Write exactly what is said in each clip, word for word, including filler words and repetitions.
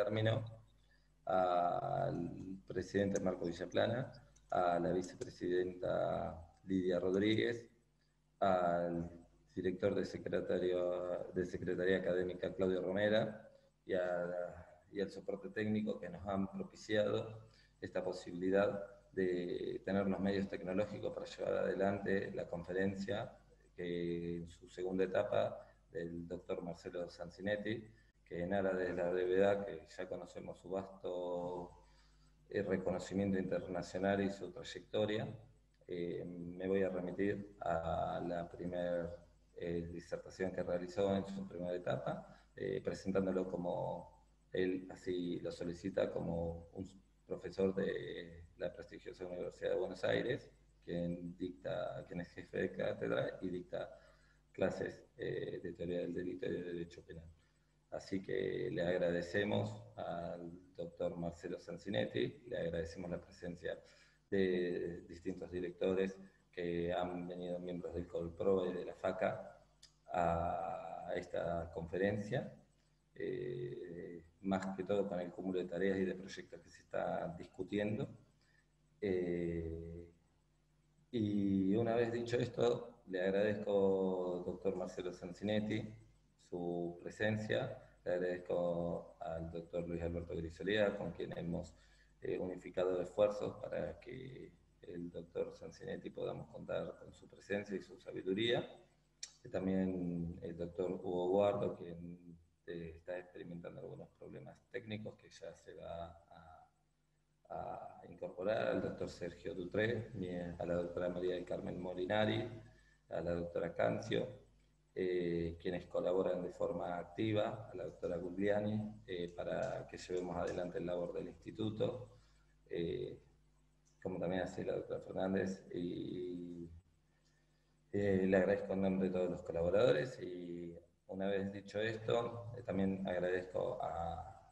término, al presidente Marco Villaplana, a la vicepresidenta Lidia Rodríguez, al director de, secretario, de Secretaría Académica Claudio Romera y, a, y al soporte técnico que nos han propiciado esta posibilidad de tener los medios tecnológicos para llevar adelante la conferencia que en su segunda etapa del doctor Marcelo Sancinetti, que en aras de la brevedad, que ya conocemos su vasto eh, reconocimiento internacional y su trayectoria, eh, me voy a remitir a la primera eh, disertación que realizó en su primera etapa, eh, presentándolo como él así lo solicita, como un profesor de la prestigiosa Universidad de Buenos Aires, quien, dicta, quien es jefe de cátedra y dicta clases eh, de teoría del delito y de derecho penal. Así que le agradecemos al doctor Marcelo Sancinetti, le agradecemos la presencia de distintos directores que han venido, miembros del Colpro y de la FACA, a esta conferencia, eh, más que todo con el cúmulo de tareas y de proyectos que se están discutiendo. Eh, y una vez dicho esto, le agradezco, doctor Marcelo Sancinetti, su presencia. Le agradezco al doctor Luis Alberto Grisolía, con quien hemos eh, unificado esfuerzos para que el doctor Sancinetti podamos contar con su presencia y su sabiduría. Y también el doctor Hugo Guardo, quien eh, está experimentando algunos problemas técnicos que ya se va a, a incorporar, al doctor Sergio Dutré, a la doctora María del Carmen Molinari, a la doctora Cancio, eh, quienes colaboran de forma activa, a la doctora Gugliani, eh, para que llevemos adelante el labor del instituto, eh, como también hace la doctora Fernández, y eh, le agradezco en nombre de todos los colaboradores, y una vez dicho esto, eh, también agradezco a,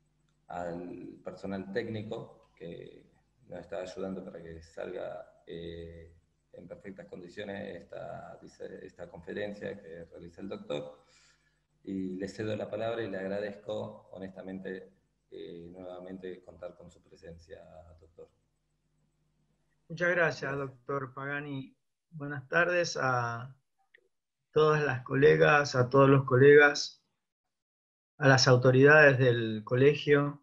al personal técnico que nos está ayudando para que salga eh, en perfectas condiciones esta, esta conferencia que realiza el doctor. Y le cedo la palabra y le agradezco honestamente eh, nuevamente contar con su presencia, doctor. Muchas gracias, gracias, doctor Pagani. Buenas tardes a todas las colegas, a todos los colegas, a las autoridades del colegio.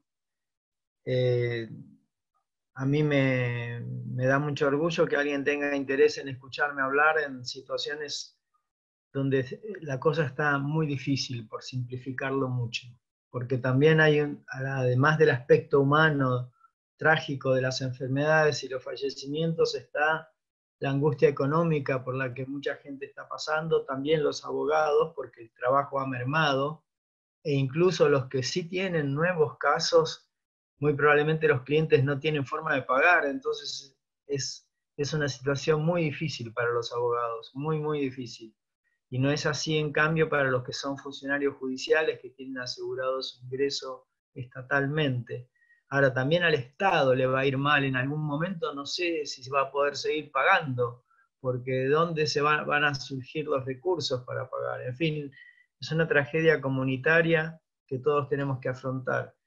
Eh, a mí me, me da mucho orgullo que alguien tenga interés en escucharme hablar en situaciones donde la cosa está muy difícil, por simplificarlo mucho. Porque también hay, un, además del aspecto humano trágico de las enfermedades y los fallecimientos, está la angustia económica por la que mucha gente está pasando, también los abogados, porque el trabajo ha mermado, e incluso los que sí tienen nuevos casos, muy probablemente los clientes no tienen forma de pagar, entonces es, es una situación muy difícil para los abogados, muy, muy difícil. Y no es así, en cambio, para los que son funcionarios judiciales que tienen asegurado su ingreso estatalmente. Ahora, también al Estado le va a ir mal en algún momento, no sé si se va a poder seguir pagando, porque ¿de dónde se van, van a surgir los recursos para pagar? En fin, es una tragedia comunitaria que todos tenemos que afrontar.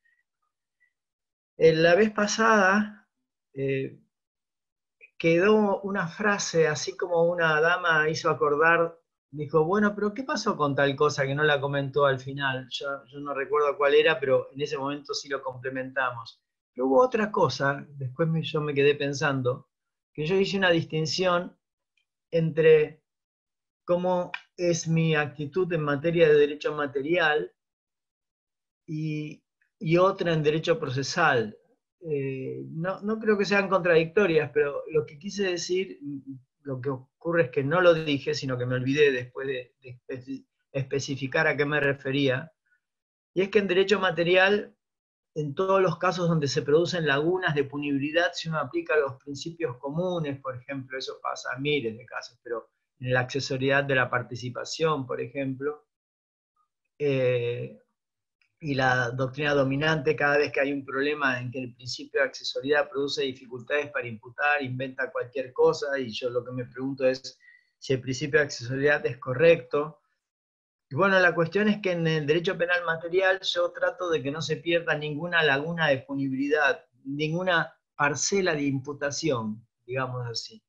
La vez pasada eh, quedó una frase, así como una dama hizo acordar, dijo, bueno, pero ¿qué pasó con tal cosa que no la comentó al final? Yo, yo no recuerdo cuál era, pero en ese momento sí lo complementamos. Pero hubo otra cosa, después me, yo me quedé pensando, que yo hice una distinción entre cómo es mi actitud en materia de derecho material y, y otra en derecho procesal. Eh, no, no creo que sean contradictorias, pero lo que quise decir, lo que ocurre es que no lo dije, sino que me olvidé después de, de espe especificar a qué me refería, y es que en derecho material, en todos los casos donde se producen lagunas de punibilidad, si uno aplica los principios comunes, por ejemplo, eso pasa en miles de casos, pero en la accesoriedad de la participación, por ejemplo, eh, y la doctrina dominante, cada vez que hay un problema en que el principio de accesoriedad produce dificultades para imputar, inventa cualquier cosa, y yo lo que me pregunto es si el principio de accesoriedad es correcto. Y bueno, la cuestión es que en el derecho penal material yo trato de que no se pierda ninguna laguna de punibilidad, ninguna parcela de imputación, digamos así.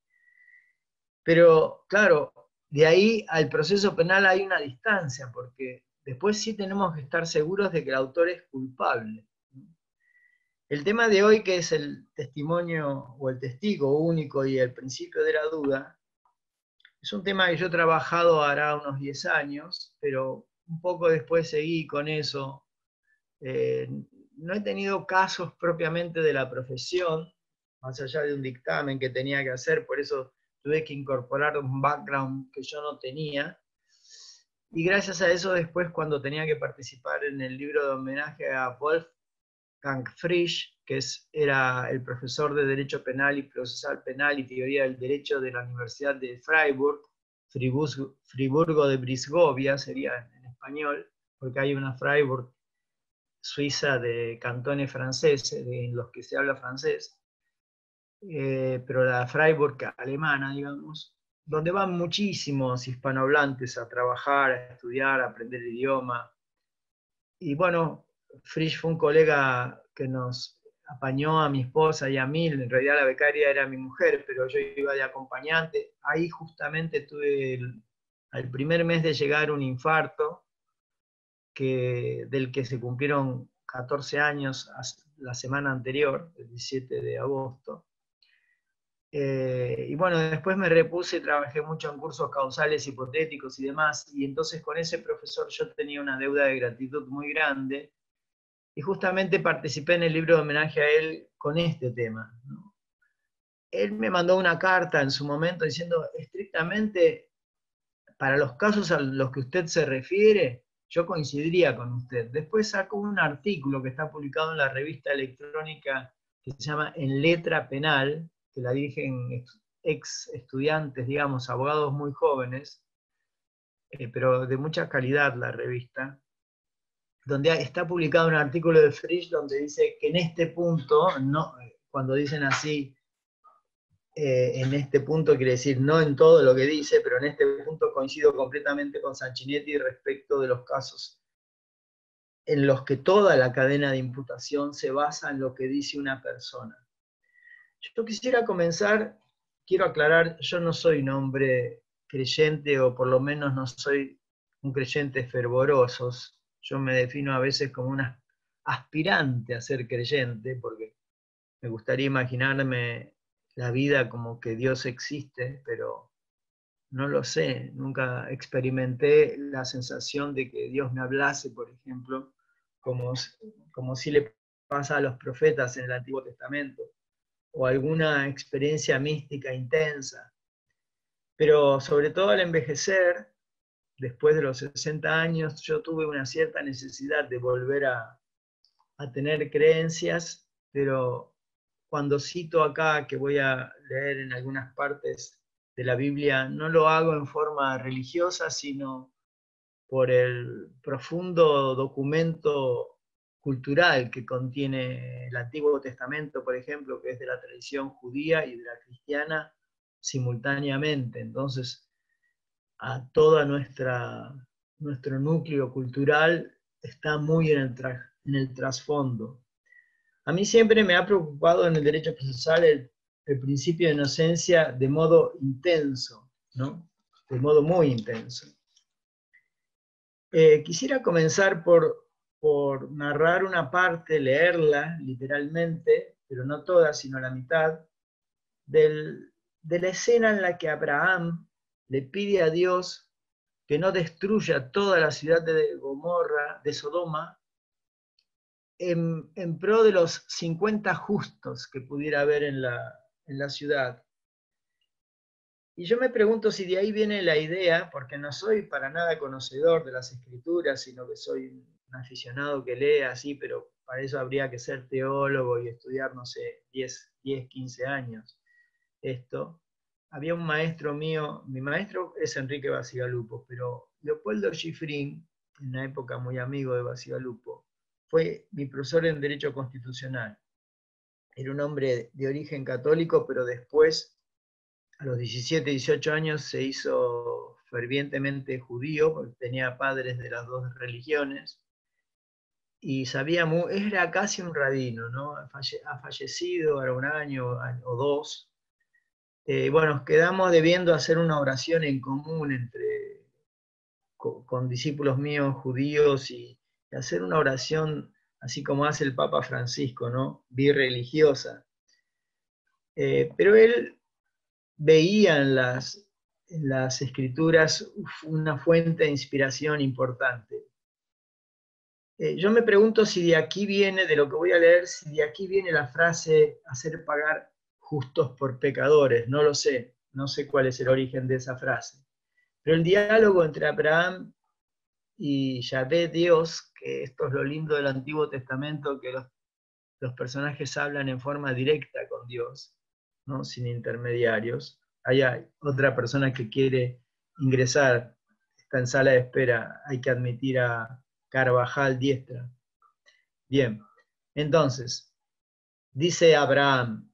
Pero claro, de ahí al proceso penal hay una distancia, porque después sí tenemos que estar seguros de que el autor es culpable. El tema de hoy, que es el testimonio o el testigo único y el principio de la duda, es un tema que yo he trabajado hará unos diez años, pero un poco después seguí con eso. Eh, no he tenido casos propiamente de la profesión, más allá de un dictamen que tenía que hacer, por eso tuve que incorporar un background que yo no tenía. Y gracias a eso después, cuando tenía que participar en el libro de homenaje a Wolfgang Frisch, que es, era el profesor de Derecho Penal y Procesal Penal y Teoría del Derecho de la Universidad de Freiburg, Friburgo, Friburgo de Brisgovia sería en español, porque hay una Freiburg Suiza de cantones franceses, de, en los que se habla francés, eh, pero la Freiburg alemana, digamos, donde van muchísimos hispanohablantes a trabajar, a estudiar, a aprender el idioma. Y bueno, Frisch fue un colega que nos apañó a mi esposa y a mí, en realidad la becaria era mi mujer, pero yo iba de acompañante. Ahí justamente tuve el, al primer mes de llegar un infarto, que, del que se cumplieron catorce años la semana anterior, el diecisiete de agosto. Eh, y bueno, después me repuse, trabajé mucho en cursos causales hipotéticos y demás, y entonces con ese profesor yo tenía una deuda de gratitud muy grande, y justamente participé en el libro de homenaje a él con este tema, ¿no? Él me mandó una carta en su momento diciendo, estrictamente, para los casos a los que usted se refiere, yo coincidiría con usted. Después sacó un artículo que está publicado en la revista electrónica que se llama En Letra Penal, que la dirigen ex estudiantes, digamos, abogados muy jóvenes, eh, pero de mucha calidad la revista, donde está publicado un artículo de Frisch donde dice que en este punto, no, cuando dicen así, Eh, en este punto quiere decir no en todo lo que dice, pero en este punto coincido completamente con Sanchinetti respecto de los casos en los que toda la cadena de imputación se basa en lo que dice una persona. Yo quisiera comenzar, quiero aclarar, yo no soy un hombre creyente, o por lo menos no soy un creyente fervoroso. Yo me defino a veces como un aspirante a ser creyente, porque me gustaría imaginarme la vida como que Dios existe, pero no lo sé, nunca experimenté la sensación de que Dios me hablase, por ejemplo, como, como si le pasa a los profetas en el Antiguo Testamento, o alguna experiencia mística intensa. Pero sobre todo al envejecer, después de los sesenta años, yo tuve una cierta necesidad de volver a, a tener creencias, pero cuando cito acá, que voy a leer en algunas partes de la Biblia, no lo hago en forma religiosa, sino por el profundo documento cultural que contiene el Antiguo Testamento, por ejemplo, que es de la tradición judía y de la cristiana simultáneamente. Entonces, a todo nuestra, nuestro núcleo cultural está muy en el, tra en el trasfondo. A mí siempre me ha preocupado en el derecho procesal el, el principio de inocencia de modo intenso, ¿no? De modo muy intenso. Eh, quisiera comenzar por, por narrar una parte, leerla literalmente, pero no toda, sino la mitad, del, de la escena en la que Abraham le pide a Dios que no destruya toda la ciudad de Gomorra, de Sodoma, En, en, pro de los cincuenta justos que pudiera haber en la, en la ciudad. Y yo me pregunto si de ahí viene la idea, porque no soy para nada conocedor de las escrituras, sino que soy un aficionado que lee así, pero para eso habría que ser teólogo y estudiar, no sé, diez, quince años esto. Había un maestro mío, mi maestro es Enrique Bacigalupo, pero Leopoldo Schifrin, en una época muy amigo de Bacigalupo, fue mi profesor en Derecho Constitucional. Era un hombre de origen católico, pero después, a los diecisiete, dieciocho años, se hizo fervientemente judío, porque tenía padres de las dos religiones, y sabía muy, era casi un rabino, ¿no? Falle, ha fallecido ahora un año o dos. Eh, bueno, quedamos debiendo hacer una oración en común entre, con, con discípulos míos judíos y, y hacer una oración así como hace el Papa Francisco, ¿no? Birreligiosa. Eh, pero él veía en las, en las escrituras uf, una fuente de inspiración importante. Eh, yo me pregunto si de aquí viene, de lo que voy a leer, si de aquí viene la frase hacer pagar justos por pecadores. No lo sé, no sé cuál es el origen de esa frase. Pero el diálogo entre Abraham y Yahvé Dios, que esto es lo lindo del Antiguo Testamento, que los, los personajes hablan en forma directa con Dios, ¿no? Sin intermediarios. Hay otra persona que quiere ingresar, está en sala de espera, hay que admitir a Carvajal Diestra. Bien, entonces, dice Abraham,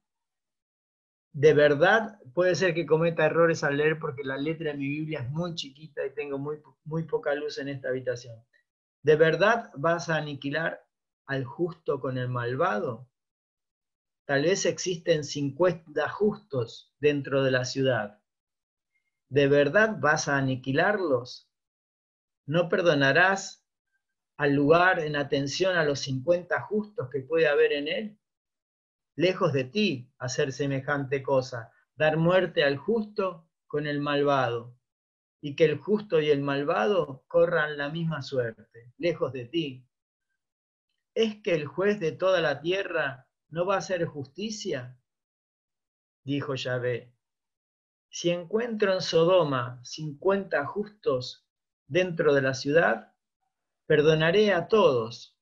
de verdad puede ser que cometa errores al leer porque la letra de mi Biblia es muy chiquita y tengo muy, muy poca luz en esta habitación. ¿De verdad vas a aniquilar al justo con el malvado? Tal vez existen cincuenta justos dentro de la ciudad. ¿De verdad vas a aniquilarlos? ¿No perdonarás al lugar en atención a los cincuenta justos que puede haber en él? Lejos de ti hacer semejante cosa, dar muerte al justo con el malvado, y que el justo y el malvado corran la misma suerte, lejos de ti. ¿Es que el juez de toda la tierra no va a hacer justicia? Dijo Yahvé. Si encuentro en Sodoma cincuenta justos dentro de la ciudad, perdonaré a todos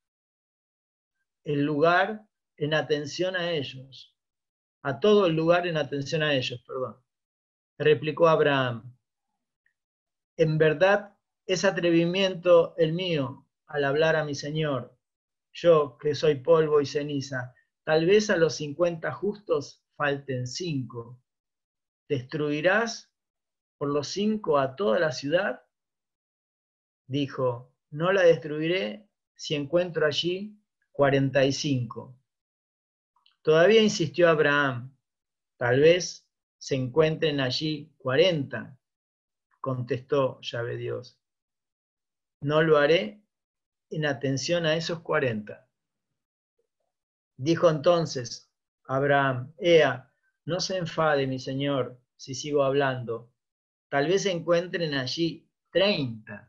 el lugar en atención a ellos, a todo el lugar en atención a ellos, perdón. Replicó Abraham, en verdad es atrevimiento el mío al hablar a mi Señor, yo que soy polvo y ceniza, tal vez a los cincuenta justos falten cinco. ¿Destruirás por los cinco a toda la ciudad? Dijo, no la destruiré si encuentro allí cuarenta y cinco. Todavía insistió Abraham, tal vez se encuentren allí cuarenta, contestó Yahvé Dios. No lo haré en atención a esos cuarenta. Dijo entonces Abraham, Ea, no se enfade mi señor si sigo hablando, tal vez se encuentren allí treinta.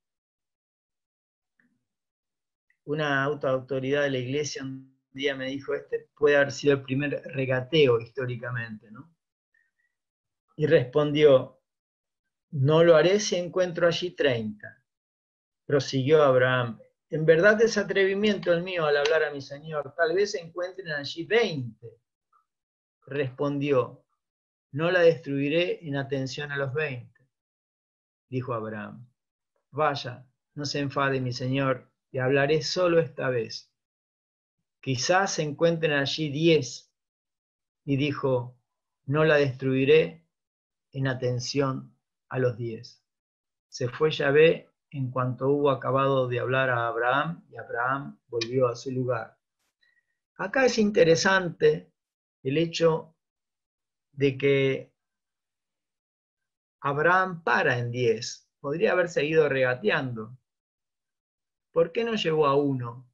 Una autoridad de la iglesia un día me dijo, este puede haber sido el primer regateo históricamente, ¿no? Y respondió, no lo haré si encuentro allí treinta. Prosiguió Abraham, en verdad es atrevimiento el mío al hablar a mi señor, tal vez se encuentren allí veinte. Respondió, no la destruiré en atención a los veinte. Dijo Abraham, vaya, no se enfade mi señor, y hablaré solo esta vez. Quizás se encuentren allí diez. Y dijo, no la destruiré en atención a los diez. Se fue Yahvé en cuanto hubo acabado de hablar a Abraham, y Abraham volvió a su lugar. Acá es interesante el hecho de que Abraham para en diez. Podría haber seguido regateando. ¿Por qué no llegó a uno?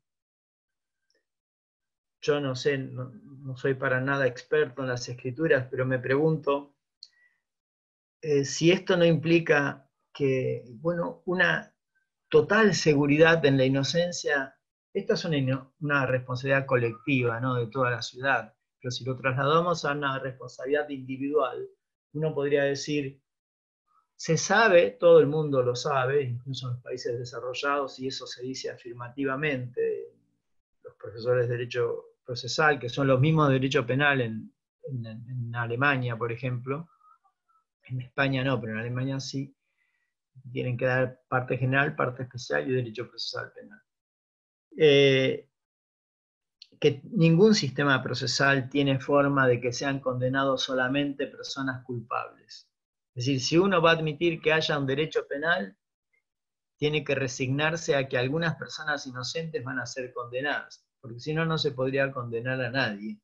Yo no sé, no, no soy para nada experto en las escrituras, pero me pregunto eh, si esto no implica que, bueno, una total seguridad en la inocencia. Esta es una, una responsabilidad colectiva, ¿no? De toda la ciudad, pero si lo trasladamos a una responsabilidad individual, uno podría decir, se sabe, todo el mundo lo sabe, incluso en los países desarrollados, y eso se dice afirmativamente, los profesores de derecho procesal, que son los mismos de derecho penal en, en, en Alemania, por ejemplo, en España no, pero en Alemania sí, tienen que dar parte general, parte especial y derecho procesal penal. Eh, que ningún sistema procesal tiene forma de que sean condenados solamente personas culpables. Es decir, si uno va a admitir que haya un derecho penal, tiene que resignarse a que algunas personas inocentes van a ser condenadas, porque si no, no se podría condenar a nadie.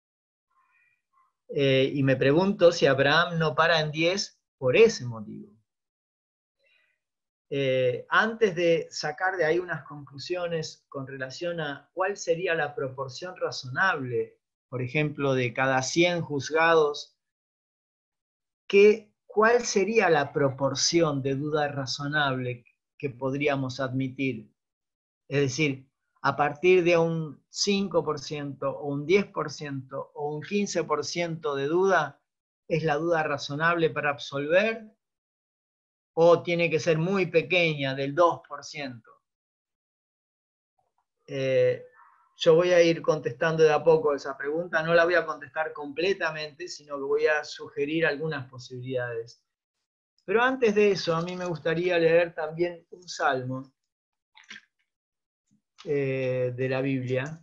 Eh, y me pregunto si Abraham no para en diez por ese motivo. Eh, antes de sacar de ahí unas conclusiones con relación a cuál sería la proporción razonable, por ejemplo, de cada cien juzgados, ¿qué, ¿cuál sería la proporción de duda razonable que podríamos admitir? Es decir, a partir de un cinco por ciento o un diez por ciento o un quince por ciento de duda, ¿es la duda razonable para absolver? ¿O tiene que ser muy pequeña, del dos por ciento? Eh, yo voy a ir contestando de a poco esa pregunta, no la voy a contestar completamente, sino que voy a sugerir algunas posibilidades. Pero antes de eso, a mí me gustaría leer también un salmo eh, de la Biblia,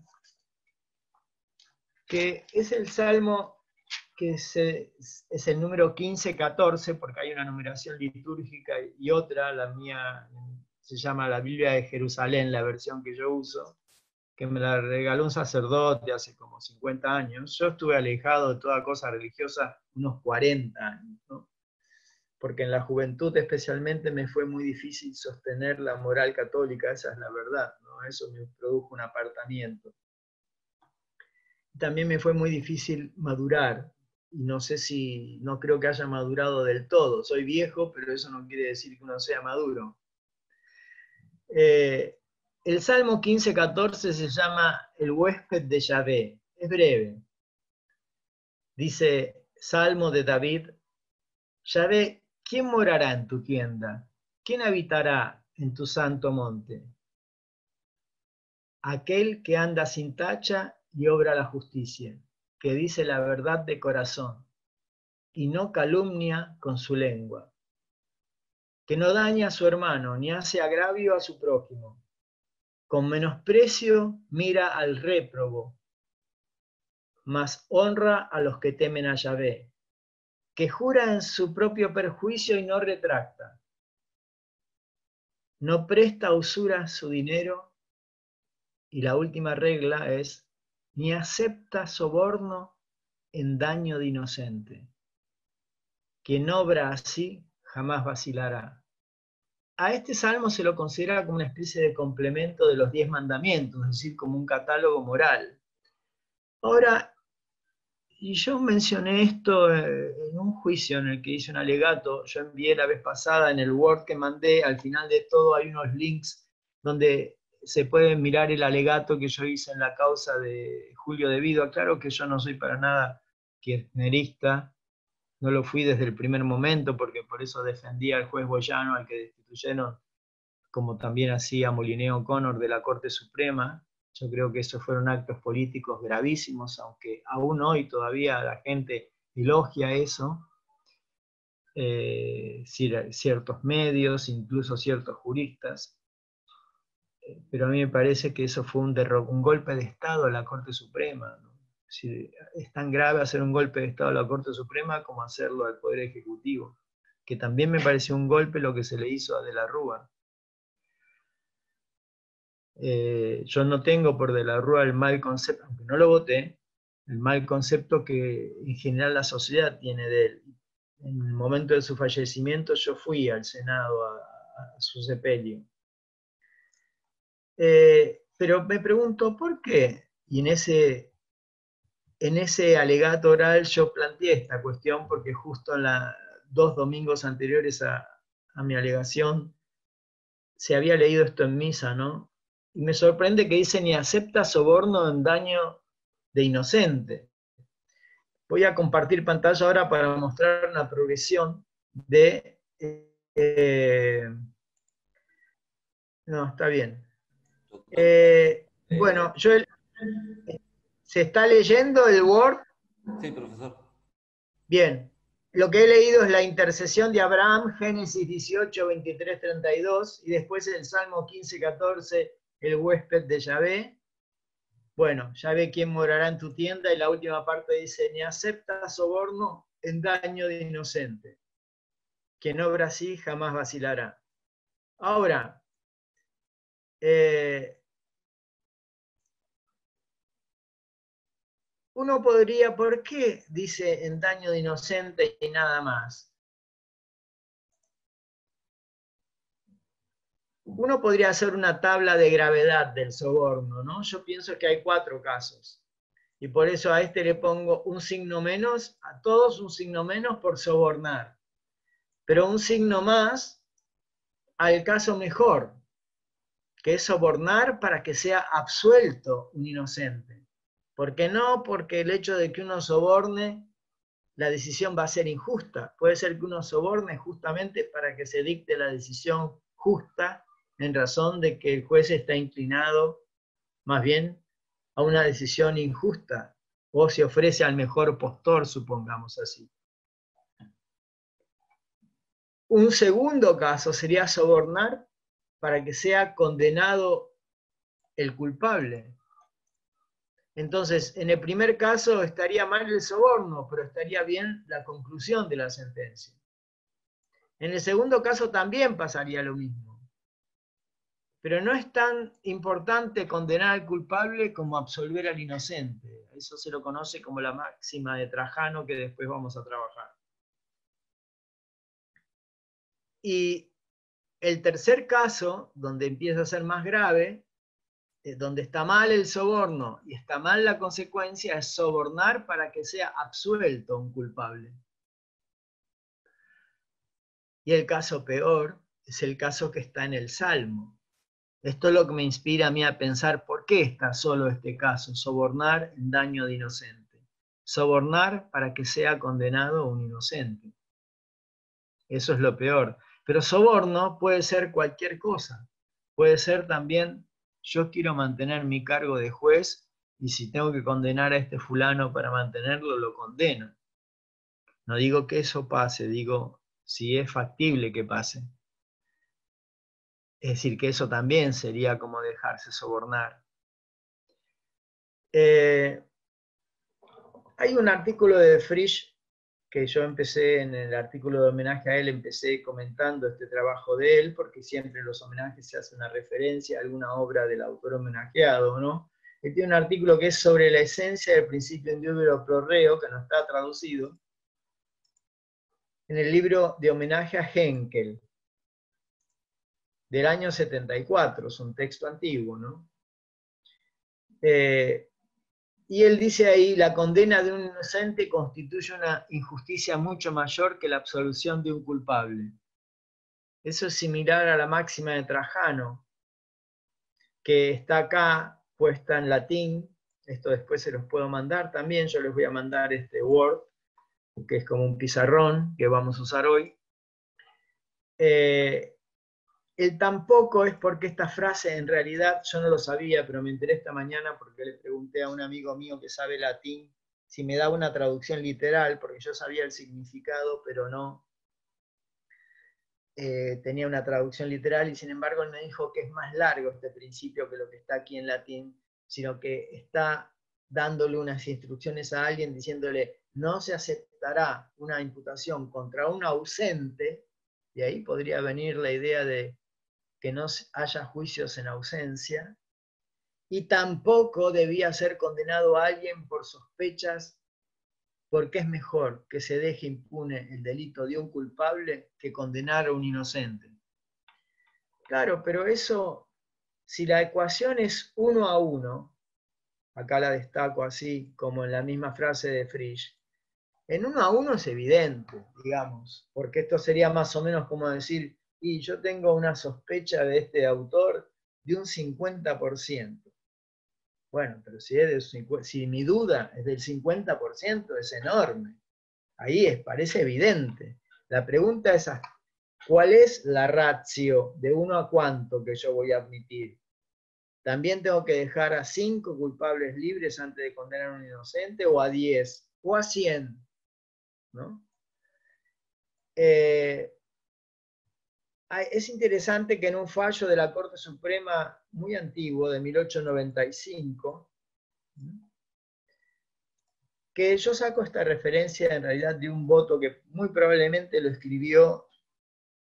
que es el salmo que es, es el número quince catorce, porque hay una numeración litúrgica y otra, la mía se llama la Biblia de Jerusalén, la versión que yo uso, que me la regaló un sacerdote hace como cincuenta años. Yo estuve alejado de toda cosa religiosa unos cuarenta años, ¿no? Porque en la juventud especialmente me fue muy difícil sostener la moral católica, esa es la verdad, ¿no? Eso me produjo un apartamiento. También me fue muy difícil madurar, y no sé si, no creo que haya madurado del todo. Soy viejo, pero eso no quiere decir que uno sea maduro. Eh, el Salmo quince catorce se llama El huésped de Yahvé. Es breve. Dice, Salmo de David, Yahvé, ¿quién morará en tu tienda? ¿Quién habitará en tu santo monte? Aquel que anda sin tacha y obra la justicia, que dice la verdad de corazón y no calumnia con su lengua, que no daña a su hermano ni hace agravio a su prójimo, con menosprecio mira al réprobo, mas honra a los que temen a Yahvé, que jura en su propio perjuicio y no retracta, no presta a usura su dinero, y la última regla es, ni acepta soborno en daño de inocente. Quien obra así jamás vacilará. A este salmo se lo considera como una especie de complemento de los diez mandamientos, es decir, como un catálogo moral. Ahora, y yo mencioné esto en un juicio en el que hice un alegato, yo envié la vez pasada en el Word que mandé, al final de todo hay unos links donde se puede mirar el alegato que yo hice en la causa de Julio De Vido. Aclaro que yo no soy para nada kirchnerista, no lo fui desde el primer momento, porque por eso defendía al juez Boyano, al que destituyeron, como también hacía Molineo O'Connor de la Corte Suprema. Yo creo que esos fueron actos políticos gravísimos, aunque aún hoy todavía la gente elogia eso. Eh, ciertos medios, incluso ciertos juristas. Pero a mí me parece que eso fue un, un golpe de Estado a la Corte Suprema, ¿no? Si es tan grave hacer un golpe de Estado a la Corte Suprema como hacerlo al Poder Ejecutivo, que también me pareció un golpe lo que se le hizo a De la Rúa. Eh, yo no tengo por De la Rúa el mal concepto, aunque no lo voté, el mal concepto que en general la sociedad tiene de él. En el momento de su fallecimiento yo fui al Senado a, a su sepelio. Eh, pero me pregunto, ¿por qué? Y en ese, en ese alegato oral yo planteé esta cuestión porque justo en los dos domingos anteriores a, a mi alegación se había leído esto en misa, ¿no? Y me sorprende que dice ni acepta soborno en daño de inocente. Voy a compartir pantalla ahora para mostrar una progresión de... Eh, no, está bien. Eh, bueno, yo... El, ¿se está leyendo el Word? Sí, profesor. Bien. Lo que he leído es la intercesión de Abraham, Génesis dieciocho, veintitrés, treinta y dos, y después el Salmo quince, catorce, el huésped de Yahvé. Bueno, Yahvé, ¿quién morará en tu tienda? Y la última parte dice, ni acepta soborno en daño de inocente. quien obra así jamás vacilará. Ahora, eh, uno podría, ¿por qué dice en daño de inocente y nada más? Uno podría hacer una tabla de gravedad del soborno, ¿no? Yo pienso que hay cuatro casos. Y por eso a este le pongo un signo menos, a todos un signo menos por sobornar. Pero un signo más al caso mejor, que es sobornar para que sea absuelto un inocente. ¿Por qué no? Porque el hecho de que uno soborne, la decisión va a ser injusta. Puede ser que uno soborne justamente para que se dicte la decisión justa, en razón de que el juez está inclinado más bien a una decisión injusta, o se ofrece al mejor postor, supongamos así. Un segundo caso sería sobornar para que sea condenado el culpable. Entonces, en el primer caso estaría mal el soborno, pero estaría bien la conclusión de la sentencia. En el segundo caso también pasaría lo mismo. Pero no es tan importante condenar al culpable como absolver al inocente. Eso se lo conoce como la máxima de Trajano, que después vamos a trabajar. Y el tercer caso, donde empieza a ser más grave, donde está mal el soborno y está mal la consecuencia, es sobornar para que sea absuelto un culpable. Y el caso peor es el caso que está en el Salmo. Esto es lo que me inspira a mí a pensar por qué está solo este caso, sobornar en daño de inocente. Sobornar para que sea condenado un inocente. Eso es lo peor. Pero soborno puede ser cualquier cosa. Puede ser también, yo quiero mantener mi cargo de juez y si tengo que condenar a este fulano para mantenerlo, lo condeno. No digo que eso pase, digo si es factible que pase. Es decir, que eso también sería como dejarse sobornar. Eh, hay un artículo de Frisch que yo empecé en el artículo de homenaje a él, empecé comentando este trabajo de él, porque siempre en los homenajes se hace una referencia a alguna obra del autor homenajeado, ¿no? Él tiene un artículo que es sobre la esencia del principio indubio pro reo, que no está traducido, en el libro de homenaje a Henkel, del año setenta y cuatro, es un texto antiguo, ¿no? Eh, y él dice ahí, la condena de un inocente constituye una injusticia mucho mayor que la absolución de un culpable. Eso es similar a la máxima de Trajano, que está acá puesta en latín. Esto después se los puedo mandar también. Yo les voy a mandar este Word, que es como un pizarrón que vamos a usar hoy. Eh, el tampoco es porque esta frase en realidad yo no lo sabía, pero me enteré esta mañana porque le pregunté a un amigo mío que sabe latín si me daba una traducción literal, porque yo sabía el significado, pero no eh, tenía una traducción literal, y sin embargo él me dijo que es más largo este principio que lo que está aquí en latín, sino que está dándole unas instrucciones a alguien diciéndole no se aceptará una imputación contra un ausente, y ahí podría venir la idea de que no haya juicios en ausencia, y tampoco debía ser condenado a alguien por sospechas, porque es mejor que se deje impune el delito de un culpable que condenar a un inocente. Claro, pero eso, si la ecuación es uno a uno, acá la destaco así como en la misma frase de Frisch, en uno a uno es evidente, digamos, porque esto sería más o menos como decir, y yo tengo una sospecha de este autor de un cincuenta por ciento. Bueno, pero si, es de, si mi duda es del cincuenta por ciento, es enorme. Ahí es, parece evidente. La pregunta es, ¿cuál es la ratio de uno a cuánto que yo voy a admitir? ¿También tengo que dejar a cinco culpables libres antes de condenar a un inocente, o a diez, o a cien? ¿No? Eh, es interesante que en un fallo de la Corte Suprema muy antiguo, de mil ochocientos noventa y cinco, que yo saco esta referencia en realidad de un voto que muy probablemente lo escribió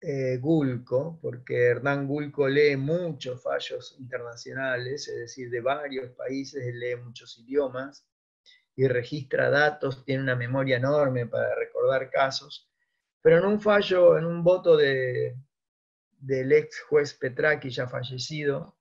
eh, Gulco, porque Hernán Gulco lee muchos fallos internacionales, es decir, de varios países, él lee muchos idiomas y registra datos, tiene una memoria enorme para recordar casos, pero en un fallo, en un voto de, del ex juez Petraki, ya fallecido,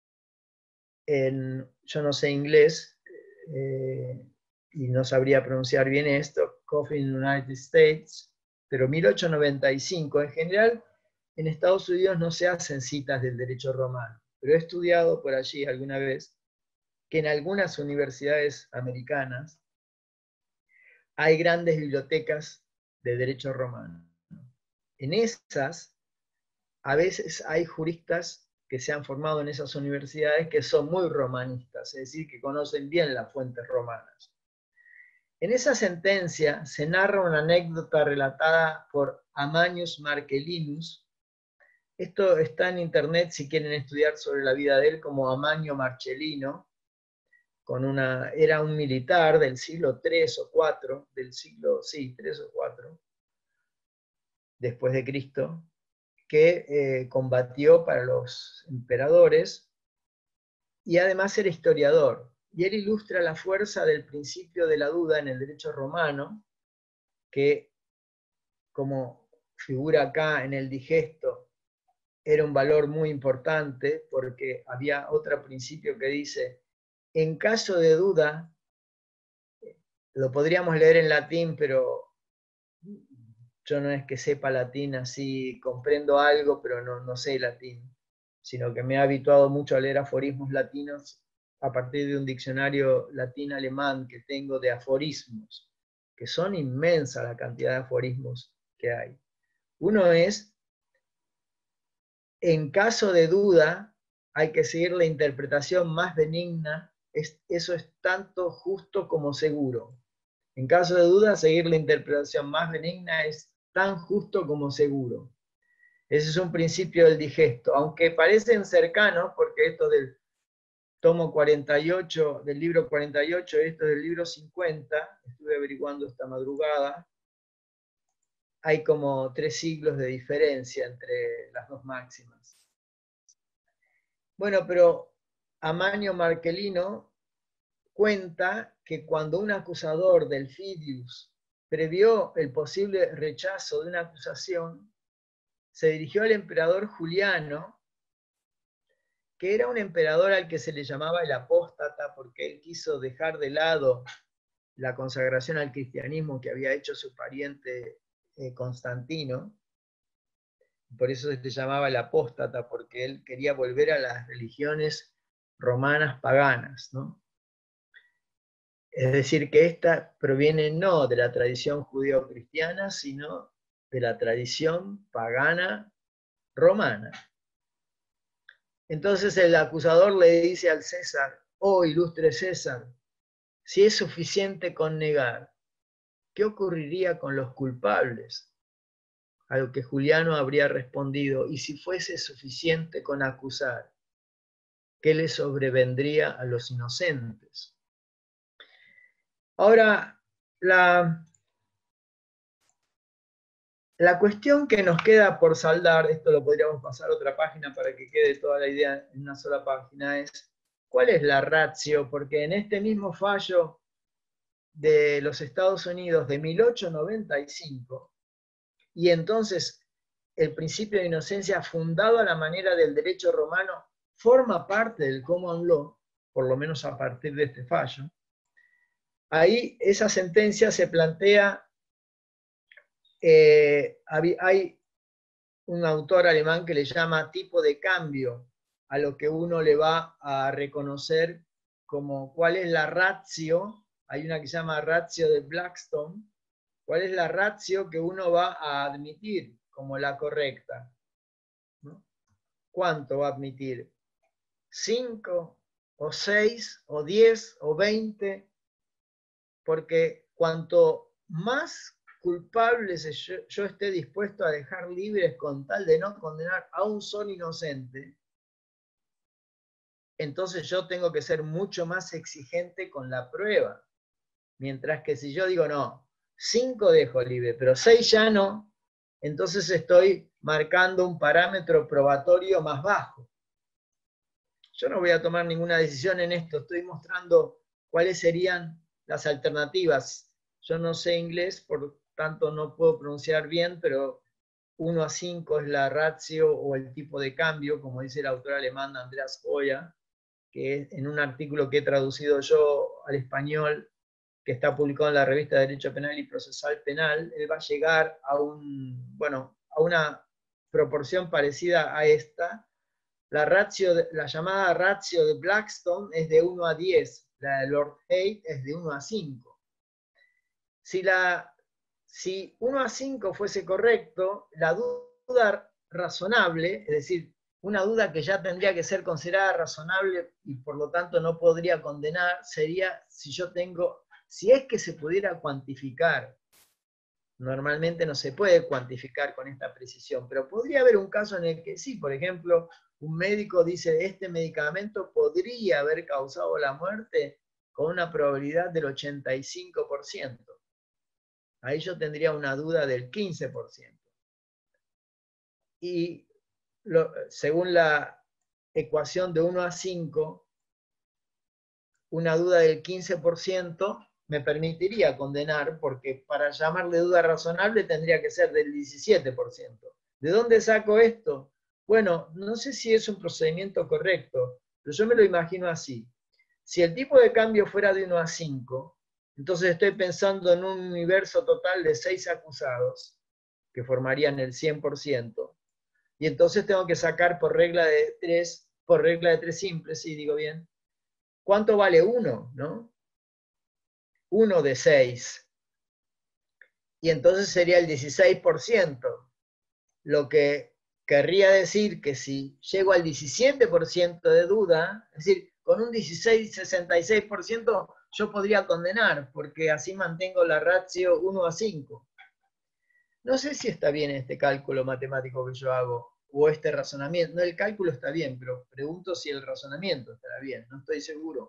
en, yo no sé inglés, eh, y no sabría pronunciar bien esto, Coffin United States, pero mil ochocientos noventa y cinco, en general, en Estados Unidos no se hacen citas del derecho romano, pero he estudiado por allí alguna vez que en algunas universidades americanas hay grandes bibliotecas de derecho romano. En esas, a veces hay juristas que se han formado en esas universidades que son muy romanistas, es decir, que conocen bien las fuentes romanas. En esa sentencia se narra una anécdota relatada por Amanius Marcellinus. Esto está en internet si quieren estudiar sobre la vida de él, como Amanio Marcellino. Con una, era un militar del siglo tres o cuatro, del siglo, sí, tres o cuatro, después de Cristo, que eh, combatió para los emperadores y además era historiador. Y él ilustra la fuerza del principio de la duda en el derecho romano, que, como figura acá en el digesto, era un valor muy importante porque había otro principio que dice, en caso de duda, lo podríamos leer en latín, pero yo no es que sepa latín así, comprendo algo, pero no, no sé latín, sino que me he habituado mucho a leer aforismos latinos a partir de un diccionario latín-alemán que tengo de aforismos, que son inmensa la cantidad de aforismos que hay. Uno es, en caso de duda, hay que seguir la interpretación más benigna, es, eso es tanto justo como seguro. En caso de duda, seguir la interpretación más benigna es tan justo como seguro. Ese es un principio del digesto, aunque parecen cercanos, porque esto del tomo cuarenta y ocho, del libro cuarenta y ocho, esto del libro cincuenta, estuve averiguando esta madrugada, hay como tres siglos de diferencia entre las dos máximas. Bueno, pero Amanio Marcelino cuenta que cuando un acusador del Fidius previó el posible rechazo de una acusación, se dirigió al emperador Juliano, que era un emperador al que se le llamaba el apóstata porque él quiso dejar de lado la consagración al cristianismo que había hecho su pariente eh, Constantino. Por eso se le llamaba el apóstata, porque él quería volver a las religiones romanas paganas, ¿no? Es decir, que esta proviene no de la tradición judío-cristiana, sino de la tradición pagana romana. Entonces el acusador le dice al César, oh ilustre César, si es suficiente con negar, ¿qué ocurriría con los culpables? A lo que Juliano habría respondido, y si fuese suficiente con acusar, ¿qué le sobrevendría a los inocentes? Ahora, la, la cuestión que nos queda por saldar, esto lo podríamos pasar a otra página para que quede toda la idea en una sola página, es ¿cuál es la ratio? Porque en este mismo fallo de los Estados Unidos de mil ochocientos noventa y cinco, y entonces el principio de inocencia fundado a la manera del derecho romano forma parte del common law, por lo menos a partir de este fallo, ahí esa sentencia se plantea, eh, hay un autor alemán que le llama tipo de cambio a lo que uno le va a reconocer como cuál es la ratio, hay una que se llama ratio de Blackstone, cuál es la ratio que uno va a admitir como la correcta, ¿no? ¿Cuánto va a admitir? ¿cinco o seis o diez o veinte? Porque cuanto más culpables yo, yo esté dispuesto a dejar libres con tal de no condenar a un solo inocente, entonces yo tengo que ser mucho más exigente con la prueba. Mientras que si yo digo, no, cinco dejo libre, pero seis ya no, entonces estoy marcando un parámetro probatorio más bajo. Yo no voy a tomar ninguna decisión en esto, estoy mostrando cuáles serían las alternativas. Yo no sé inglés, por tanto no puedo pronunciar bien, pero uno a cinco es la ratio o el tipo de cambio, como dice el autor alemán Andreas Hoyer, que en un artículo que he traducido yo al español, que está publicado en la revista de Derecho Penal y Procesal Penal, él va a llegar a, un, bueno, a una proporción parecida a esta. La, ratio de, la llamada ratio de Blackstone es de uno a diez, la de Lord Haight es de uno a cinco. Si, la, si uno a cinco fuese correcto, la duda razonable, es decir, una duda que ya tendría que ser considerada razonable y por lo tanto no podría condenar, sería si yo tengo, si es que se pudiera cuantificar. Normalmente no se puede cuantificar con esta precisión, pero podría haber un caso en el que sí, por ejemplo, un médico dice, este medicamento podría haber causado la muerte con una probabilidad del ochenta y cinco por ciento. Ahí yo tendría una duda del quince por ciento. Y lo, según la ecuación de uno a cinco, una duda del quince por ciento me permitiría condenar, porque para llamarle duda razonable tendría que ser del diecisiete por ciento. ¿De dónde saco esto? Bueno, no sé si es un procedimiento correcto, pero yo me lo imagino así. Si el tipo de cambio fuera de uno a cinco, entonces estoy pensando en un universo total de seis acusados, que formarían el cien por ciento, y entonces tengo que sacar por regla de tres, por regla de tres simple, si digo bien, ¿cuánto vale uno? ¿No? uno de seis. Y entonces sería el dieciséis por ciento. Lo que querría decir que si llego al diecisiete por ciento de duda, es decir, con un dieciséis, sesenta y seis por ciento yo podría condenar, porque así mantengo la ratio uno a cinco. No sé si está bien este cálculo matemático que yo hago, o este razonamiento. No, el cálculo está bien, pero pregunto si el razonamiento estará bien, no estoy seguro.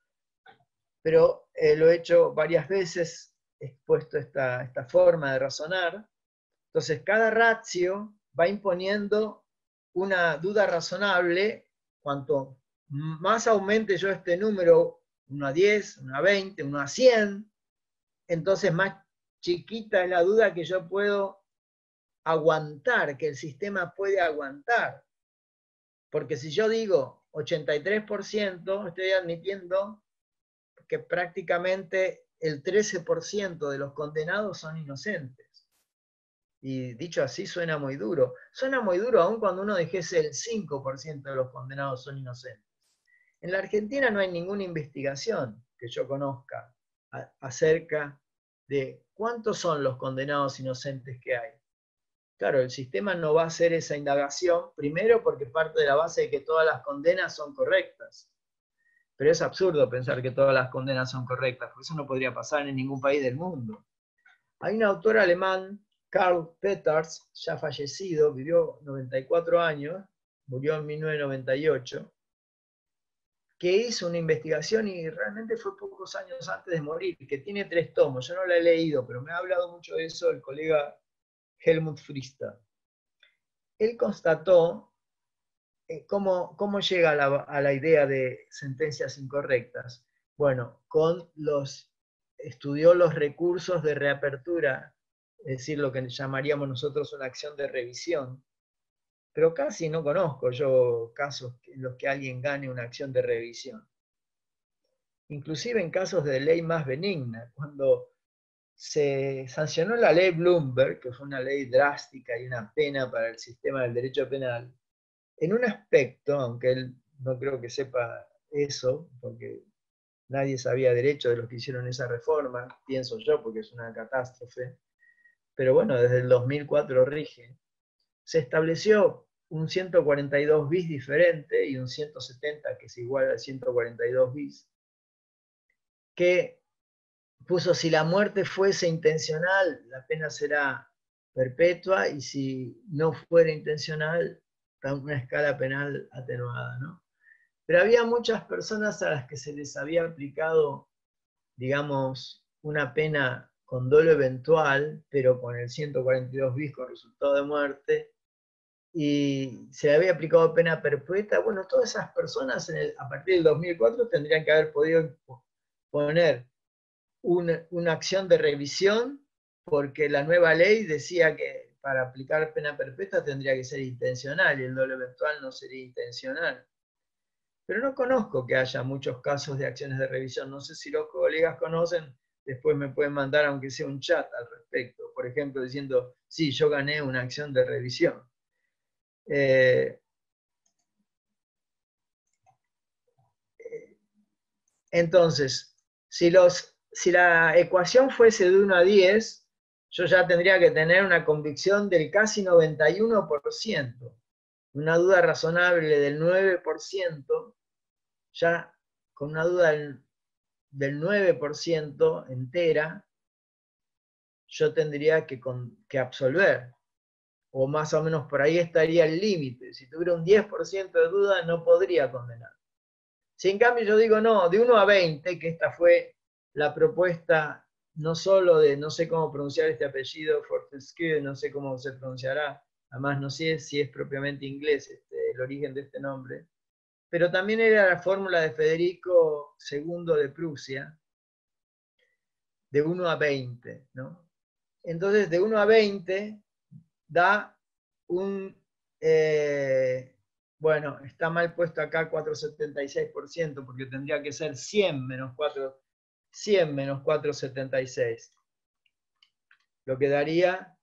Pero eh, lo he hecho varias veces, he expuesto esta, esta forma de razonar. Entonces, cada ratio va imponiendo una duda razonable. Cuanto más aumente yo este número, uno a diez, uno a veinte, uno a cien, entonces más chiquita es la duda que yo puedo aguantar, que el sistema puede aguantar. Porque si yo digo ochenta y tres por ciento, estoy admitiendo que prácticamente el trece por ciento de los condenados son inocentes. Y dicho así suena muy duro. Suena muy duro aun cuando uno dijese el cinco por ciento de los condenados son inocentes. En la Argentina no hay ninguna investigación que yo conozca a, acerca de cuántos son los condenados inocentes que hay. Claro, el sistema no va a hacer esa indagación, primero porque parte de la base de que todas las condenas son correctas. Pero es absurdo pensar que todas las condenas son correctas, porque eso no podría pasar en ningún país del mundo. Hay un autor alemán, Karl Peters, ya fallecido, vivió noventa y cuatro años, murió en mil novecientos noventa y ocho, que hizo una investigación y realmente fue pocos años antes de morir, que tiene tres tomos. Yo no la he leído, pero me ha hablado mucho de eso el colega Helmut Frista. Él constató eh, cómo, cómo llega a la, a la idea de sentencias incorrectas. Bueno, con los, estudió los recursos de reapertura, es decir, lo que llamaríamos nosotros una acción de revisión, pero casi no conozco yo casos en los que alguien gane una acción de revisión. Inclusive en casos de ley más benigna, cuando se sancionó la ley Bloomberg, que fue una ley drástica y una pena para el sistema del derecho penal, en un aspecto, aunque él no creo que sepa eso, porque nadie sabía derecho de los que hicieron esa reforma, pienso yo, porque es una catástrofe, pero bueno, desde el dos mil cuatro rige, se estableció un ciento cuarenta y dos bis diferente y un ciento setenta que es igual al ciento cuarenta y dos bis, que puso si la muerte fuese intencional, la pena será perpetua, y si no fuera intencional, una escala penal atenuada, ¿no? Pero había muchas personas a las que se les había aplicado, digamos, una pena con dolo eventual, pero con el ciento cuarenta y dos bis con resultado de muerte, y se le había aplicado pena perpetua. Bueno, todas esas personas en el, a partir del dos mil cuatro tendrían que haber podido poner una, una acción de revisión, porque la nueva ley decía que para aplicar pena perpetua tendría que ser intencional, y el dolo eventual no sería intencional. Pero no conozco que haya muchos casos de acciones de revisión. No sé si los colegas conocen, después me pueden mandar aunque sea un chat al respecto. Por ejemplo, diciendo, sí, yo gané una acción de revisión. Eh, entonces, si, los, si la ecuación fuese de uno a diez, yo ya tendría que tener una convicción del casi noventa y uno por ciento. Una duda razonable del nueve por ciento, ya con una duda del, del nueve por ciento entera, yo tendría que, con, que absolver, o más o menos por ahí estaría el límite. Si tuviera un diez por ciento de duda, no podría condenar. Si en cambio yo digo, no, de uno a veinte, que esta fue la propuesta no solo de, no sé cómo pronunciar este apellido, Fortescue, no sé cómo se pronunciará, además no sé si es propiamente inglés este, el origen de este nombre, pero también era la fórmula de Federico segundo de Prusia, de uno a veinte, ¿no? Entonces, de uno a veinte da un, eh, bueno, está mal puesto acá cuatrocientos setenta y seis por ciento, porque tendría que ser cien menos cuatro, cien menos cuatrocientos setenta y seis. Lo que daría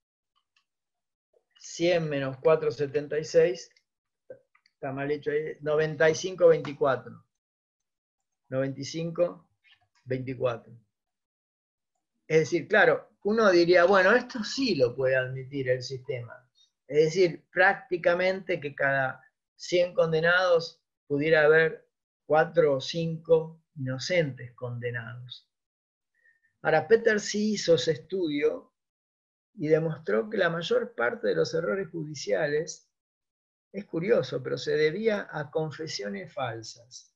cien menos cuatrocientos setenta y seis, está mal hecho ahí, noventa y cinco veinticuatro. noventa y cinco veinticuatro. Es decir, claro, uno diría, bueno, esto sí lo puede admitir el sistema. Es decir, prácticamente que cada cien condenados pudiera haber cuatro o cinco inocentes condenados. Ahora, Peter sí hizo ese estudio y demostró que la mayor parte de los errores judiciales, es curioso, pero se debía a confesiones falsas.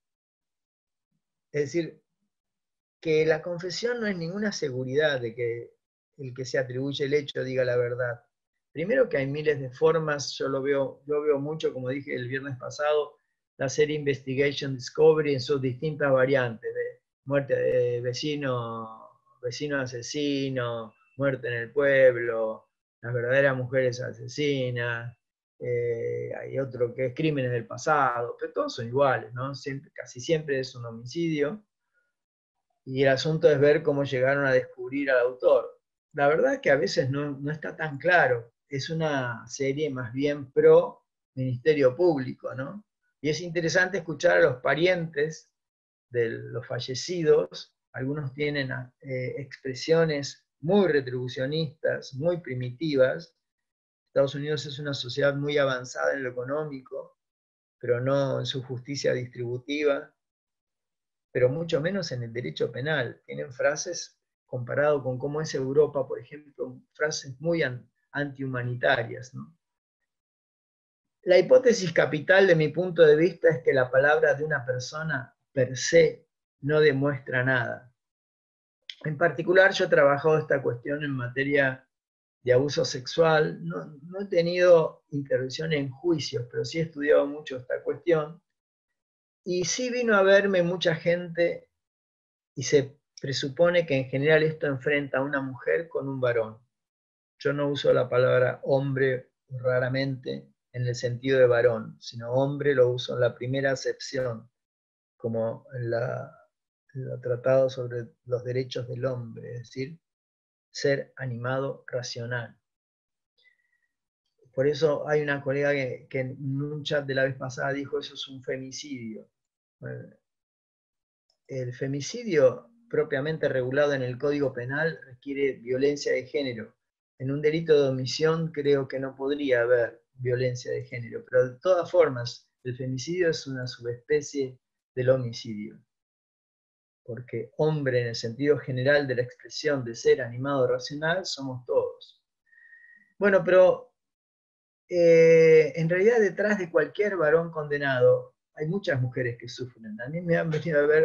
Es decir, que la confesión no es ninguna seguridad de que el que se atribuye el hecho diga la verdad. Primero que hay miles de formas, yo lo veo, yo veo mucho, como dije el viernes pasado, la serie Investigation Discovery en sus distintas variantes, de muerte de vecino, vecino asesino, muerte en el pueblo, las verdaderas mujeres asesinas, eh, hay otro que es crímenes del pasado, pero todos son iguales, ¿no? Siempre, casi siempre es un homicidio. Y el asunto es ver cómo llegaron a descubrir al autor. La verdad es que a veces no, no está tan claro. Es una serie más bien pro Ministerio Público, ¿no? Y es interesante escuchar a los parientes de los fallecidos. Algunos tienen eh, expresiones muy retribucionistas, muy primitivas. Estados Unidos es una sociedad muy avanzada en lo económico, pero no en su justicia distributiva, pero mucho menos en el derecho penal. Tienen frases, comparado con cómo es Europa, por ejemplo, frases muy antihumanitarias, ¿no? La hipótesis capital de mi punto de vista es que la palabra de una persona per se no demuestra nada. En particular, yo he trabajado esta cuestión en materia de abuso sexual. No, no he tenido intervención en juicios, pero sí he estudiado mucho esta cuestión. Y sí vino a verme mucha gente y se presupone que en general esto enfrenta a una mujer con un varón. Yo no uso la palabra hombre raramente en el sentido de varón, sino hombre lo uso en la primera acepción, como en la, el tratado sobre los derechos del hombre, es decir, ser animado racional. Por eso hay una colega que, que en un chat de la vez pasada dijo, eso es un femicidio. Bueno, el femicidio propiamente regulado en el Código Penal requiere violencia de género. En un delito de omisión creo que no podría haber violencia de género, pero de todas formas el femicidio es una subespecie del homicidio, porque hombre en el sentido general de la expresión de ser animado racional somos todos. Bueno, pero eh, en realidad detrás de cualquier varón condenado hay muchas mujeres que sufren. A mí me han venido a ver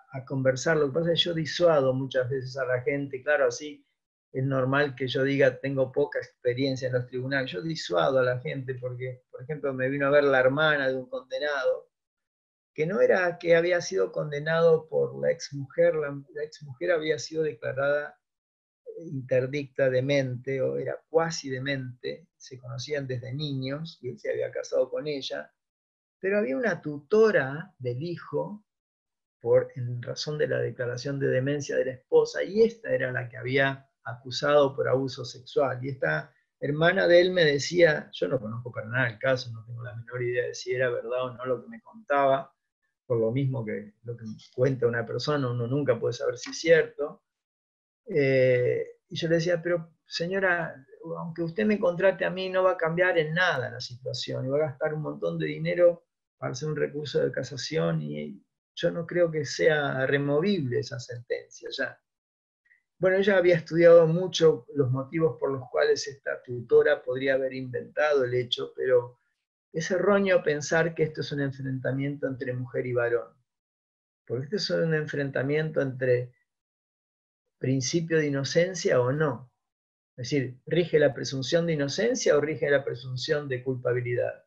a conversar. Lo que pasa es que yo disuado muchas veces a la gente, claro, así es normal que yo diga tengo poca experiencia en los tribunales. Yo disuado a la gente porque, por ejemplo, me vino a ver la hermana de un condenado, que no era que había sido condenado por la exmujer, la, la exmujer había sido declarada interdicta demente, o era cuasi demente, se conocían desde niños, y él se había casado con ella, pero había una tutora del hijo, por, en razón de la declaración de demencia de la esposa, y esta era la que había acusado por abuso sexual. Y esta hermana de él me decía, yo no conozco para nada el caso, no tengo la menor idea de si era verdad o no lo que me contaba, por lo mismo que lo que cuenta una persona, uno nunca puede saber si es cierto. Eh, y yo le decía, pero señora, aunque usted me contrate a mí, no va a cambiar en nada la situación, y va a gastar un montón de dinero para hacer un recurso de casación, y yo no creo que sea removible esa sentencia ya. Bueno, ella había estudiado mucho los motivos por los cuales esta tutora podría haber inventado el hecho, pero es erróneo pensar que esto es un enfrentamiento entre mujer y varón, porque esto es un enfrentamiento entre principio de inocencia o no. Es decir, ¿rige la presunción de inocencia o rige la presunción de culpabilidad?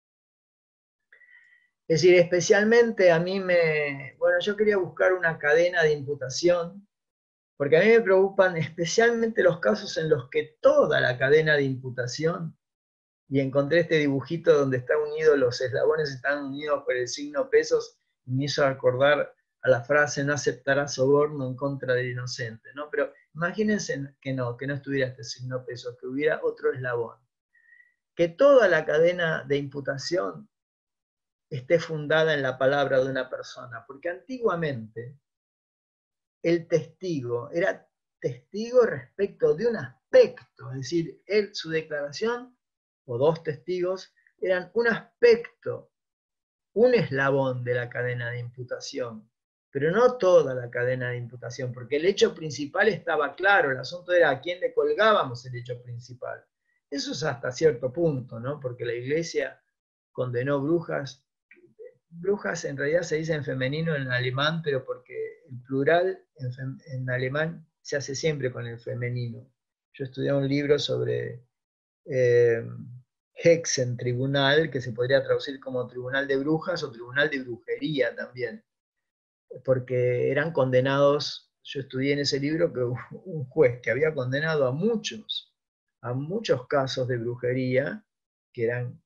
Es decir, especialmente a mí me... Bueno, yo quería buscar una cadena de imputación, porque a mí me preocupan especialmente los casos en los que toda la cadena de imputación, y encontré este dibujito donde están unidos, los eslabones están unidos por el signo pesos, y me hizo acordar a la frase no aceptará soborno en contra del inocente, ¿no? Pero imagínense que no, que no estuviera este signo pesos, que hubiera otro eslabón. Que toda la cadena de imputación esté fundada en la palabra de una persona, porque antiguamente el testigo era testigo respecto de un aspecto, es decir, él, su declaración, o dos testigos, eran un aspecto, un eslabón de la cadena de imputación, pero no toda la cadena de imputación, porque el hecho principal estaba claro, el asunto era a quién le colgábamos el hecho principal. Eso es hasta cierto punto, ¿no? Porque la Iglesia condenó brujas. Brujas en realidad se dice en femenino en alemán, pero porque el plural en, en alemán se hace siempre con el femenino. Yo estudié un libro sobre eh, Hexentribunal, que se podría traducir como tribunal de brujas o tribunal de brujería también, porque eran condenados. Yo estudié en ese libro que un juez que había condenado a muchos, a muchos casos de brujería, que eran,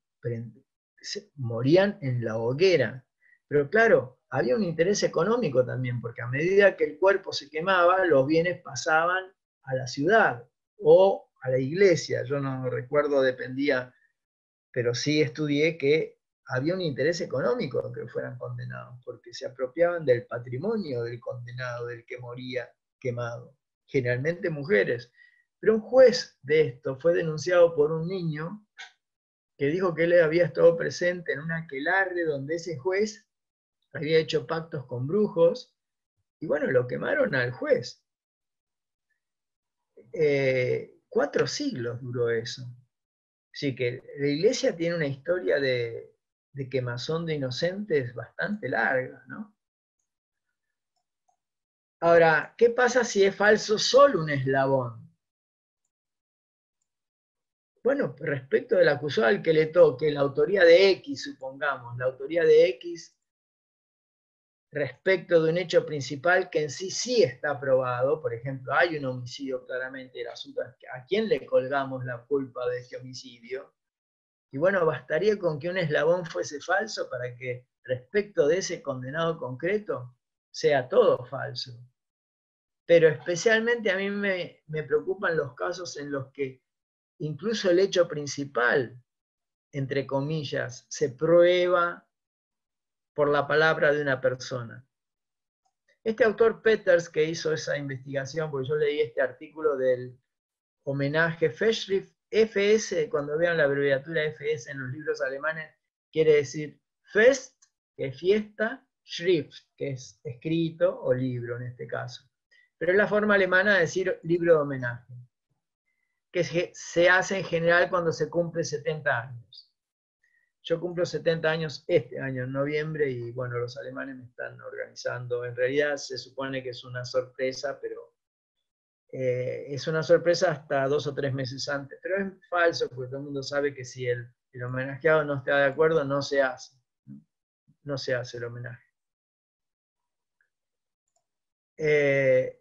morían en la hoguera. Pero claro, había un interés económico también, porque a medida que el cuerpo se quemaba, los bienes pasaban a la ciudad o a la iglesia. Yo no recuerdo, dependía, pero sí estudié que había un interés económico en que fueran condenados, porque se apropiaban del patrimonio del condenado, del que moría quemado, generalmente mujeres. Pero un juez de esto fue denunciado por un niño que dijo que él había estado presente en un aquelarre donde ese juez había hecho pactos con brujos, y bueno, lo quemaron al juez. Eh, cuatro siglos duró eso. Así que la Iglesia tiene una historia de, de quemazón de inocentes bastante larga, ¿no? Ahora, ¿qué pasa si es falso solo un eslabón? Bueno, respecto del acusado al que le toque, la autoría de X, supongamos, la autoría de X respecto de un hecho principal que en sí sí está probado, por ejemplo, hay un homicidio claramente, el asunto es a quién le colgamos la culpa de este homicidio, y bueno, bastaría con que un eslabón fuese falso para que respecto de ese condenado concreto sea todo falso. Pero especialmente a mí me, me preocupan los casos en los que incluso el hecho principal, entre comillas, se prueba por la palabra de una persona. Este autor Peters, que hizo esa investigación, porque yo leí este artículo del homenaje Festschrift, F S, cuando vean la abreviatura F S en los libros alemanes, quiere decir Fest, que es fiesta, Schrift, que es escrito o libro en este caso. Pero es la forma alemana de decir libro de homenaje, que se hace en general cuando se cumple setenta años. yo cumplo setenta años este año, en noviembre, y bueno, los alemanes me están organizando. En realidad se supone que es una sorpresa, pero eh, es una sorpresa hasta dos o tres meses antes. Pero es falso, porque todo el mundo sabe que si el, el homenajeado no está de acuerdo, no se hace. No se hace el homenaje. Eh,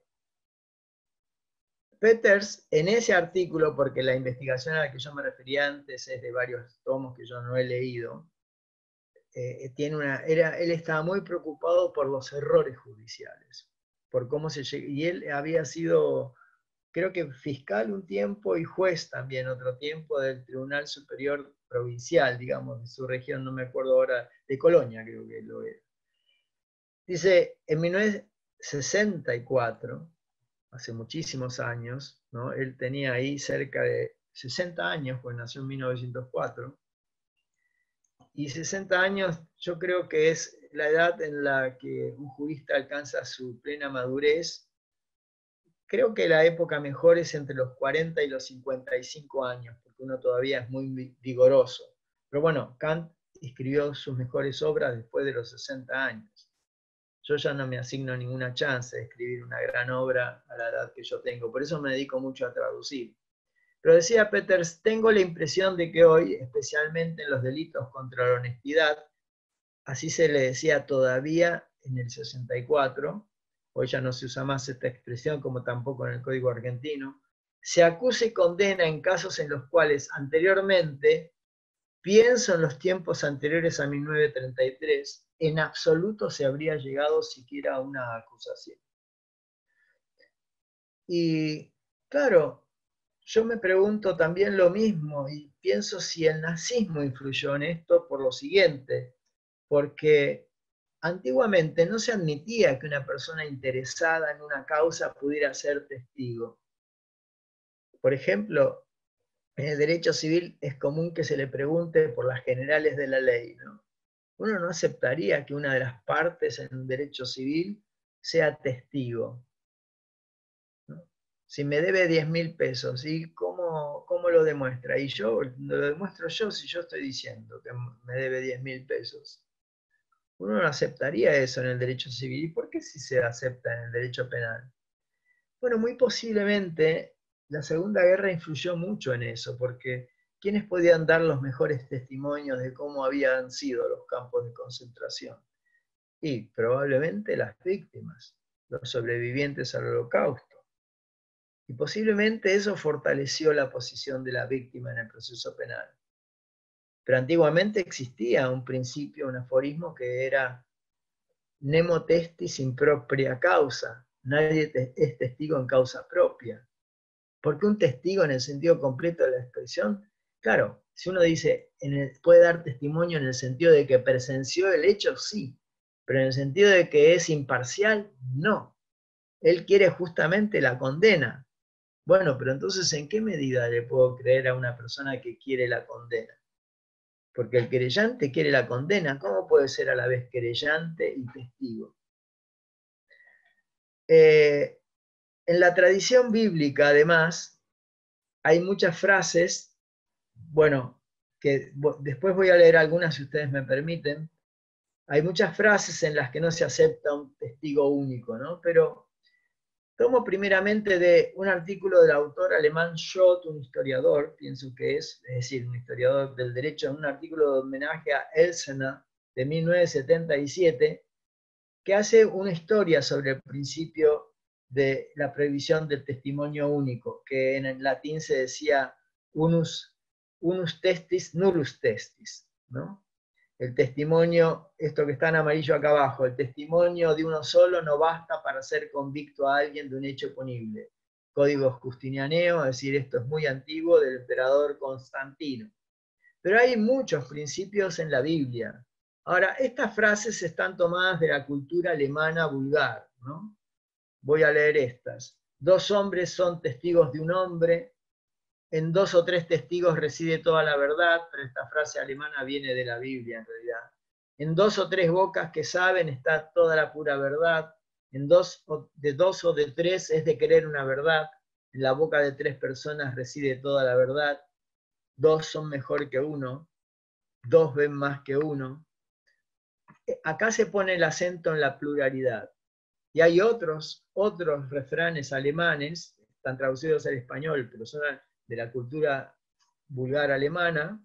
Peters, en ese artículo, porque la investigación a la que yo me refería antes es de varios tomos que yo no he leído, eh, tiene una, era, él estaba muy preocupado por los errores judiciales, por cómo se llega, y él había sido, creo que fiscal un tiempo y juez también otro tiempo del Tribunal Superior Provincial, digamos, de su región, no me acuerdo ahora, de Colonia creo que lo era. Dice, en mil novecientos sesenta y cuatro, hace muchísimos años, ¿no? Él tenía ahí cerca de sesenta años, pues nació en mil novecientos cuatro, y sesenta años yo creo que es la edad en la que un jurista alcanza su plena madurez. Creo que la época mejor es entre los cuarenta y los cincuenta y cinco años, porque uno todavía es muy vigoroso. Pero bueno, Kant escribió sus mejores obras después de los sesenta años. Yo ya no me asigno ninguna chance de escribir una gran obra a la edad que yo tengo, por eso me dedico mucho a traducir. Pero decía Peters, tengo la impresión de que hoy, especialmente en los delitos contra la honestidad, así se le decía todavía en el sesenta y cuatro, hoy ya no se usa más esta expresión como tampoco en el Código Argentino, se acusa y condena en casos en los cuales anteriormente, pienso en los tiempos anteriores a mil novecientos treinta y tres, en absoluto se habría llegado siquiera a una acusación. Y claro, yo me pregunto también lo mismo y pienso si el nazismo influyó en esto por lo siguiente, porque antiguamente no se admitía que una persona interesada en una causa pudiera ser testigo. Por ejemplo, en el derecho civil es común que se le pregunte por las generales de la ley, ¿no? Uno no aceptaría que una de las partes en un derecho civil sea testigo, ¿no? Si me debe diez mil pesos, ¿y cómo, cómo lo demuestra? Y yo lo demuestro yo si yo estoy diciendo que me debe diez mil pesos. Uno no aceptaría eso en el derecho civil. ¿Y por qué si se acepta en el derecho penal? Bueno, muy posiblemente la Segunda Guerra influyó mucho en eso, porque ¿quiénes podían dar los mejores testimonios de cómo habían sido los campos de concentración? Y probablemente las víctimas, los sobrevivientes al Holocausto. Y posiblemente eso fortaleció la posición de la víctima en el proceso penal. Pero antiguamente existía un principio, un aforismo que era nemo testis in propria causa. Nadie te es testigo en causa propia. Porque un testigo en el sentido completo de la expresión, claro, si uno dice, en el, puede dar testimonio en el sentido de que presenció el hecho, sí, pero en el sentido de que es imparcial, no. Él quiere justamente la condena. Bueno, pero entonces, ¿en qué medida le puedo creer a una persona que quiere la condena? Porque el querellante quiere la condena. ¿Cómo puede ser a la vez querellante y testigo? Eh, en la tradición bíblica, además, hay muchas frases, bueno, que después voy a leer algunas si ustedes me permiten. Hay muchas frases en las que no se acepta un testigo único, ¿no? Pero tomo primeramente de un artículo del autor alemán Schott, un historiador, pienso que es, es decir, un historiador del derecho, en un artículo de homenaje a Elsener de mil novecientos setenta y siete, que hace una historia sobre el principio de la prohibición del testimonio único, que en el latín se decía unus, unus testis, nullus testis, ¿no? El testimonio, esto que está en amarillo acá abajo, el testimonio de uno solo no basta para ser convicto a alguien de un hecho punible. Código Justinianeo, es decir, esto es muy antiguo, del emperador Constantino. Pero hay muchos principios en la Biblia. Ahora, estas frases están tomadas de la cultura alemana vulgar, ¿no? Voy a leer estas. Dos hombres son testigos de un hombre, en dos o tres testigos reside toda la verdad, pero esta frase alemana viene de la Biblia en realidad. En dos o tres bocas que saben está toda la pura verdad, en dos o, de dos o de tres es de querer una verdad, en la boca de tres personas reside toda la verdad, dos son mejor que uno. dos ven más que uno. Acá se pone el acento en la pluralidad. Y hay otros, otros refranes alemanes, están traducidos al español, pero son de la cultura vulgar alemana,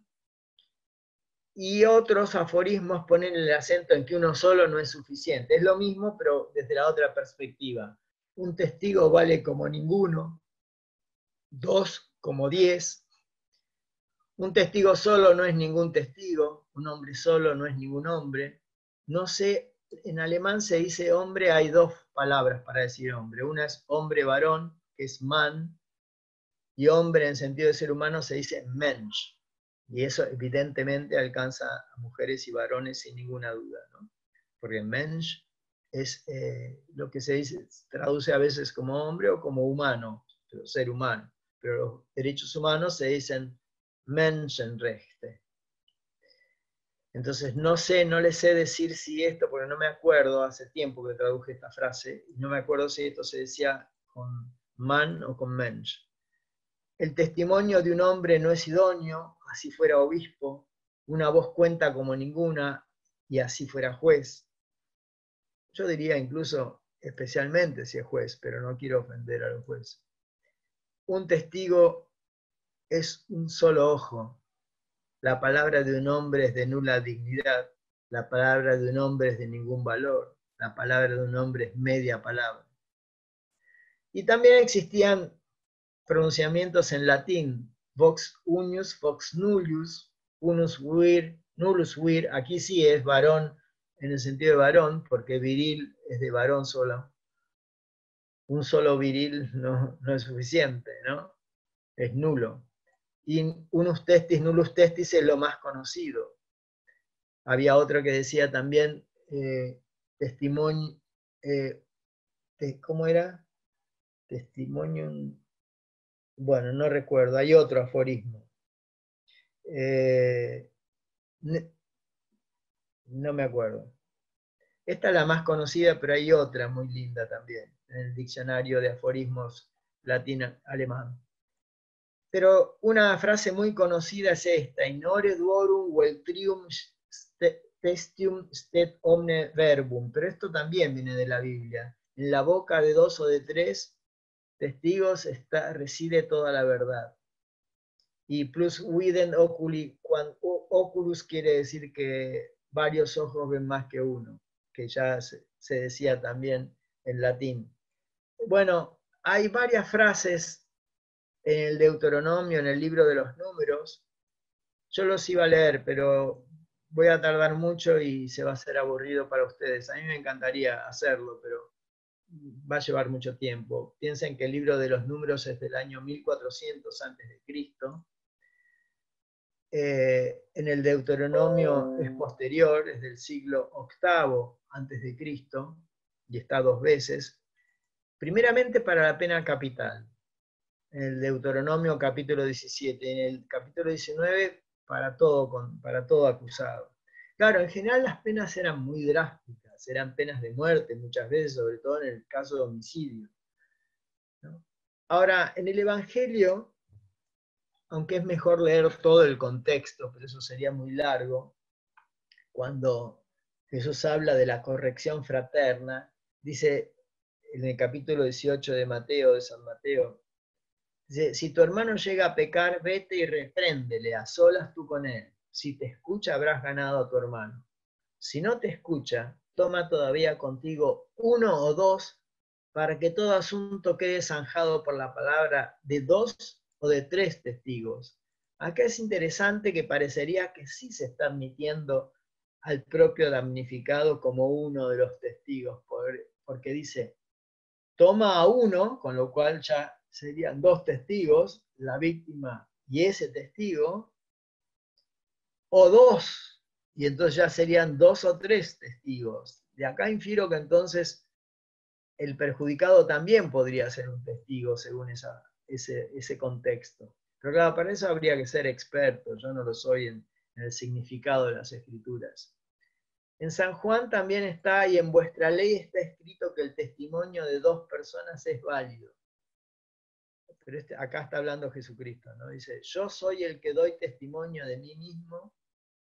y otros aforismos ponen el acento en que uno solo no es suficiente. Es lo mismo, pero desde la otra perspectiva. Un testigo vale como ninguno, dos como diez. Un testigo solo no es ningún testigo, un hombre solo no es ningún hombre. No sé, en alemán se dice hombre, hay dos palabras para decir hombre. Una es hombre varón, que es Mann, y hombre en sentido de ser humano se dice Mensch. Y eso evidentemente alcanza a mujeres y varones sin ninguna duda, ¿no? Porque Mensch es eh, lo que se dice, traduce a veces como hombre o como humano, pero ser humano. Pero los derechos humanos se dicen Menschenrechte. Entonces no sé, no le sé decir si esto, porque no me acuerdo, hace tiempo que traduje esta frase, y no me acuerdo si esto se decía con man o con Mensch. El testimonio de un hombre no es idóneo, así fuera obispo, una voz cuenta como ninguna, y así fuera juez. Yo diría incluso especialmente si es juez, pero no quiero ofender a los jueces. Un testigo es un solo ojo. La palabra de un hombre es de nula dignidad. La palabra de un hombre es de ningún valor. La palabra de un hombre es media palabra. Y también existían pronunciamientos en latín. Vox unius, vox nullius, unus vir, nullus vir. Aquí sí es varón en el sentido de varón, porque viril es de varón solo. Un solo viril no, no es suficiente, ¿no? Es nulo. Y unus testis, nullus testis es lo más conocido. Había otro que decía también, eh, testimonio, eh, te, ¿cómo era? Testimonio, bueno, no recuerdo, hay otro aforismo. Eh, no me acuerdo. Esta es la más conocida, pero hay otra muy linda también, en el diccionario de aforismos latino-alemán. Pero una frase muy conocida es esta: Inore duorum vel trium testium stet omne verbum. Pero esto también viene de la Biblia. En la boca de dos o de tres testigos está, reside toda la verdad. Y plus viden oculi, cuando oculus quiere decir que varios ojos ven más que uno, que ya se, se decía también en latín. Bueno, hay varias frases en el Deuteronomio, en el libro de los números. Yo los iba a leer, pero voy a tardar mucho y se va a hacer aburrido para ustedes. A mí me encantaría hacerlo, pero va a llevar mucho tiempo. Piensen que el libro de los números es del año mil cuatrocientos antes de Cristo. Eh, en el Deuteronomio es posterior, es del siglo octavo antes de Cristo, y está dos veces. Primeramente para la pena capital, en el Deuteronomio capítulo diecisiete, en el capítulo diecinueve para todo, para todo acusado. Claro, en general las penas eran muy drásticas, eran penas de muerte muchas veces, sobre todo en el caso de homicidio, ¿no? Ahora, en el Evangelio, aunque es mejor leer todo el contexto, pero eso sería muy largo, cuando Jesús habla de la corrección fraterna, dice en el capítulo dieciocho de Mateo, de San Mateo, dice: si tu hermano llega a pecar, vete y repréndele, a solas tú con él. Si te escucha, habrás ganado a tu hermano. Si no te escucha, toma todavía contigo uno o dos, para que todo asunto quede zanjado por la palabra de dos o de tres testigos. Acá es interesante que parecería que sí se está admitiendo al propio damnificado como uno de los testigos, porque dice, toma a uno, con lo cual ya serían dos testigos, la víctima y ese testigo, o dos, y entonces ya serían dos o tres testigos. De acá infiero que entonces el perjudicado también podría ser un testigo según esa, ese, ese contexto. Pero claro, para eso habría que ser experto, yo no lo soy en, en el significado de las escrituras. En San Juan también está, y en vuestra ley está escrito que el testimonio de dos personas es válido. Pero este, acá está hablando Jesucristo, ¿no? Dice, yo soy el que doy testimonio de mí mismo,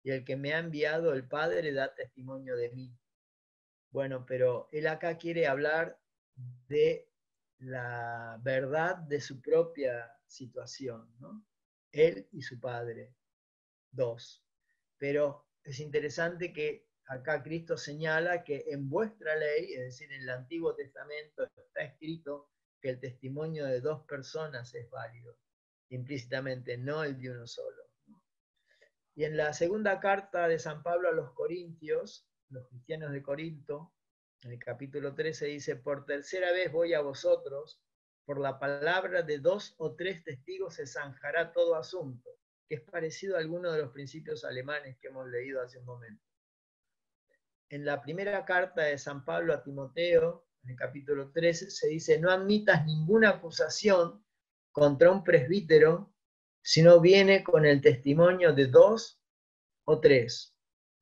y el que me ha enviado el Padre da testimonio de mí. Bueno, pero él acá quiere hablar de la verdad de su propia situación, ¿no? Él y su Padre, dos. Pero es interesante que acá Cristo señala que en vuestra ley, es decir, en el Antiguo Testamento, está escrito que el testimonio de dos personas es válido, implícitamente, no el de uno solo. Y en la segunda carta de San Pablo a los Corintios, los cristianos de Corinto, en el capítulo trece dice, por tercera vez voy a vosotros, por la palabra de dos o tres testigos se zanjará todo asunto, que es parecido a alguno de los principios alemanes que hemos leído hace un momento. En la primera carta de San Pablo a Timoteo, en el capítulo trece, se dice, no admitas ninguna acusación contra un presbítero, sino viene con el testimonio de dos o tres.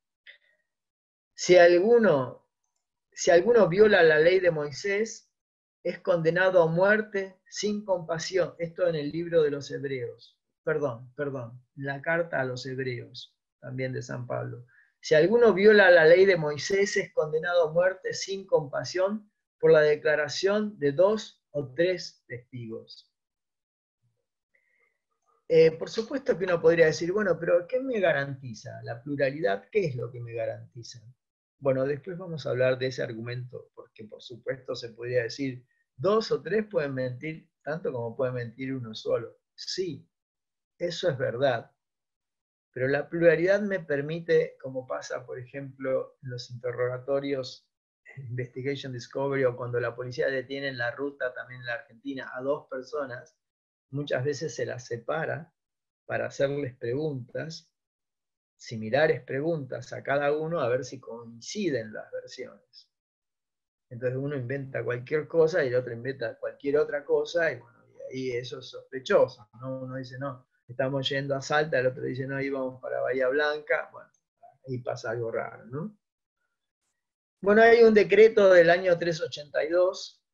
Si alguno, si alguno viola la ley de Moisés, es condenado a muerte sin compasión. Esto en el libro de los Hebreos. Perdón, perdón, la carta a los Hebreos, también de San Pablo. Si alguno viola la ley de Moisés, es condenado a muerte sin compasión por la declaración de dos o tres testigos. Eh, por supuesto que uno podría decir, bueno, pero ¿qué me garantiza? La pluralidad, ¿qué es lo que me garantiza? Bueno, después vamos a hablar de ese argumento, porque por supuesto se podría decir, dos o tres pueden mentir tanto como puede mentir uno solo. Sí, eso es verdad. Pero la pluralidad me permite, como pasa, por ejemplo, en los interrogatorios, Investigation Discovery, o cuando la policía detiene en la ruta, también en la Argentina, a dos personas, muchas veces se las separa para hacerles preguntas, similares preguntas a cada uno, a ver si coinciden las versiones. Entonces uno inventa cualquier cosa y el otro inventa cualquier otra cosa, y bueno, y ahí eso es sospechoso, ¿no? Uno dice, no, estamos yendo a Salta, el otro dice, no, íbamos para Bahía Blanca, bueno, ahí pasa algo raro, ¿no? Bueno, hay un decreto del año trescientos ochenta y dos,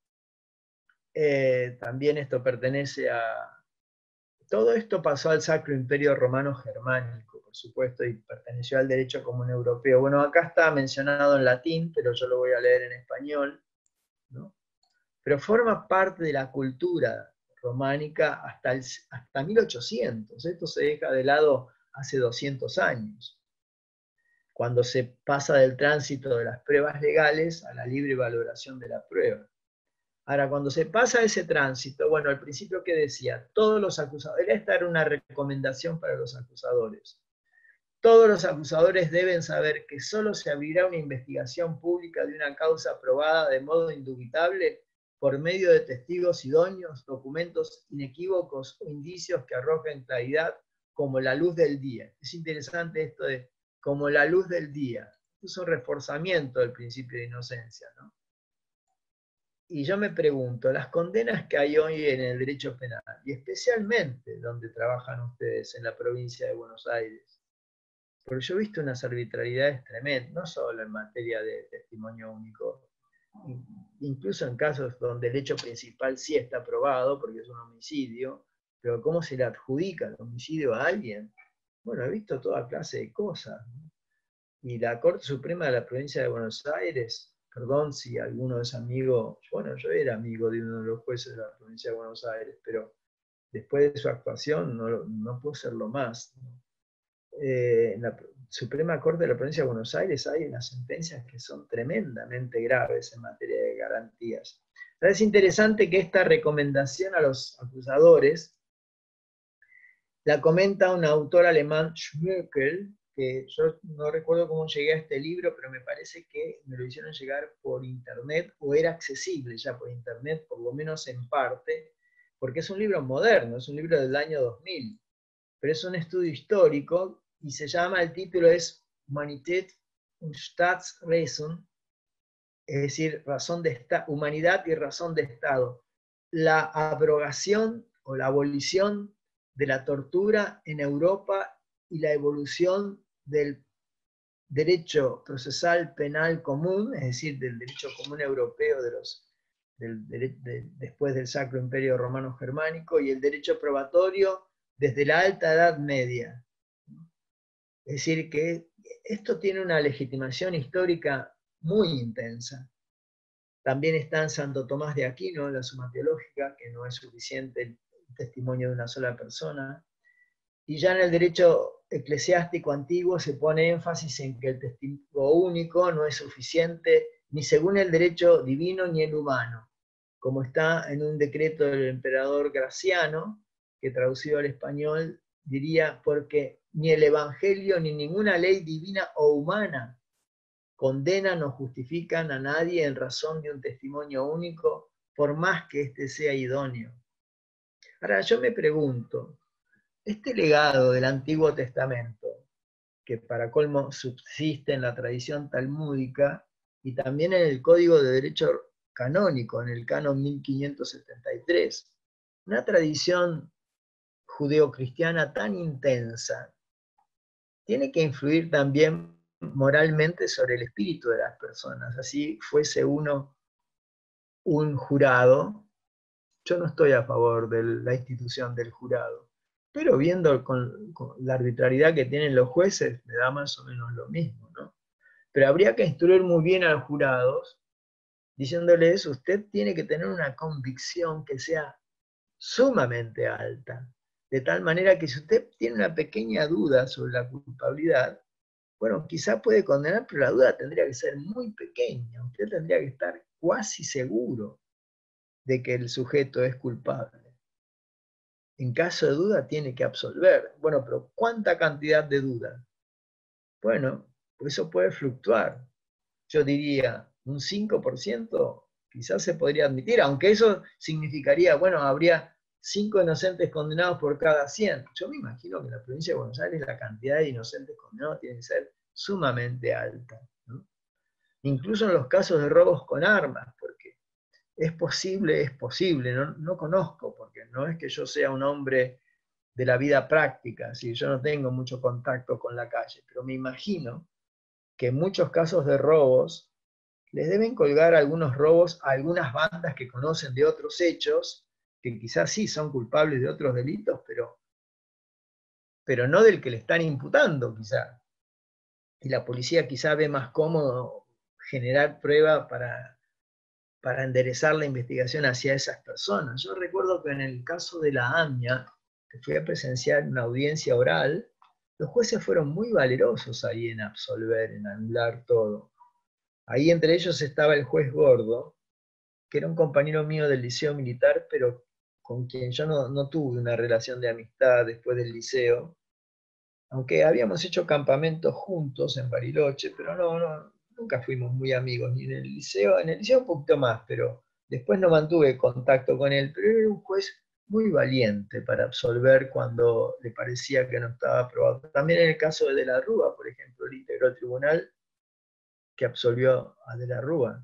eh, también esto pertenece a... Todo esto pasó al Sacro Imperio Romano Germánico, por supuesto, y perteneció al derecho común europeo. Bueno, acá está mencionado en latín, pero yo lo voy a leer en español, ¿no? Pero forma parte de la cultura románica hasta, el, hasta mil ochocientos. Esto se deja de lado hace doscientos años, cuando se pasa del tránsito de las pruebas legales a la libre valoración de la prueba. Ahora, cuando se pasa ese tránsito, bueno, al principio que decía, todos los acusadores, esta era una recomendación para los acusadores. Todos los acusadores deben saber que solo se abrirá una investigación pública de una causa probada de modo indubitable por medio de testigos idóneos, documentos inequívocos o indicios que arrojen claridad como la luz del día. Es interesante esto de como la luz del día. Es un reforzamiento del principio de inocencia, ¿no? Y yo me pregunto, las condenas que hay hoy en el derecho penal, y especialmente donde trabajan ustedes, en la provincia de Buenos Aires, porque yo he visto unas arbitrariedades tremendas, no solo en materia de testimonio único, incluso en casos donde el hecho principal sí está probado, porque es un homicidio, pero ¿cómo se le adjudica el homicidio a alguien? Bueno, he visto toda clase de cosas, ¿no? Y la Corte Suprema de la provincia de Buenos Aires, perdón si alguno es amigo, bueno, yo era amigo de uno de los jueces de la provincia de Buenos Aires, pero después de su actuación no, no puedo serlo más, ¿no? Eh, en la Suprema Corte de la provincia de Buenos Aires hay unas sentencias que son tremendamente graves en materia de garantías. Pero es interesante que esta recomendación a los acusadores la comenta un autor alemán, Schmökel, que yo no recuerdo cómo llegué a este libro, pero me parece que me lo hicieron llegar por internet, o era accesible ya por internet, por lo menos en parte, porque es un libro moderno, es un libro del año dos mil, pero es un estudio histórico, y se llama, el título es Humanität und Staatsräson, es decir, razón de esta, humanidad y razón de Estado, la abrogación o la abolición de la tortura en Europa y la evolución del derecho procesal penal común, es decir, del derecho común europeo de los, del, de, de, después del Sacro Imperio Romano Germánico, y el derecho probatorio desde la Alta Edad Media. Es decir, que esto tiene una legitimación histórica muy intensa. También está en Santo Tomás de Aquino, en la Suma Teológica, que no es suficiente el testimonio de una sola persona. Y ya en el derecho eclesiástico antiguo se pone énfasis en que el testigo único no es suficiente ni según el derecho divino ni el humano, como está en un decreto del emperador Graciano, que traducido al español diría, porque ni el Evangelio ni ninguna ley divina o humana condenan o justifican a nadie en razón de un testimonio único, por más que éste sea idóneo. Ahora yo me pregunto, este legado del Antiguo Testamento, que para colmo subsiste en la tradición talmúdica y también en el Código de Derecho Canónico, en el Canon mil quinientos setenta y tres, una tradición judeocristiana tan intensa, tiene que influir también moralmente sobre el espíritu de las personas. Así fuese uno un jurado, yo no estoy a favor de la institución del jurado, pero viendo con, con la arbitrariedad que tienen los jueces, me da más o menos lo mismo, ¿no? Pero habría que instruir muy bien a los jurados, diciéndoles, usted tiene que tener una convicción que sea sumamente alta, de tal manera que si usted tiene una pequeña duda sobre la culpabilidad, bueno, quizá puede condenar, pero la duda tendría que ser muy pequeña. Usted tendría que estar cuasi seguro de que el sujeto es culpable. En caso de duda tiene que absolver. Bueno, pero ¿cuánta cantidad de duda? Bueno, pues eso puede fluctuar. Yo diría, un cinco por ciento quizás se podría admitir, aunque eso significaría, bueno, habría cinco inocentes condenados por cada cien. Yo me imagino que en la provincia de Buenos Aires la cantidad de inocentes condenados tiene que ser sumamente alta, ¿no? Incluso en los casos de robos con armas, porque es posible, es posible, no, no conozco, porque no es que yo sea un hombre de la vida práctica, ¿sí? Yo no tengo mucho contacto con la calle, pero me imagino que en muchos casos de robos les deben colgar algunos robos a algunas bandas que conocen de otros hechos, que quizás sí son culpables de otros delitos, pero, pero no del que le están imputando, quizás. Y la policía quizá ve más cómodo generar prueba para, para enderezar la investigación hacia esas personas. Yo recuerdo que en el caso de la AMIA, que fui a presenciar una audiencia oral, los jueces fueron muy valerosos ahí en absolver, en anular todo. Ahí entre ellos estaba el juez Gordo, que era un compañero mío del liceo militar, pero con quien yo no, no tuve una relación de amistad después del liceo, aunque habíamos hecho campamentos juntos en Bariloche, pero no, no, nunca fuimos muy amigos, ni en el liceo, en el liceo un poquito más, pero después no mantuve contacto con él, pero era un juez muy valiente para absolver cuando le parecía que no estaba aprobado. También en el caso de De la Rúa, por ejemplo, él integró el tribunal que absolvió a De la Rúa.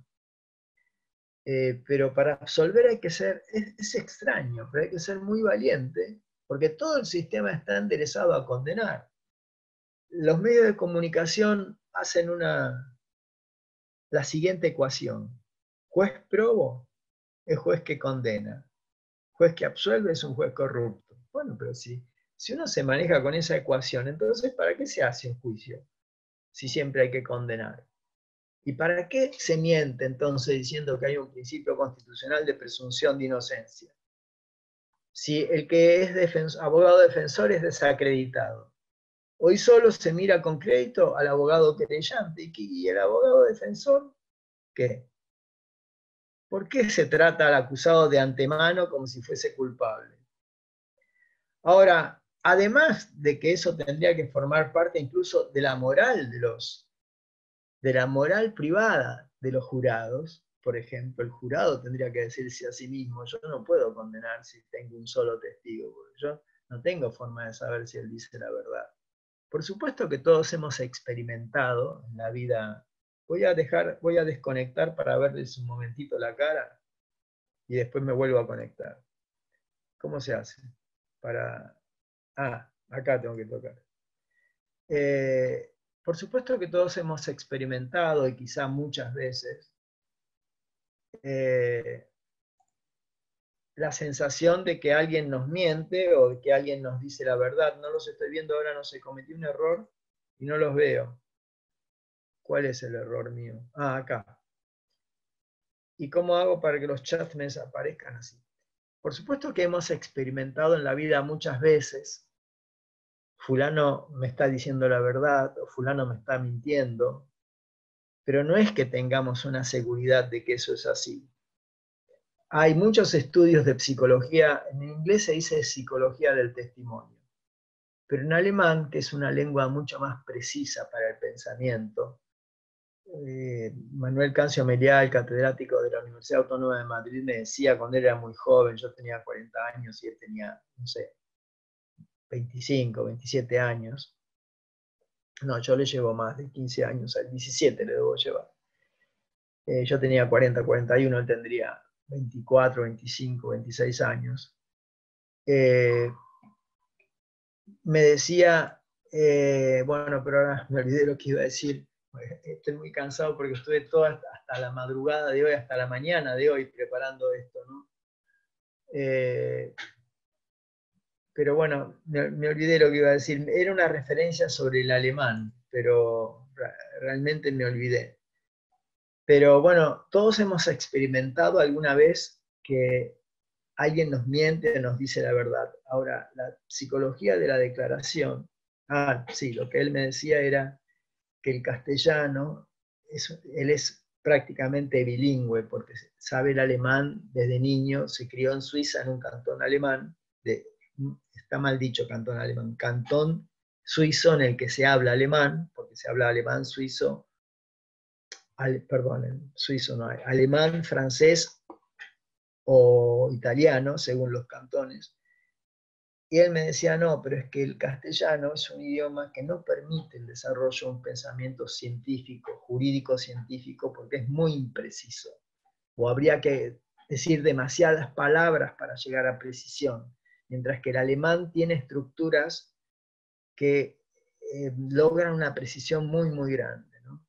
Eh, pero para absolver hay que ser, es, es extraño, pero hay que ser muy valiente, porque todo el sistema está enderezado a condenar. Los medios de comunicación hacen una, la siguiente ecuación. Juez probo es juez que condena. Juez que absuelve es un juez corrupto. Bueno, pero si, si uno se maneja con esa ecuación, entonces ¿para qué se hace un juicio? Si siempre hay que condenar. ¿Y para qué se miente entonces diciendo que hay un principio constitucional de presunción de inocencia? Si el que es defensor, abogado defensor es desacreditado. Hoy solo se mira con crédito al abogado querellante. ¿Y el abogado defensor qué? ¿Por qué se trata al acusado de antemano como si fuese culpable? Ahora, además de que eso tendría que formar parte incluso de la moral de los, de la moral privada de los jurados, por ejemplo, el jurado tendría que decirse a sí mismo, yo no puedo condenar si tengo un solo testigo, porque yo no tengo forma de saber si él dice la verdad. Por supuesto que todos hemos experimentado en la vida. Voy a dejar, voy a desconectar para verles un momentito la cara y después me vuelvo a conectar. ¿Cómo se hace? Para... Ah, acá tengo que tocar. Eh, por supuesto que todos hemos experimentado, y quizá muchas veces, eh, la sensación de que alguien nos miente o de que alguien nos dice la verdad. No los estoy viendo ahora, no sé, cometí un error y no los veo. ¿Cuál es el error mío? Ah, acá. ¿Y cómo hago para que los chats me desaparezcan así? Por supuesto que hemos experimentado en la vida muchas veces, fulano me está diciendo la verdad, o fulano me está mintiendo, pero no es que tengamos una seguridad de que eso es así. Hay muchos estudios de psicología, en inglés se dice psicología del testimonio, pero en alemán, que es una lengua mucho más precisa para el pensamiento, eh, Manuel Cancio Meliá, el catedrático de la Universidad Autónoma de Madrid, me decía cuando él era muy joven, yo tenía cuarenta años y él tenía, no sé, veinticinco, veintisiete años. No, yo le llevo más de quince años, al diecisiete le debo llevar. Eh, yo tenía cuarenta, cuarenta y uno, él tendría veinticuatro, veinticinco, veintiséis años. Eh, me decía, eh, bueno, pero ahora me olvidé lo que iba a decir. Estoy muy cansado porque estuve toda hasta la madrugada de hoy, hasta la mañana de hoy preparando esto, ¿no? Eh, pero bueno, me, me olvidé lo que iba a decir. Era una referencia sobre el alemán, pero realmente me olvidé. Pero bueno, todos hemos experimentado alguna vez que alguien nos miente, nos dice la verdad. Ahora, la psicología de la declaración, ah, sí, lo que él me decía era que el castellano, es, él es prácticamente bilingüe, porque sabe el alemán desde niño, se crió en Suiza en un cantón alemán, de, está mal dicho cantón alemán, cantón suizo en el que se habla alemán, porque se habla alemán, suizo, al, perdón, suizo no hay, alemán, francés o italiano, según los cantones. Y él me decía, no, pero es que el castellano es un idioma que no permite el desarrollo de un pensamiento científico, jurídico-científico, porque es muy impreciso. O habría que decir demasiadas palabras para llegar a precisión. Mientras que el alemán tiene estructuras que eh, logran una precisión muy, muy grande, ¿no?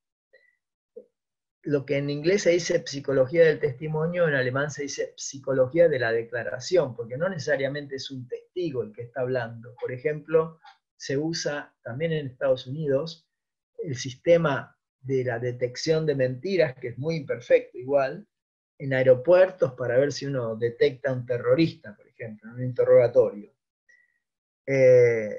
Lo que en inglés se dice psicología del testimonio, en alemán se dice psicología de la declaración, porque no necesariamente es un testigo el que está hablando. Por ejemplo, se usa también en Estados Unidos el sistema de la detección de mentiras, que es muy imperfecto igual, en aeropuertos para ver si uno detecta a un terrorista, por ejemplo, en un interrogatorio. Eh,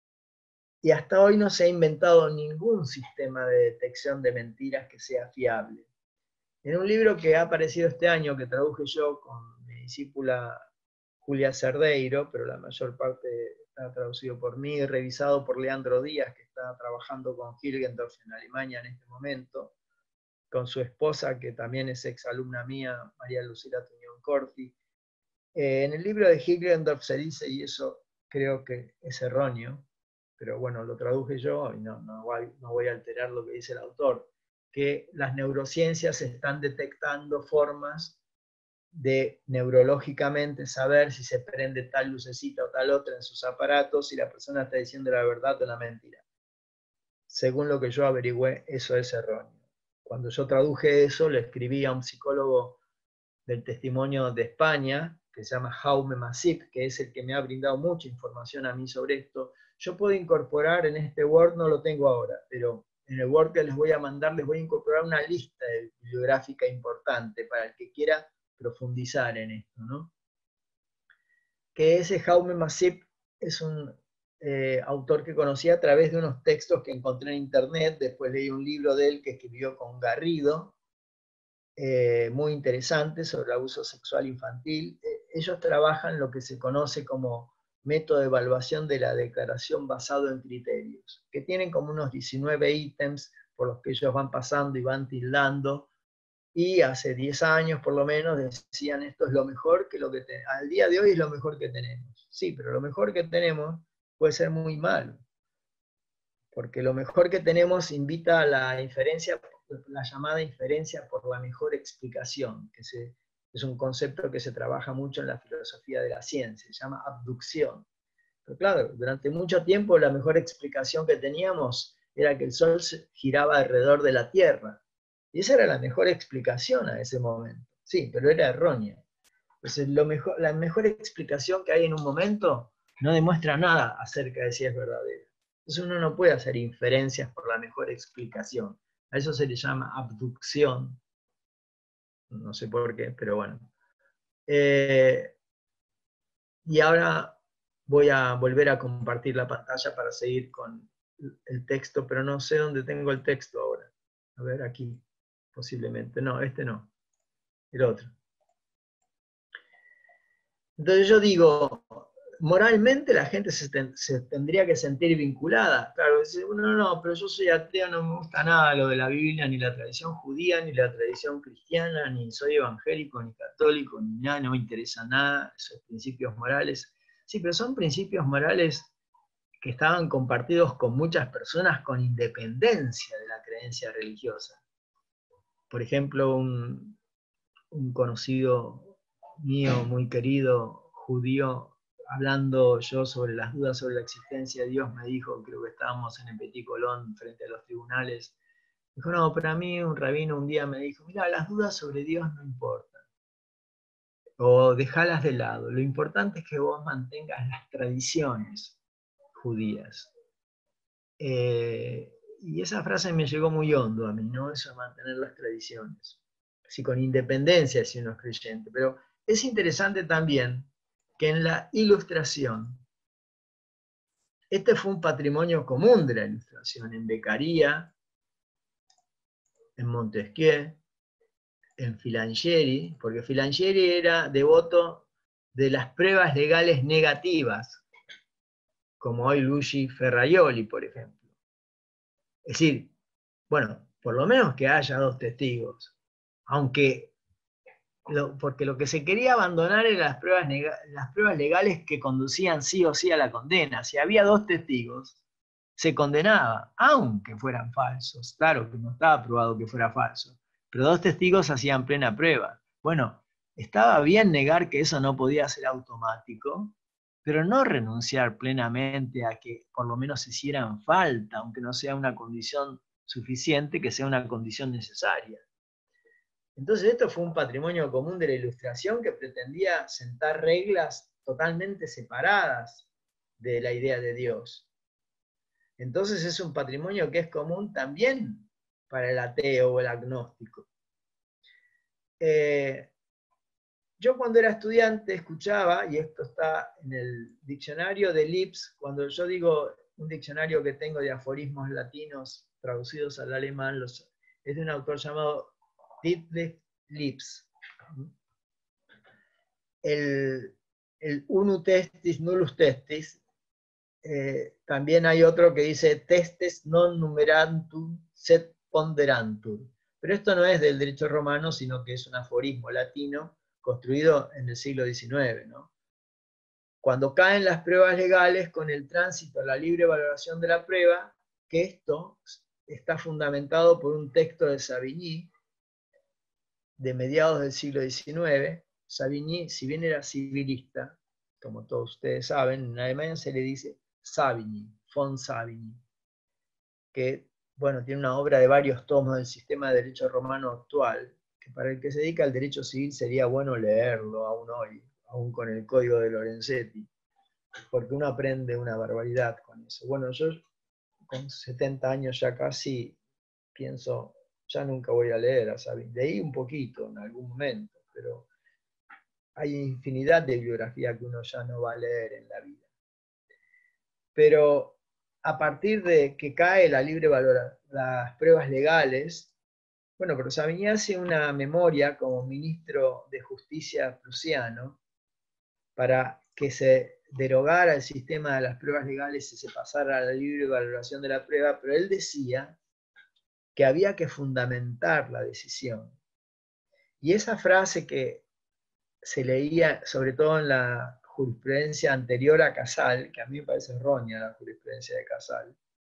y hasta hoy no se ha inventado ningún sistema de detección de mentiras que sea fiable. En un libro que ha aparecido este año, que traduje yo con mi discípula Julia Cerdeiro, pero la mayor parte está traducido por mí, revisado por Leandro Díaz, que está trabajando con Hilgendorf en Alemania en este momento, con su esposa, que también es exalumna mía, María Lucila Tuñón Corti. Eh, en el libro de Hilgendorf se dice, y eso creo que es erróneo, pero bueno, lo traduje yo y no, no, voy, no voy a alterar lo que dice el autor, que las neurociencias están detectando formas de neurológicamente saber si se prende tal lucecita o tal otra en sus aparatos, si la persona está diciendo la verdad o la mentira. Según lo que yo averigüé, eso es erróneo. Cuando yo traduje eso, le escribí a un psicólogo del testimonio de España, que se llama Jaume Masip, que es el que me ha brindado mucha información a mí sobre esto. Yo puedo incorporar en este Word, no lo tengo ahora, pero en el Word que les voy a mandar les voy a incorporar una lista bibliográfica importante para el que quiera profundizar en esto, ¿no? Que ese Jaume Masip es un eh, autor que conocí a través de unos textos que encontré en internet, después leí un libro de él que escribió con Garrido, eh, muy interesante sobre abuso sexual infantil. Eh, ellos trabajan lo que se conoce como método de evaluación de la declaración basado en criterios, que tienen como unos diecinueve ítems por los que ellos van pasando y van tildando, y hace diez años por lo menos decían esto es lo mejor que lo que tenemos, al día de hoy es lo mejor que tenemos. Sí, pero lo mejor que tenemos puede ser muy malo, porque lo mejor que tenemos invita a la inferencia, la llamada inferencia por la mejor explicación, que se, es un concepto que se trabaja mucho en la filosofía de la ciencia, se llama abducción. Pero claro, durante mucho tiempo la mejor explicación que teníamos era que el Sol giraba alrededor de la Tierra. Y esa era la mejor explicación a ese momento. Sí, pero era errónea. Entonces, lo mejor, la mejor explicación que hay en un momento no demuestra nada acerca de si es verdadera. Entonces uno no puede hacer inferencias por la mejor explicación. A eso se le llama abducción. No sé por qué, pero bueno. Eh, y ahora voy a volver a compartir la pantalla para seguir con el texto, pero no sé dónde tengo el texto ahora. A ver, aquí, posiblemente. No, este no. El otro. Entonces yo digo, moralmente la gente se, ten, se tendría que sentir vinculada. Claro, dice, no, no, pero yo soy ateo, no me gusta nada lo de la Biblia, ni la tradición judía, ni la tradición cristiana, ni soy evangélico, ni católico, ni nada, no me interesa nada, esos principios morales. Sí, pero son principios morales que estaban compartidos con muchas personas con independencia de la creencia religiosa. Por ejemplo, un, un conocido mío, muy querido, judío, hablando yo sobre las dudas sobre la existencia de Dios, me dijo, creo que estábamos en el Petit Colón frente a los tribunales, dijo, no, pero a mí un rabino un día me dijo, mira, las dudas sobre Dios no importan, o dejalas de lado, lo importante es que vos mantengas las tradiciones judías. Eh, y esa frase me llegó muy hondo a mí, ¿no? Eso de mantener las tradiciones. Sí, con independencia si uno es creyente, pero es interesante también que en la Ilustración, este fue un patrimonio común de la Ilustración, en Beccaria, en Montesquieu, en Filangieri, porque Filangieri era devoto de las pruebas legales negativas, como hoy Luigi Ferraioli, por ejemplo. Es decir, bueno, por lo menos que haya dos testigos, aunque Lo, porque lo que se quería abandonar eran las pruebas, las pruebas legales que conducían sí o sí a la condena. Si había dos testigos, se condenaba, aunque fueran falsos. Claro que no estaba probado que fuera falso, pero dos testigos hacían plena prueba. Bueno, estaba bien negar que eso no podía ser automático, pero no renunciar plenamente a que por lo menos hicieran falta, aunque no sea una condición suficiente, que sea una condición necesaria. Entonces esto fue un patrimonio común de la Ilustración que pretendía sentar reglas totalmente separadas de la idea de Dios. Entonces es un patrimonio que es común también para el ateo o el agnóstico. Eh, yo cuando era estudiante escuchaba, y esto está en el diccionario de Lips, cuando yo digo un diccionario que tengo de aforismos latinos traducidos al alemán, los, es de un autor llamado Dietrich Lips. El, el unu testis nullus testis, eh, también hay otro que dice testes non numerantur sed ponderantur. Pero esto no es del derecho romano, sino que es un aforismo latino construido en el siglo diecinueve, ¿no? Cuando caen las pruebas legales con el tránsito a la libre valoración de la prueba, que esto está fundamentado por un texto de Savigny, de mediados del siglo diecinueve, Savigny, si bien era civilista, como todos ustedes saben, en Alemania se le dice Savigny, von Savigny, que bueno, tiene una obra de varios tomos del sistema de derecho romano actual, que para el que se dedica al derecho civil sería bueno leerlo aún hoy, aún con el código de Lorenzetti, porque uno aprende una barbaridad con eso. Bueno, yo con setenta años ya casi pienso, ya nunca voy a leer a Savigny. Leí un poquito en algún momento, pero hay infinidad de biografía que uno ya no va a leer en la vida. Pero a partir de que cae la libre valor, las pruebas legales, bueno, pero Savigny hace una memoria como ministro de Justicia prusiano para que se derogara el sistema de las pruebas legales y se pasara a la libre valoración de la prueba, pero él decía que había que fundamentar la decisión. Y esa frase que se leía sobre todo en la jurisprudencia anterior a Casal, que a mí me parece errónea la jurisprudencia de Casal,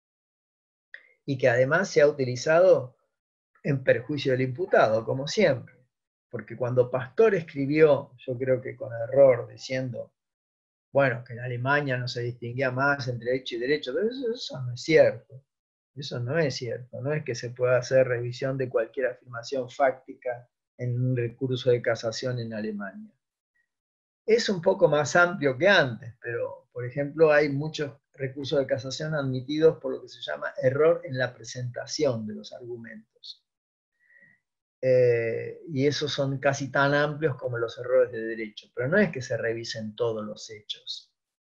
y que además se ha utilizado en perjuicio del imputado, como siempre. Porque cuando Pastor escribió, yo creo que con error, diciendo, bueno, que en Alemania no se distinguía más entre hecho y derecho, pero eso, eso no es cierto. Eso no es cierto. No es que se pueda hacer revisión de cualquier afirmación fáctica en un recurso de casación en Alemania. Es un poco más amplio que antes, pero, por ejemplo, hay muchos recursos de casación admitidos por lo que se llama error en la presentación de los argumentos. Eh, y esos son casi tan amplios como los errores de derecho, pero no es que se revisen todos los hechos.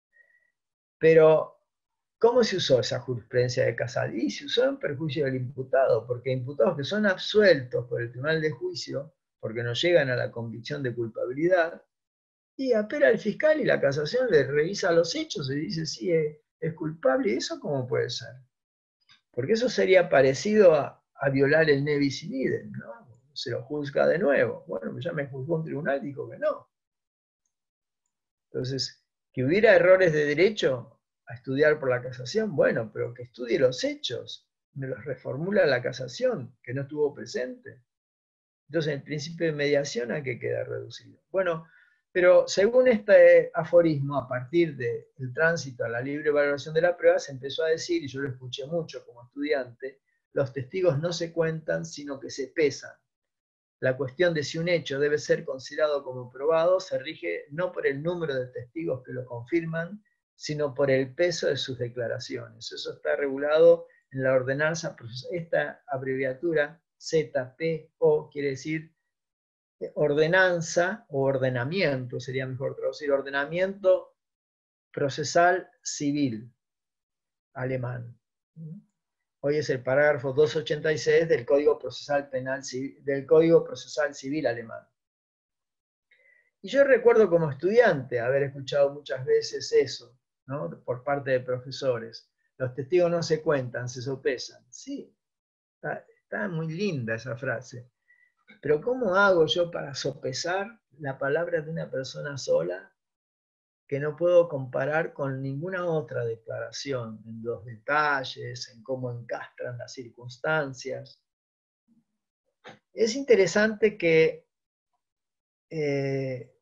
Pero, ¿cómo se usó esa jurisprudencia de Casal? Y se usó en perjuicio del imputado, porque imputados que son absueltos por el tribunal de juicio, porque no llegan a la convicción de culpabilidad, y apela el fiscal y la casación le revisa los hechos y dice, sí, es, es culpable. ¿Y eso cómo puede ser? Porque eso sería parecido a, a violar el ne bis in idem, ¿no? Se lo juzga de nuevo. Bueno, ya me juzgó un tribunal, dijo que no. Entonces, que hubiera errores de derecho a estudiar por la casación, bueno, pero que estudie los hechos, me los reformula la casación, que no estuvo presente. Entonces, el principio de mediación a que queda reducido. Bueno, pero según este aforismo, a partir del tránsito a la libre valoración de la prueba, se empezó a decir, y yo lo escuché mucho como estudiante, los testigos no se cuentan, sino que se pesan. La cuestión de si un hecho debe ser considerado como probado se rige no por el número de testigos que lo confirman, sino por el peso de sus declaraciones. Eso está regulado en la ordenanza. Esta abreviatura Z P O quiere decir ordenanza o ordenamiento, sería mejor traducir, ordenamiento procesal civil alemán. Hoy es el parágrafo doscientos ochenta y seis del Código Procesal Penal del Código Procesal Civil alemán. Y yo recuerdo como estudiante haber escuchado muchas veces eso, ¿no? Por parte de profesores. Los testigos no se cuentan, se sopesan. Sí, está, está muy linda esa frase. Pero ¿cómo hago yo para sopesar la palabra de una persona sola que no puedo comparar con ninguna otra declaración, en los detalles, en cómo encastran las circunstancias? Es interesante que eh,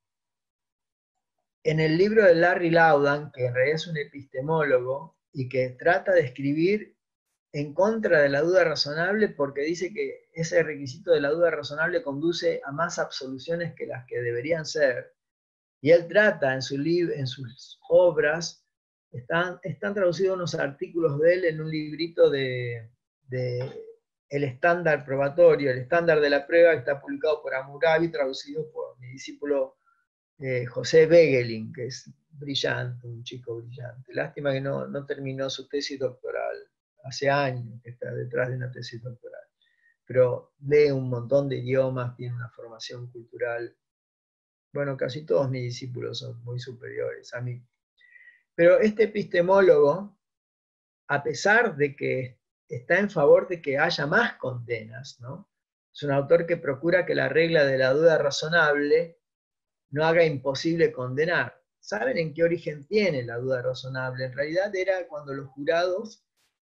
en el libro de Larry Laudan, que en realidad es un epistemólogo y que trata de escribir en contra de la duda razonable porque dice que ese requisito de la duda razonable conduce a más absoluciones que las que deberían ser, y él trata en, su en sus obras, están, están traducidos unos artículos de él en un librito de, de El estándar probatorio, el estándar de la prueba, que está publicado por Hammurabi, traducido por mi discípulo eh, José Wegelin, que es brillante, un chico brillante. Lástima que no, no terminó su tesis doctoral, hace años que está detrás de una tesis doctoral, pero lee un montón de idiomas, tiene una formación cultural. Bueno, casi todos mis discípulos son muy superiores a mí. Pero este epistemólogo, a pesar de que está en favor de que haya más condenas, ¿no? Es un autor que procura que la regla de la duda razonable no haga imposible condenar. ¿Saben en qué origen tiene la duda razonable? En realidad era cuando los jurados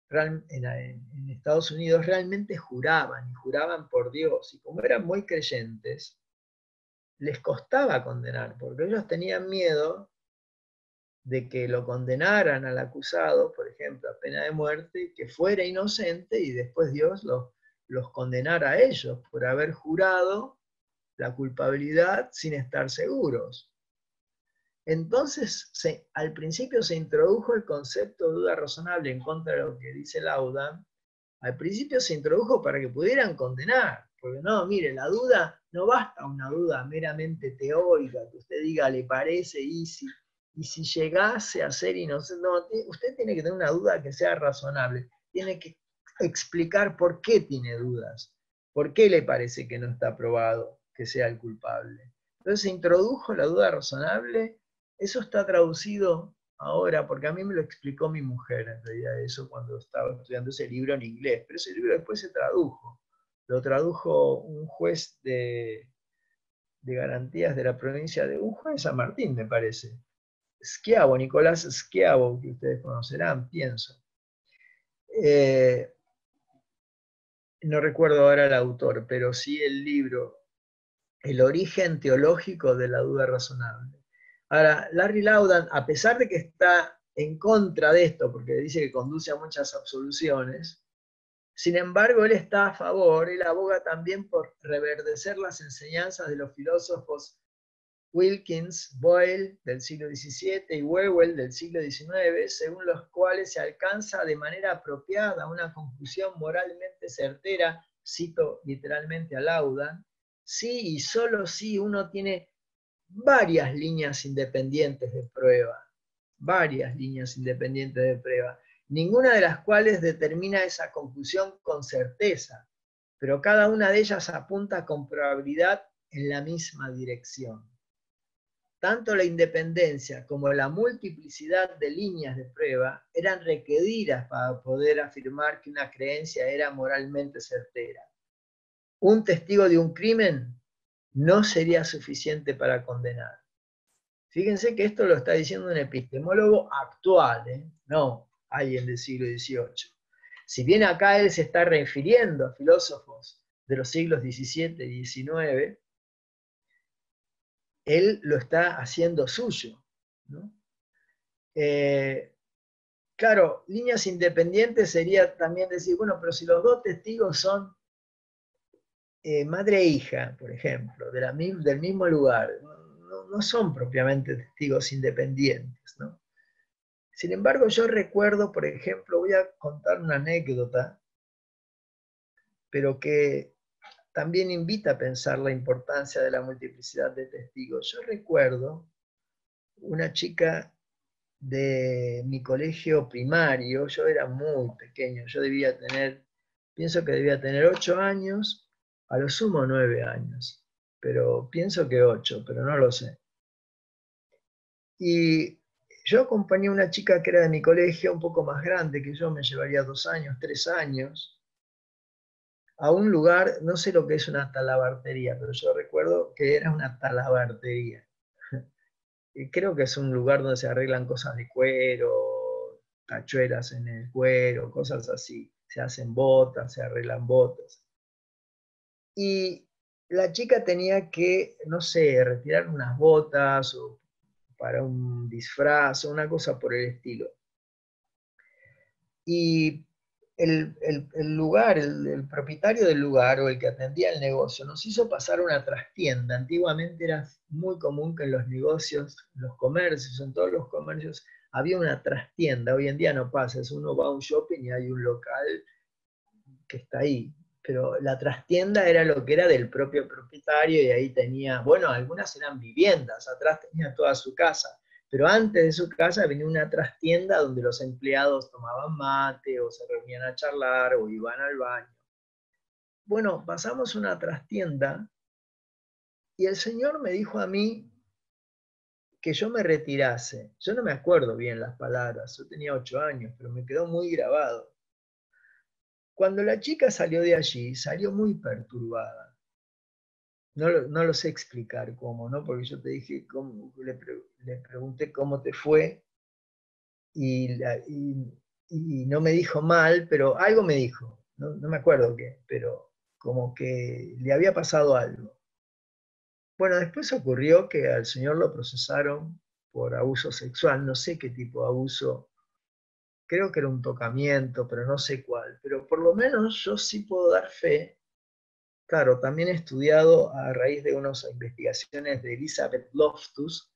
en Estados Unidos realmente juraban, y juraban por Dios, y como eran muy creyentes, les costaba condenar, porque ellos tenían miedo de que lo condenaran al acusado, por ejemplo, a pena de muerte, que fuera inocente y después Dios los, los condenara a ellos por haber jurado la culpabilidad sin estar seguros. Entonces, se, al principio se introdujo el concepto de duda razonable en contra de lo que dice Laudan. Al principio se introdujo para que pudieran condenar, porque no, mire, la duda, no basta una duda meramente teórica, que usted diga, le parece, y si, y si llegase a ser inocente, no, usted tiene que tener una duda que sea razonable, tiene que explicar por qué tiene dudas, por qué le parece que no está probado que sea el culpable. Entonces se introdujo la duda razonable. Eso está traducido ahora, porque a mí me lo explicó mi mujer, en realidad, eso cuando estaba estudiando ese libro en inglés, pero ese libro después se tradujo. Lo tradujo un juez de, de garantías de la provincia de, un juez de San Martín, me parece. Schiavo, Nicolás Schiavo, que ustedes conocerán, pienso. Eh, no recuerdo ahora el autor, pero sí el libro, El origen teológico de la duda razonable. Ahora, Larry Laudan, a pesar de que está en contra de esto, porque dice que conduce a muchas absoluciones, sin embargo, él está a favor, él aboga también por reverdecer las enseñanzas de los filósofos Wilkins, Boyle del siglo diecisiete y Whewell del siglo diecinueve, según los cuales se alcanza de manera apropiada una conclusión moralmente certera, cito literalmente a Laudan, si y solo si uno tiene varias líneas independientes de prueba, varias líneas independientes de prueba, ninguna de las cuales determina esa conclusión con certeza, pero cada una de ellas apunta con probabilidad en la misma dirección. Tanto la independencia como la multiplicidad de líneas de prueba eran requeridas para poder afirmar que una creencia era moralmente certera. Un testigo de un crimen no sería suficiente para condenar. Fíjense que esto lo está diciendo un epistemólogo actual, ¿eh? No alguien del siglo dieciocho. Si bien acá él se está refiriendo a filósofos de los siglos diecisiete y diecinueve, él lo está haciendo suyo, ¿no? Eh, claro, líneas independientes sería también decir, bueno, pero si los dos testigos son eh, madre e hija, por ejemplo, de la, del mismo lugar, no, no son propiamente testigos independientes, ¿no? Sin embargo, yo recuerdo, por ejemplo, voy a contar una anécdota, pero que también invita a pensar la importancia de la multiplicidad de testigos. Yo recuerdo una chica de mi colegio primario, yo era muy pequeño, yo debía tener, pienso que debía tener ocho años, a lo sumo nueve años, pero pienso que ocho, pero no lo sé. Y yo acompañé a una chica que era de mi colegio, un poco más grande que yo, me llevaría dos años, tres años, a un lugar, no sé lo que es una talabartería, pero yo recuerdo que era una talabartería. Y creo que es un lugar donde se arreglan cosas de cuero, tachuelas en el cuero, cosas así. Se hacen botas, se arreglan botas. Y la chica tenía que, no sé, retirar unas botas o para un disfraz o una cosa por el estilo. Y el, el, el lugar, el, el propietario del lugar o el que atendía el negocio nos hizo pasar una trastienda. Antiguamente era muy común que en los negocios, en los comercios, en todos los comercios, había una trastienda. Hoy en día no pasa, es uno va a un shopping y hay un local que está ahí. Pero la trastienda era lo que era del propio propietario y ahí tenía, bueno, algunas eran viviendas, atrás tenía toda su casa. Pero antes de su casa venía una trastienda donde los empleados tomaban mate o se reunían a charlar o iban al baño. Bueno, pasamos una trastienda y el señor me dijo a mí que yo me retirase. Yo no me acuerdo bien las palabras, yo tenía ocho años, pero me quedó muy grabado. Cuando la chica salió de allí, salió muy perturbada. No lo, no lo sé explicar cómo, ¿no? Porque yo te dije, cómo, le, pre, le pregunté cómo te fue y, la, y, y, no me dijo mal, pero algo me dijo, no, no me acuerdo qué, pero como que le había pasado algo. Bueno, después ocurrió que al señor lo procesaron por abuso sexual, no sé qué tipo de abuso, creo que era un tocamiento, pero no sé cuál, pero por lo menos yo sí puedo dar fe. Claro, también he estudiado a raíz de unas investigaciones de Elizabeth Loftus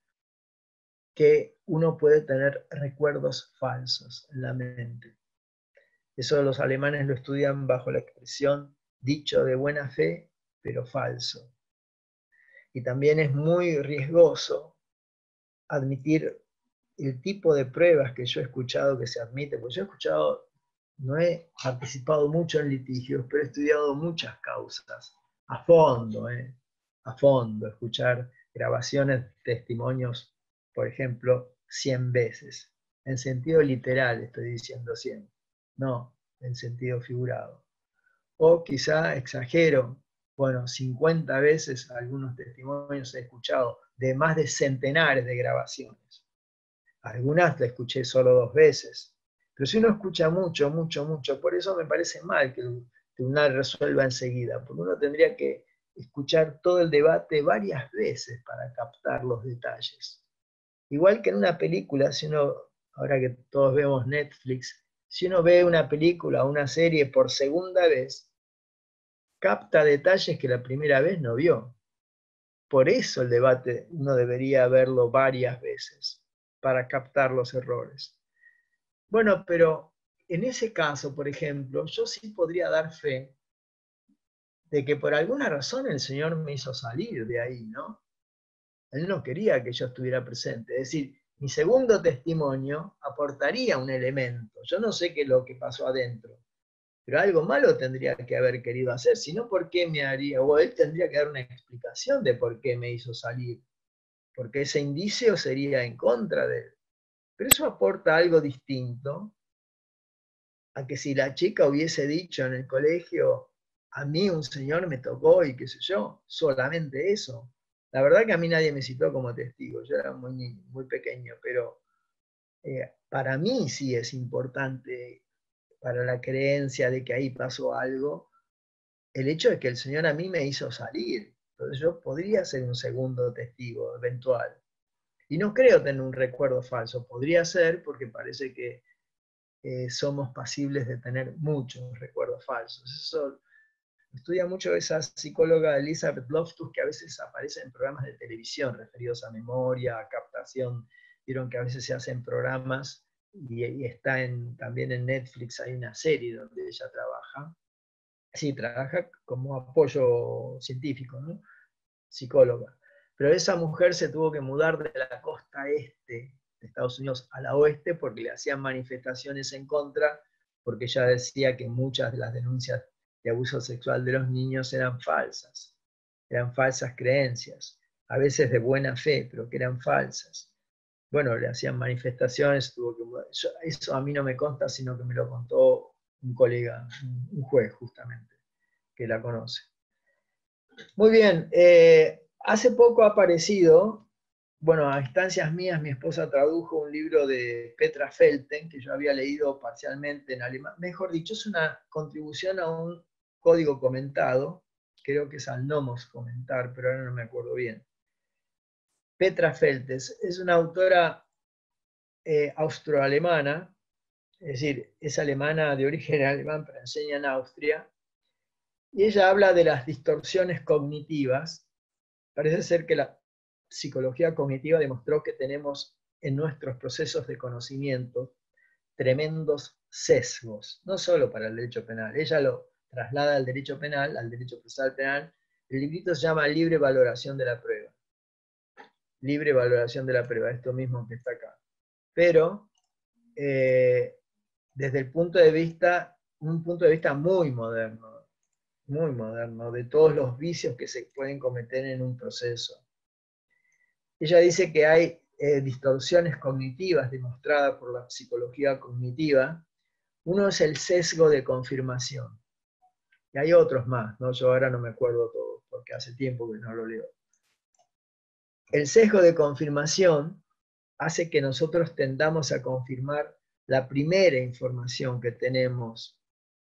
que uno puede tener recuerdos falsos en la mente. Eso los alemanes lo estudian bajo la expresión dicho de buena fe, pero falso. Y también es muy riesgoso admitir el tipo de pruebas que yo he escuchado que se admite, porque yo he escuchado, no he participado mucho en litigios, pero he estudiado muchas causas, a fondo, ¿eh? a fondo, escuchar grabaciones, testimonios, por ejemplo, cien veces. En sentido literal estoy diciendo cien, no en sentido figurado. O quizá exagero, bueno, cincuenta veces algunos testimonios he escuchado de más de centenares de grabaciones. Algunas la escuché solo dos veces. Pero si uno escucha mucho, mucho, mucho, por eso me parece mal que el tribunal resuelva enseguida, porque uno tendría que escuchar todo el debate varias veces para captar los detalles. Igual que en una película, si uno, ahora que todos vemos Netflix, si uno ve una película o una serie por segunda vez, capta detalles que la primera vez no vio. por eso el debate uno debería verlo varias veces para captar los errores. Bueno, pero en ese caso, por ejemplo, yo sí podría dar fe de que por alguna razón el Señor me hizo salir de ahí, ¿no? Él no quería que yo estuviera presente. Es decir, mi segundo testimonio aportaría un elemento. Yo no sé qué es lo que pasó adentro, pero algo malo tendría que haber querido hacer, si no, ¿por qué me haría? O él tendría que dar una explicación de por qué me hizo salir, porque ese indicio sería en contra de él. Pero eso aporta algo distinto a que si la chica hubiese dicho en el colegio, a mí un señor me tocó y qué sé yo, solamente eso. La verdad que a mí nadie me citó como testigo, yo era muy, muy pequeño, pero eh, para mí sí es importante, para la creencia de que ahí pasó algo, el hecho de que el Señor a mí me hizo salir. Entonces yo podría ser un segundo testigo eventual. Y no creo tener un recuerdo falso, podría ser porque parece que eh, somos pasibles de tener muchos recuerdos falsos. Eso estudia mucho esa psicóloga Elizabeth Loftus, que a veces aparece en programas de televisión referidos a memoria, a captación. Vieron que a veces se hacen programas y, y está en, también en Netflix, hay una serie donde ella trabaja. Sí, trabaja como apoyo científico, ¿no? Psicóloga. Pero esa mujer se tuvo que mudar de la costa este de Estados Unidos a la oeste porque le hacían manifestaciones en contra, porque ella decía que muchas de las denuncias de abuso sexual de los niños eran falsas, eran falsas creencias, a veces de buena fe, pero que eran falsas. Bueno, le hacían manifestaciones, tuvo que mudar. Yo, eso a mí no me consta, sino que me lo contó un colega, un juez justamente, que la conoce. Muy bien, eh, hace poco ha aparecido, bueno, a instancias mías, mi esposa tradujo un libro de Petra Felten, que yo había leído parcialmente en alemán. Mejor dicho, es una contribución a un código comentado, creo que es al Nomos comentar, pero ahora no me acuerdo bien. Petra Felten es una autora eh, austroalemana, es decir, es alemana de origen alemán, pero enseña en Austria, y ella habla de las distorsiones cognitivas. Parece ser que la psicología cognitiva demostró que tenemos en nuestros procesos de conocimiento tremendos sesgos, no solo para el derecho penal. Ella lo traslada al derecho penal, al derecho procesal penal. El librito se llama Libre Valoración de la Prueba. Libre Valoración de la Prueba, esto mismo que está acá. Pero eh, desde el punto de vista, un punto de vista muy moderno, muy moderno, de todos los vicios que se pueden cometer en un proceso. Ella dice que hay eh, distorsiones cognitivas demostradas por la psicología cognitiva. Uno es el sesgo de confirmación. Y hay otros más, ¿no? Yo ahora no me acuerdo todos, porque hace tiempo que no lo leo. El sesgo de confirmación hace que nosotros tendamos a confirmar la primera información que tenemos,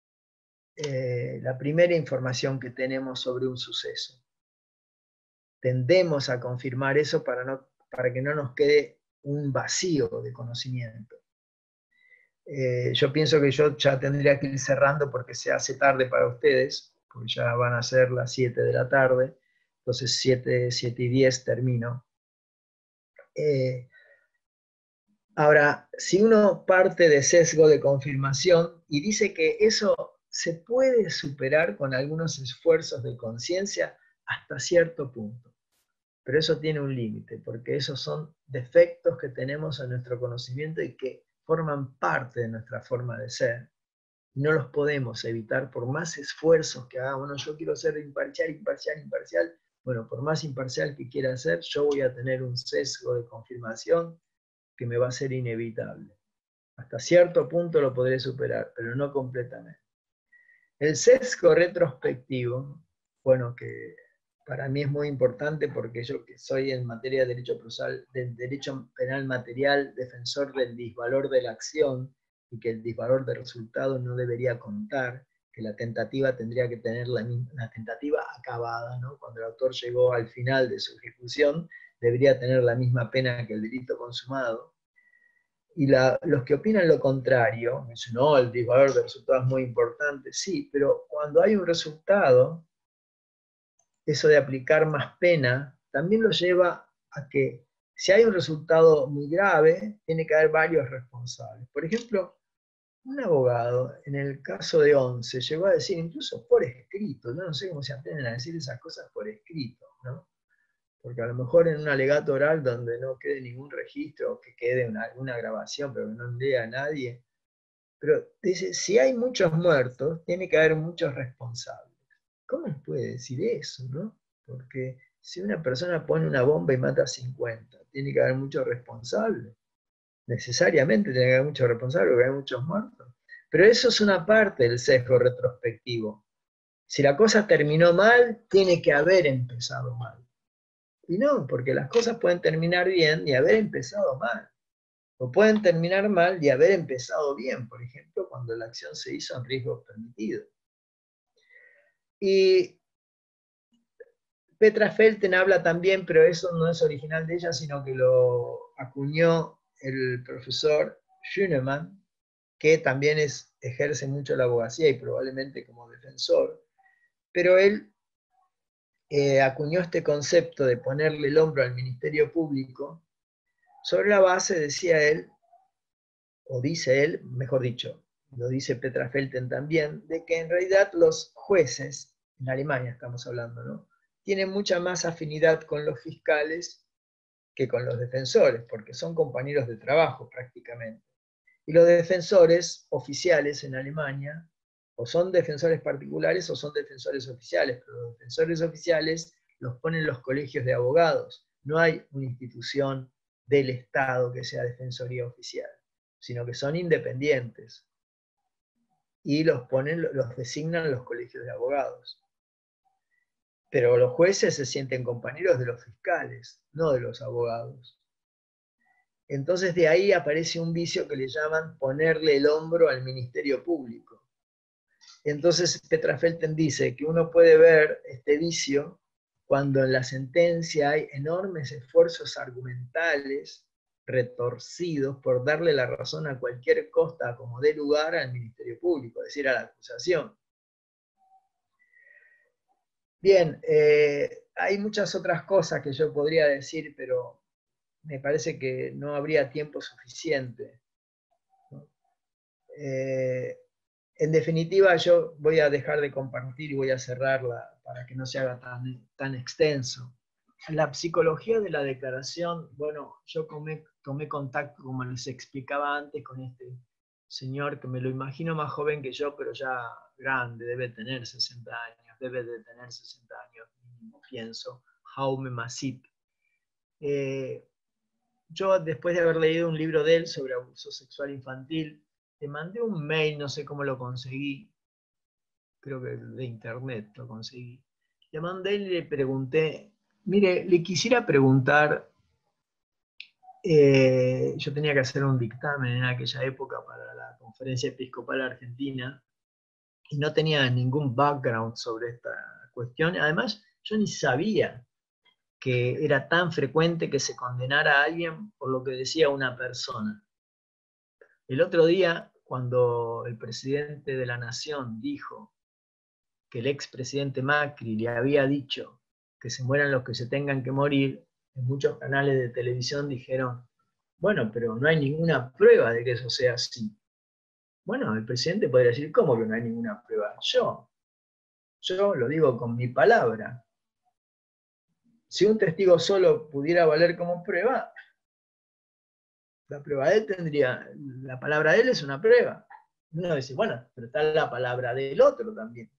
eh, la primera información que tenemos sobre un suceso. Tendemos a confirmar eso para, no, para que no nos quede un vacío de conocimiento. Eh, yo pienso que yo ya tendría que ir cerrando porque se hace tarde para ustedes, porque ya van a ser las siete de la tarde, entonces siete, siete y diez termino. Eh, ahora, si uno parte de sesgo de confirmación y dice que eso se puede superar con algunos esfuerzos de conciencia hasta cierto punto, pero eso tiene un límite, porque esos son defectos que tenemos en nuestro conocimiento y que forman parte de nuestra forma de ser. No los podemos evitar por más esfuerzos que hagamos. Bueno, yo quiero ser imparcial, imparcial, imparcial. Bueno, por más imparcial que quiera ser, yo voy a tener un sesgo de confirmación que me va a ser inevitable. Hasta cierto punto lo podré superar, pero no completamente. El sesgo retrospectivo, bueno, que para mí es muy importante porque yo que soy en materia de derecho procesal, del derecho penal material, defensor del disvalor de la acción y que el disvalor de resultado no debería contar, que la tentativa tendría que tener la, la tentativa acabada, ¿no? Cuando el autor llegó al final de su ejecución, debería tener la misma pena que el delito consumado. Y la, los que opinan lo contrario, dicen, no, el disvalor de resultados es muy importante, sí, pero cuando hay un resultado, eso de aplicar más pena también lo lleva a que si hay un resultado muy grave, tiene que haber varios responsables. Por ejemplo, un abogado, en el caso de Once, llegó a decir, incluso por escrito, yo no sé cómo se atreven a decir esas cosas por escrito, ¿no? Porque a lo mejor en un alegato oral donde no quede ningún registro, o que quede una, una grabación, pero que no lea a nadie, pero dice, si hay muchos muertos, tiene que haber muchos responsables. ¿Cómo les puede decir eso, no? Porque si una persona pone una bomba y mata a cincuenta, tiene que haber muchos responsables. Necesariamente tiene que haber muchos responsables porque hay muchos muertos. Pero eso es una parte del sesgo retrospectivo. Si la cosa terminó mal, tiene que haber empezado mal. Y no, porque las cosas pueden terminar bien y haber empezado mal. O pueden terminar mal y haber empezado bien, por ejemplo, cuando la acción se hizo en riesgos permitidos. Y Petra Felten habla también, pero eso no es original de ella, sino que lo acuñó el profesor Schünemann, que también es, ejerce mucho la abogacía y probablemente como defensor, pero él eh, acuñó este concepto de ponerle el hombro al Ministerio Público sobre la base, decía él, o dice él, mejor dicho, lo dice Petra Felten también, de que en realidad los jueces, en Alemania estamos hablando, ¿no?, tienen mucha más afinidad con los fiscales que con los defensores, porque son compañeros de trabajo prácticamente. Y los defensores oficiales en Alemania, o son defensores particulares o son defensores oficiales, pero los defensores oficiales los ponen los colegios de abogados. No hay una institución del Estado que sea defensoría oficial, sino que son independientes. Y los ponen, los designan los colegios de abogados. Pero los jueces se sienten compañeros de los fiscales, no de los abogados. Entonces de ahí aparece un vicio que le llaman ponerle el hombro al Ministerio Público. Entonces Petra Felten dice que uno puede ver este vicio cuando en la sentencia hay enormes esfuerzos argumentales retorcidos por darle la razón a cualquier costa como dé lugar al Ministerio Público, es decir, a la acusación. Bien, eh, hay muchas otras cosas que yo podría decir, pero me parece que no habría tiempo suficiente, ¿no? Eh, en definitiva, yo voy a dejar de compartir y voy a cerrarla para que no se haga tan, tan extenso. La psicología de la declaración, bueno, yo tomé, tomé contacto, como les explicaba antes, con este señor que me lo imagino más joven que yo, pero ya grande, debe tener sesenta años, debe de tener sesenta años, pienso, Jaume Masip. Eh, Yo, después de haber leído un libro de él sobre abuso sexual infantil, le mandé un mail, no sé cómo lo conseguí, creo que de internet lo conseguí. Le mandé y le pregunté, mire, le quisiera preguntar, eh, yo tenía que hacer un dictamen en aquella época para la Conferencia Episcopal Argentina, y no tenía ningún background sobre esta cuestión. Además, yo ni sabía que era tan frecuente que se condenara a alguien por lo que decía una persona. El otro día, cuando el presidente de la Nación dijo que el expresidente Macri le había dicho que se mueran los que se tengan que morir, en muchos canales de televisión dijeron, bueno, pero no hay ninguna prueba de que eso sea así. Bueno, el presidente podría decir, ¿cómo que no hay ninguna prueba? Yo, yo lo digo con mi palabra. Si un testigo solo pudiera valer como prueba, la prueba de él tendría, la palabra de él es una prueba. Uno dice, bueno, pero está la palabra del otro también.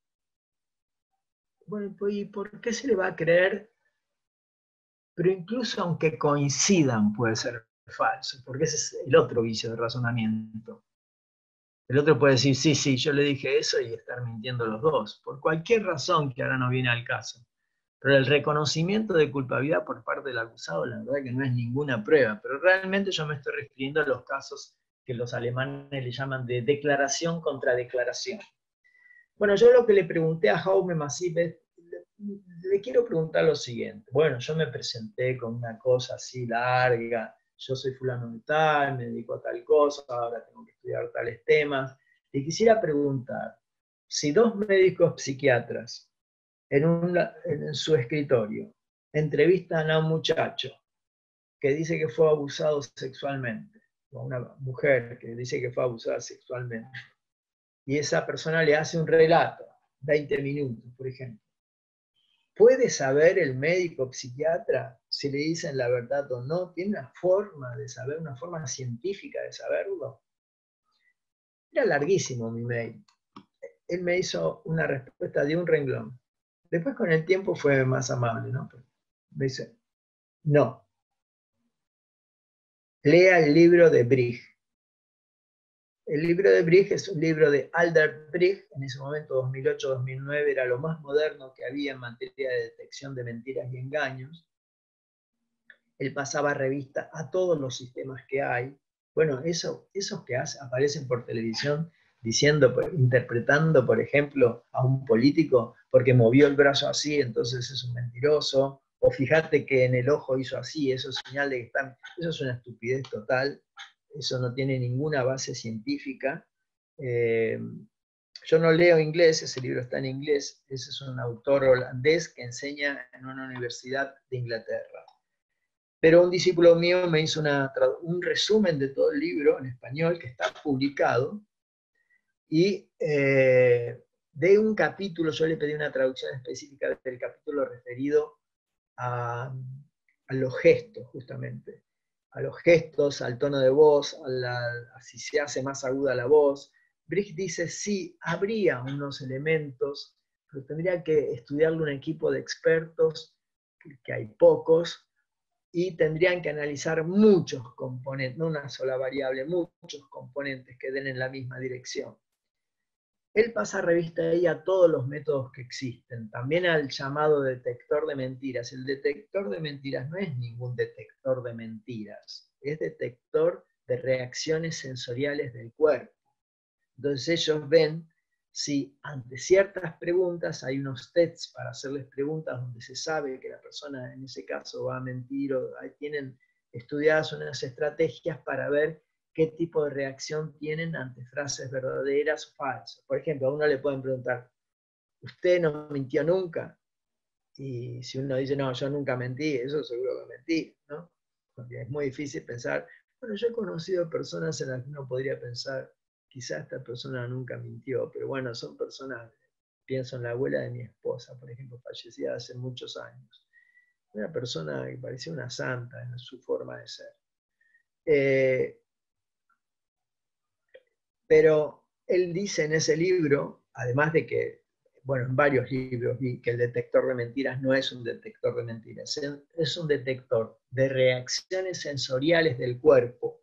Bueno, ¿y por qué se le va a creer? Pero incluso aunque coincidan puede ser falso, porque ese es el otro vicio de razonamiento. El otro puede decir, sí, sí, yo le dije eso y estar mintiendo los dos, por cualquier razón que ahora no viene al caso. Pero el reconocimiento de culpabilidad por parte del acusado, la verdad que no es ninguna prueba, pero realmente yo me estoy refiriendo a los casos que los alemanes le llaman de declaración contra declaración. Bueno, yo lo que le pregunté a Jaume Masip es, le, le quiero preguntar lo siguiente. Bueno, yo me presenté con una cosa así larga, yo soy fulano de tal, me dedico a tal cosa, ahora tengo que estudiar tales temas. Le quisiera preguntar, si dos médicos psiquiatras en, un, en su escritorio entrevistan a un muchacho que dice que fue abusado sexualmente, o a una mujer que dice que fue abusada sexualmente, y esa persona le hace un relato, veinte minutos, por ejemplo. ¿Puede saber el médico psiquiatra si le dicen la verdad o no? ¿Tiene una forma de saber, una forma científica de saberlo? Era larguísimo mi mail. Él me hizo una respuesta de un renglón. Después con el tiempo fue más amable, ¿no? Me dice, no. Lea el libro de Brigg. El libro de Brigg es un libro de Albert Brigg, en ese momento dos mil ocho dos mil nueve era lo más moderno que había en materia de detección de mentiras y engaños. Él pasaba revista a todos los sistemas que hay. Bueno, eso, esos que hace, aparecen por televisión diciendo, interpretando, por ejemplo, a un político porque movió el brazo así, entonces es un mentiroso, o fíjate que en el ojo hizo así, eso es señal de que están... Eso es una estupidez total, eso no tiene ninguna base científica. Eh, yo no leo inglés, ese libro está en inglés, ese es un autor holandés que enseña en una universidad de Inglaterra. Pero un discípulo mío me hizo una, un resumen de todo el libro en español que está publicado, y eh, de un capítulo, yo le pedí una traducción específica del capítulo referido a, a los gestos, justamente, a los gestos, al tono de voz, a, la, a si se hace más aguda la voz. Brigg dice, sí, habría unos elementos, pero tendría que estudiarlo un equipo de expertos, que hay pocos, y tendrían que analizar muchos componentes, no una sola variable, muchos componentes que den en la misma dirección. Él pasa revista ahí a todos los métodos que existen, también al llamado detector de mentiras. El detector de mentiras no es ningún detector de mentiras, es detector de reacciones sensoriales del cuerpo. Entonces ellos ven si ante ciertas preguntas hay unos tests para hacerles preguntas donde se sabe que la persona en ese caso va a mentir, o tienen estudiadas unas estrategias para ver qué tipo de reacción tienen ante frases verdaderas o falsas. Por ejemplo, a uno le pueden preguntar, ¿usted no mintió nunca? Y si uno dice, no, yo nunca mentí, eso seguro que mentí, ¿no? Porque es muy difícil pensar, bueno, yo he conocido personas en las que uno podría pensar, quizás esta persona nunca mintió, pero bueno, son personas, pienso en la abuela de mi esposa, por ejemplo, fallecida hace muchos años. Una persona que parecía una santa en su forma de ser. Eh, pero él dice en ese libro, además de que, bueno, en varios libros vi que el detector de mentiras no es un detector de mentiras, es un detector de reacciones sensoriales del cuerpo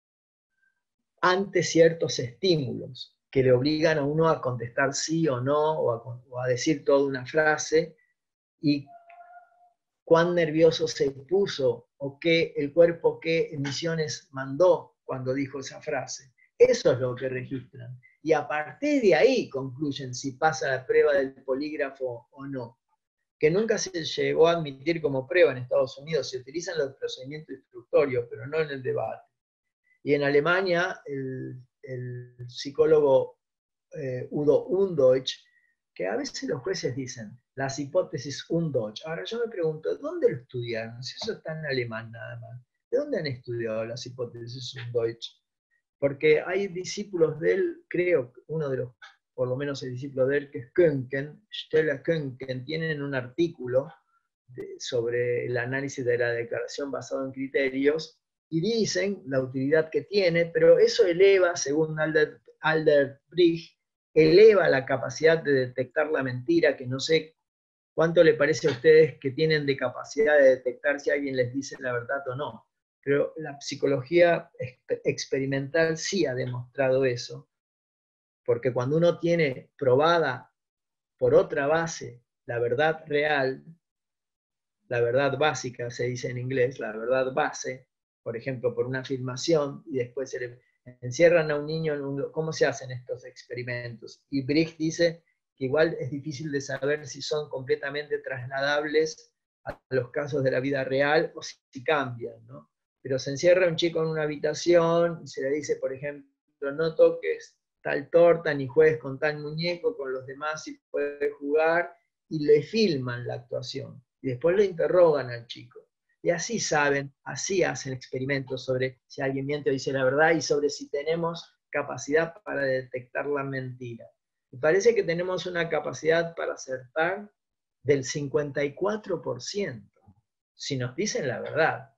ante ciertos estímulos que le obligan a uno a contestar sí o no, o a, o a decir toda una frase, y cuán nervioso se puso, o qué el cuerpo qué emisiones mandó cuando dijo esa frase. Eso es lo que registran. Y a partir de ahí concluyen si pasa la prueba del polígrafo o no. Que nunca se llegó a admitir como prueba en Estados Unidos. Se utilizan los procedimientos instructorios, pero no en el debate. Y en Alemania, el, el psicólogo eh, Udo Undeutsch, que a veces los jueces dicen, las hipótesis Undeutsch. Ahora yo me pregunto, ¿dónde lo estudiaron? Si eso está en alemán nada más. ¿De dónde han estudiado las hipótesis Undeutsch? Porque hay discípulos de él, creo, uno de los, por lo menos el discípulo de él, que es Könken, Stella Könken, tienen un artículo de, sobre el análisis de la declaración basado en criterios, y dicen la utilidad que tiene, pero eso eleva, según Albert, Albert Brigg, eleva la capacidad de detectar la mentira, que no sé cuánto le parece a ustedes que tienen de capacidad de detectar si alguien les dice la verdad o no. Pero la psicología experimental sí ha demostrado eso, porque cuando uno tiene probada por otra base la verdad real, la verdad básica se dice en inglés, la verdad base, por ejemplo, por una afirmación, y después se le encierran a un niño en un... ¿Cómo se hacen estos experimentos? Y Brigg dice que igual es difícil de saber si son completamente trasladables a los casos de la vida real o si cambian, ¿no? Pero se encierra un chico en una habitación y se le dice, por ejemplo, no toques tal torta ni juegues con tal muñeco, con los demás si puedes jugar, y le filman la actuación. y después lo interrogan al chico. Y así saben, así hacen experimentos sobre si alguien miente o dice la verdad y sobre si tenemos capacidad para detectar la mentira. Me parece que tenemos una capacidad para acertar del cincuenta y cuatro por ciento, si nos dicen la verdad.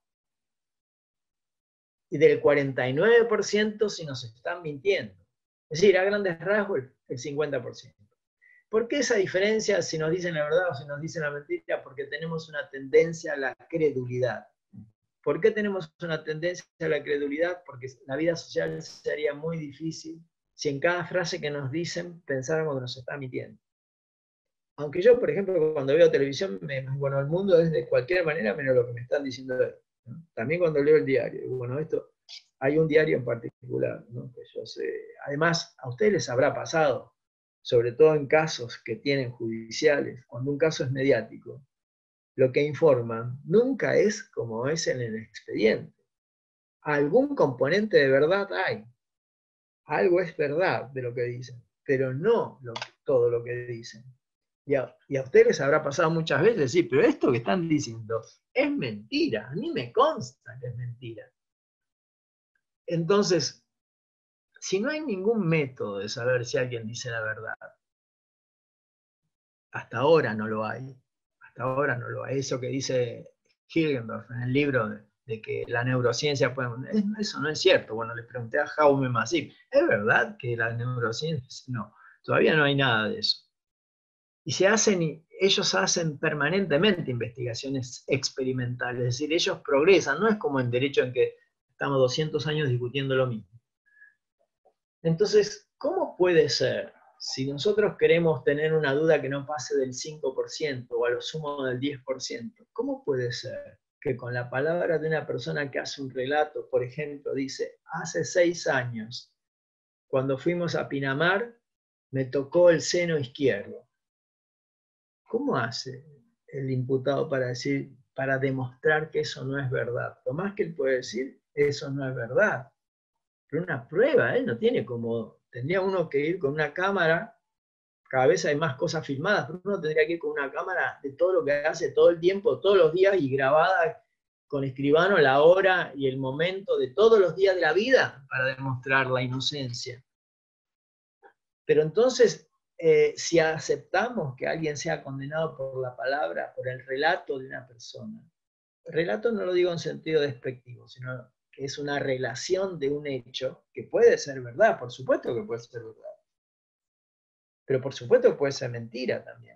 Y del cuarenta y nueve por ciento si nos están mintiendo. Es decir, a grandes rasgos, el cincuenta por ciento. ¿Por qué esa diferencia si nos dicen la verdad o si nos dicen la mentira? Porque tenemos una tendencia a la credulidad. ¿Por qué tenemos una tendencia a la credulidad? Porque la vida social sería muy difícil si en cada frase que nos dicen pensáramos que nos están mintiendo. Aunque yo, por ejemplo, cuando veo televisión, me, bueno, el mundo es de cualquier manera menos lo que me están diciendo hoy, ¿no? También cuando leo el diario, bueno, esto, hay un diario en particular, ¿no? Que yo sé. Además, a ustedes les habrá pasado, sobre todo en casos que tienen judiciales, cuando un caso es mediático, lo que informan nunca es como es en el expediente. Algún componente de verdad hay. Algo es verdad de lo que dicen, pero no lo, todo lo que dicen. Y a, y a ustedes les habrá pasado muchas veces, sí, pero esto que están diciendo es mentira, a mí me consta que es mentira. Entonces, si no hay ningún método de saber si alguien dice la verdad, hasta ahora no lo hay, hasta ahora no lo hay. Eso que dice Hilgendorf en el libro de, de que la neurociencia puede... Eso no es cierto. Bueno, le pregunté a Jaume Massif, ¿es verdad que la neurociencia? No, todavía no hay nada de eso. Y se hacen, ellos hacen permanentemente investigaciones experimentales, es decir, ellos progresan, no es como en derecho en que estamos doscientos años discutiendo lo mismo. Entonces, ¿cómo puede ser, si nosotros queremos tener una duda que no pase del cinco por ciento o a lo sumo del diez por ciento, cómo puede ser que con la palabra de una persona que hace un relato, por ejemplo, dice, hace seis años, cuando fuimos a Pinamar, me tocó el seno izquierdo? ¿Cómo hace el imputado para decir, para demostrar que eso no es verdad? Lo más que él puede decir, eso no es verdad. Pero una prueba, él no tiene como, tendría uno que ir con una cámara, cada vez hay más cosas filmadas, pero uno tendría que ir con una cámara de todo lo que hace todo el tiempo, todos los días, y grabada con escribano la hora y el momento de todos los días de la vida para demostrar la inocencia. Pero entonces, Eh, si aceptamos que alguien sea condenado por la palabra, por el relato de una persona, relato no lo digo en sentido despectivo, sino que es una relación de un hecho que puede ser verdad, por supuesto que puede ser verdad, pero por supuesto que puede ser mentira también.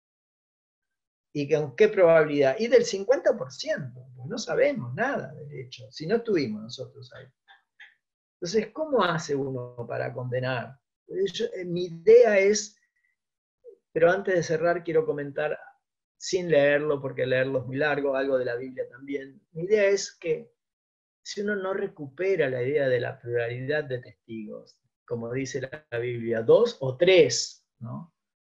¿Y con qué probabilidad? Y del cincuenta por ciento, pues no sabemos nada del hecho, si no estuvimos nosotros ahí. Entonces, ¿cómo hace uno para condenar? Yo, mi idea es, pero antes de cerrar quiero comentar, sin leerlo, porque leerlo es muy largo, algo de la Biblia también. Mi idea es que si uno no recupera la idea de la pluralidad de testigos, como dice la Biblia, dos o tres, ¿no?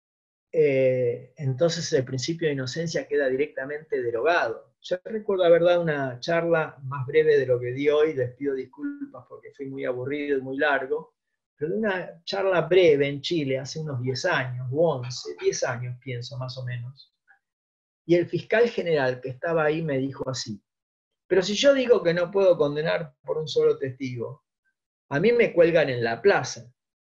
Eh, entonces el principio de inocencia queda directamente derogado. Yo recuerdo haber dado una charla más breve de lo que di hoy, les pido disculpas porque fui muy aburrido y muy largo, pero una charla breve en Chile hace unos diez años, o once, diez años pienso más o menos. Y el fiscal general que estaba ahí me dijo así, pero si yo digo que no puedo condenar por un solo testigo, a mí me cuelgan en la plaza.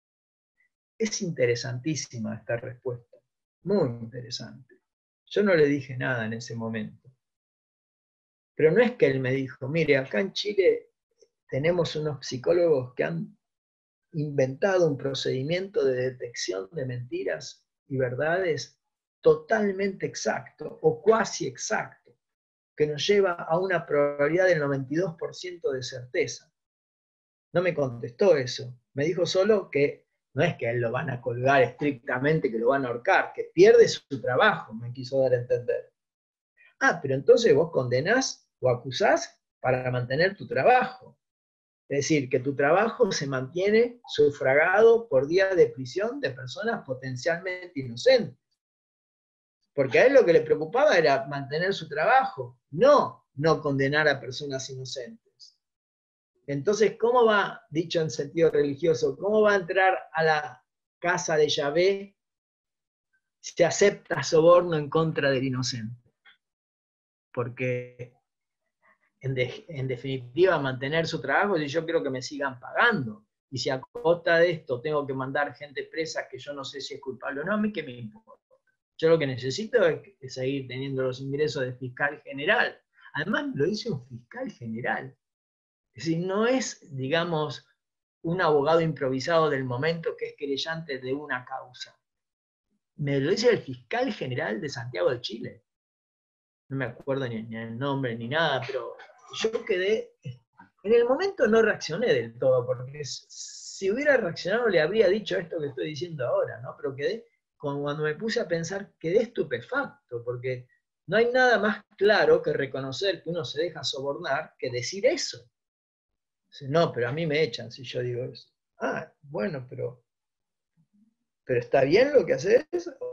Es interesantísima esta respuesta, muy interesante. Yo no le dije nada en ese momento. Pero no es que él me dijo, mire, acá en Chile tenemos unos psicólogos que han inventado un procedimiento de detección de mentiras y verdades totalmente exacto o cuasi exacto, que nos lleva a una probabilidad del noventa y dos por ciento de certeza. No me contestó eso, me dijo solo que no es que a él lo van a colgar estrictamente, que lo van a ahorcar, que pierde su trabajo, me quiso dar a entender. Ah, pero entonces vos condenás o acusás para mantener tu trabajo. Es decir, que tu trabajo se mantiene sufragado por días de prisión de personas potencialmente inocentes. Porque a él lo que le preocupaba era mantener su trabajo, no, no condenar a personas inocentes. Entonces, ¿cómo va, dicho en sentido religioso, cómo va a entrar a la casa de Yahvé si acepta soborno en contra del inocente? porque en, de, en definitiva mantener su trabajo, y yo quiero que me sigan pagando. Y si a costa de esto tengo que mandar gente presa que yo no sé si es culpable o no, a mí qué me importa. Yo lo que necesito es, es seguir teniendo los ingresos de fiscal general. Además lo dice un fiscal general. Es decir, no es, digamos, un abogado improvisado del momento que es querellante de una causa. Me lo dice el fiscal general de Santiago de Chile. No me acuerdo ni, ni el nombre ni nada, pero yo quedé... En el momento no reaccioné del todo, porque si hubiera reaccionado le habría dicho esto que estoy diciendo ahora, ¿no? Pero quedé, cuando me puse a pensar, quedé estupefacto, porque no hay nada más claro que reconocer que uno se deja sobornar que decir eso. No, pero a mí me echan si yo digo eso. Ah, bueno, pero, pero ¿está bien lo que haces?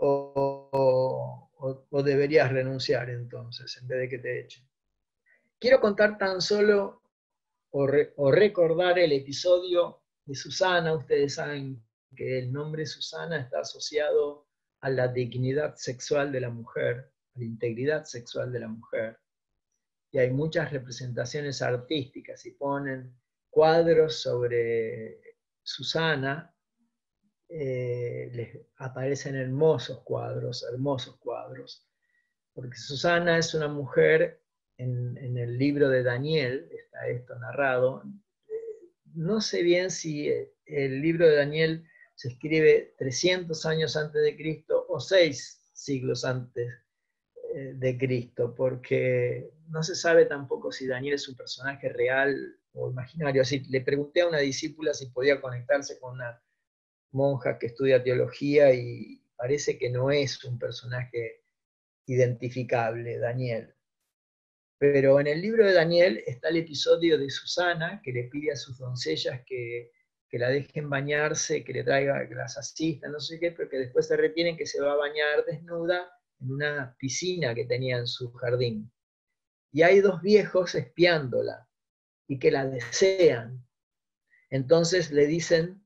¿O, o, o deberías renunciar entonces, en vez de que te echen? Quiero contar tan solo o, re, o recordar el episodio de Susana. Ustedes saben que el nombre Susana está asociado a la dignidad sexual de la mujer, a la integridad sexual de la mujer. Y hay muchas representaciones artísticas y ponen cuadros sobre Susana, eh, les aparecen hermosos cuadros, hermosos cuadros, porque Susana es una mujer, en, en el libro de Daniel está esto narrado. No sé bien si el libro de Daniel se escribe trescientos años antes de Cristo o seis siglos antes de Cristo, porque no se sabe tampoco si Daniel es un personaje real o imaginario. Así, le pregunté a una discípula si podía conectarse con una monja que estudia teología y parece que no es un personaje identificable, Daniel. Pero en el libro de Daniel está el episodio de Susana, que le pide a sus doncellas que, que la dejen bañarse, que le traiga, que las asistan, no sé qué, pero que después se retienen, que se va a bañar desnuda en una piscina que tenía en su jardín. Y hay dos viejos espiándola y que la desean. Entonces le dicen,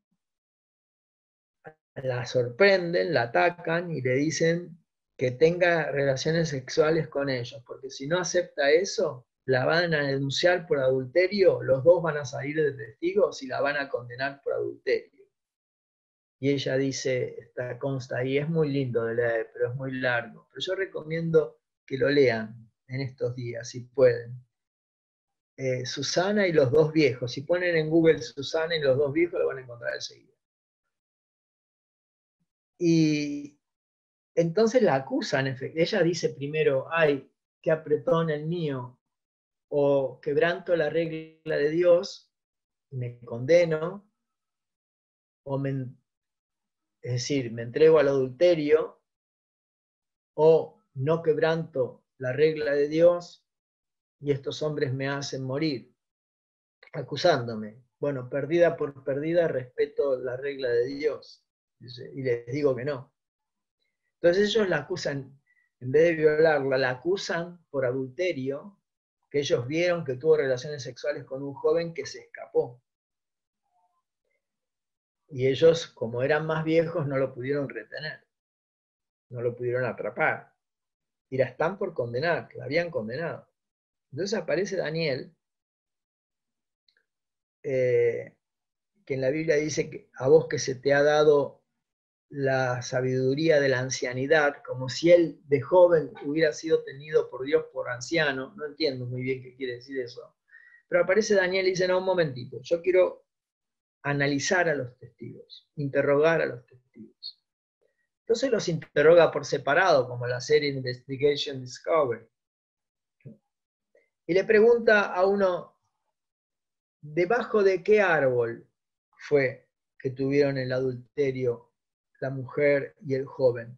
la sorprenden, la atacan y le dicen que tenga relaciones sexuales con ellos, porque si no acepta eso, la van a denunciar por adulterio, los dos van a salir de testigos y la van a condenar por adulterio. Y ella dice, esta consta ahí, es muy lindo de leer, pero es muy largo. Pero yo recomiendo que lo lean en estos días, si pueden. Eh, Susana y los dos viejos. Si ponen en Google Susana y los dos viejos, lo van a encontrar enseguida. Y entonces la acusan. Ella dice primero, ay, qué apretón el mío, o quebranto la regla de Dios, me condeno, o me, es decir, me entrego al adulterio, o no quebranto la regla de Dios y estos hombres me hacen morir, acusándome. Bueno, perdida por perdida, respeto la regla de Dios. Y les digo que no. Entonces ellos la acusan, en vez de violarla, la acusan por adulterio, que ellos vieron que tuvo relaciones sexuales con un joven que se escapó. Y ellos, como eran más viejos, no lo pudieron retener, no lo pudieron atrapar. Y la están por condenar, la habían condenado. Entonces aparece Daniel, eh, que en la Biblia dice que a vos que se te ha dado la sabiduría de la ancianidad, como si él de joven hubiera sido tenido por Dios por anciano. No entiendo muy bien qué quiere decir eso. Pero aparece Daniel y dice, no, un momentito, yo quiero analizar a los testigos, interrogar a los testigos. Entonces los interroga por separado, como la serie Investigation Discovery. Y le pregunta a uno, ¿debajo de qué árbol fue que tuvieron el adulterio la mujer y el joven?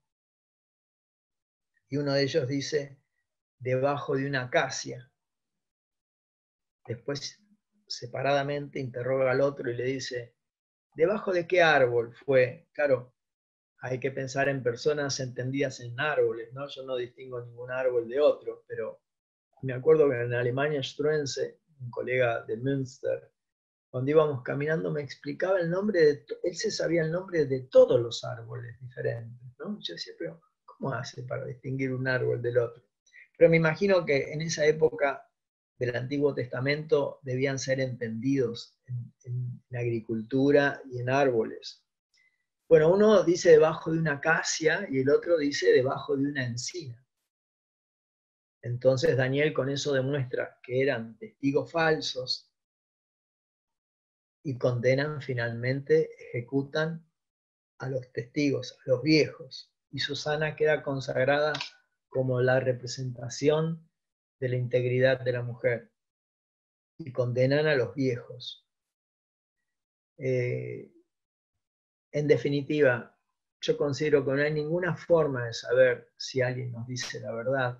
Y uno de ellos dice, debajo de una acacia. Después, separadamente, interroga al otro y le dice, ¿debajo de qué árbol fue? Claro, hay que pensar en personas entendidas en árboles, ¿no? Yo no distingo ningún árbol de otro, pero me acuerdo que en Alemania Struense, un colega de Münster, cuando íbamos caminando me explicaba el nombre de, él se sabía el nombre de todos los árboles diferentes, ¿no? Yo decía, pero ¿cómo hace para distinguir un árbol del otro? Pero me imagino que en esa época del Antiguo Testamento debían ser entendidos en, en, en agricultura y en árboles. Bueno, uno dice debajo de una acacia y el otro dice debajo de una encina. Entonces Daniel con eso demuestra que eran testigos falsos y condenan finalmente, ejecutan a los testigos, a los viejos. Y Susana queda consagrada como la representación de la integridad de la mujer. Y condenan a los viejos. Eh, en definitiva, yo considero que no hay ninguna forma de saber si alguien nos dice la verdad.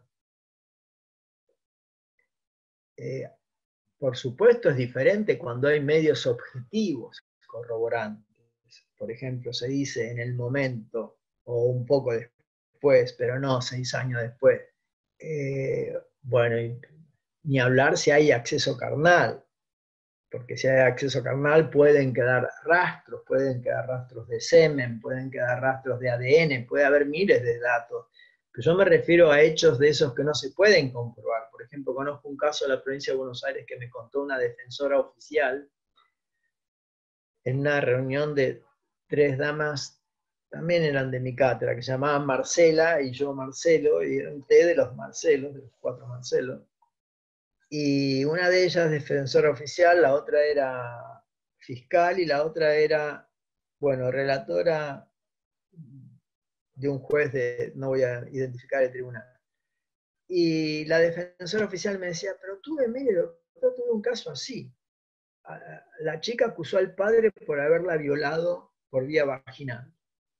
Eh, por supuesto es diferente cuando hay medios objetivos corroborantes. Por ejemplo, se dice en el momento o un poco después, pero no seis años después. Eh, bueno, y, ni hablar si hay acceso carnal, porque si hay acceso carnal pueden quedar rastros, pueden quedar rastros de semen, pueden quedar rastros de A D N, puede haber miles de datos. Pero yo me refiero a hechos de esos que no se pueden comprobar. Por ejemplo, conozco un caso de la provincia de Buenos Aires que me contó una defensora oficial en una reunión de tres damas, también eran de mi cátedra, que se llamaban Marcela y yo Marcelo, y era un té de los Marcelos, de los cuatro Marcelos. Y una de ellas defensora oficial, la otra era fiscal y la otra era, bueno, relatora de un juez de, no voy a identificar el tribunal. Y la defensora oficial me decía, pero tuve, mire, yo tuve un caso así. La chica acusó al padre por haberla violado por vía vaginal.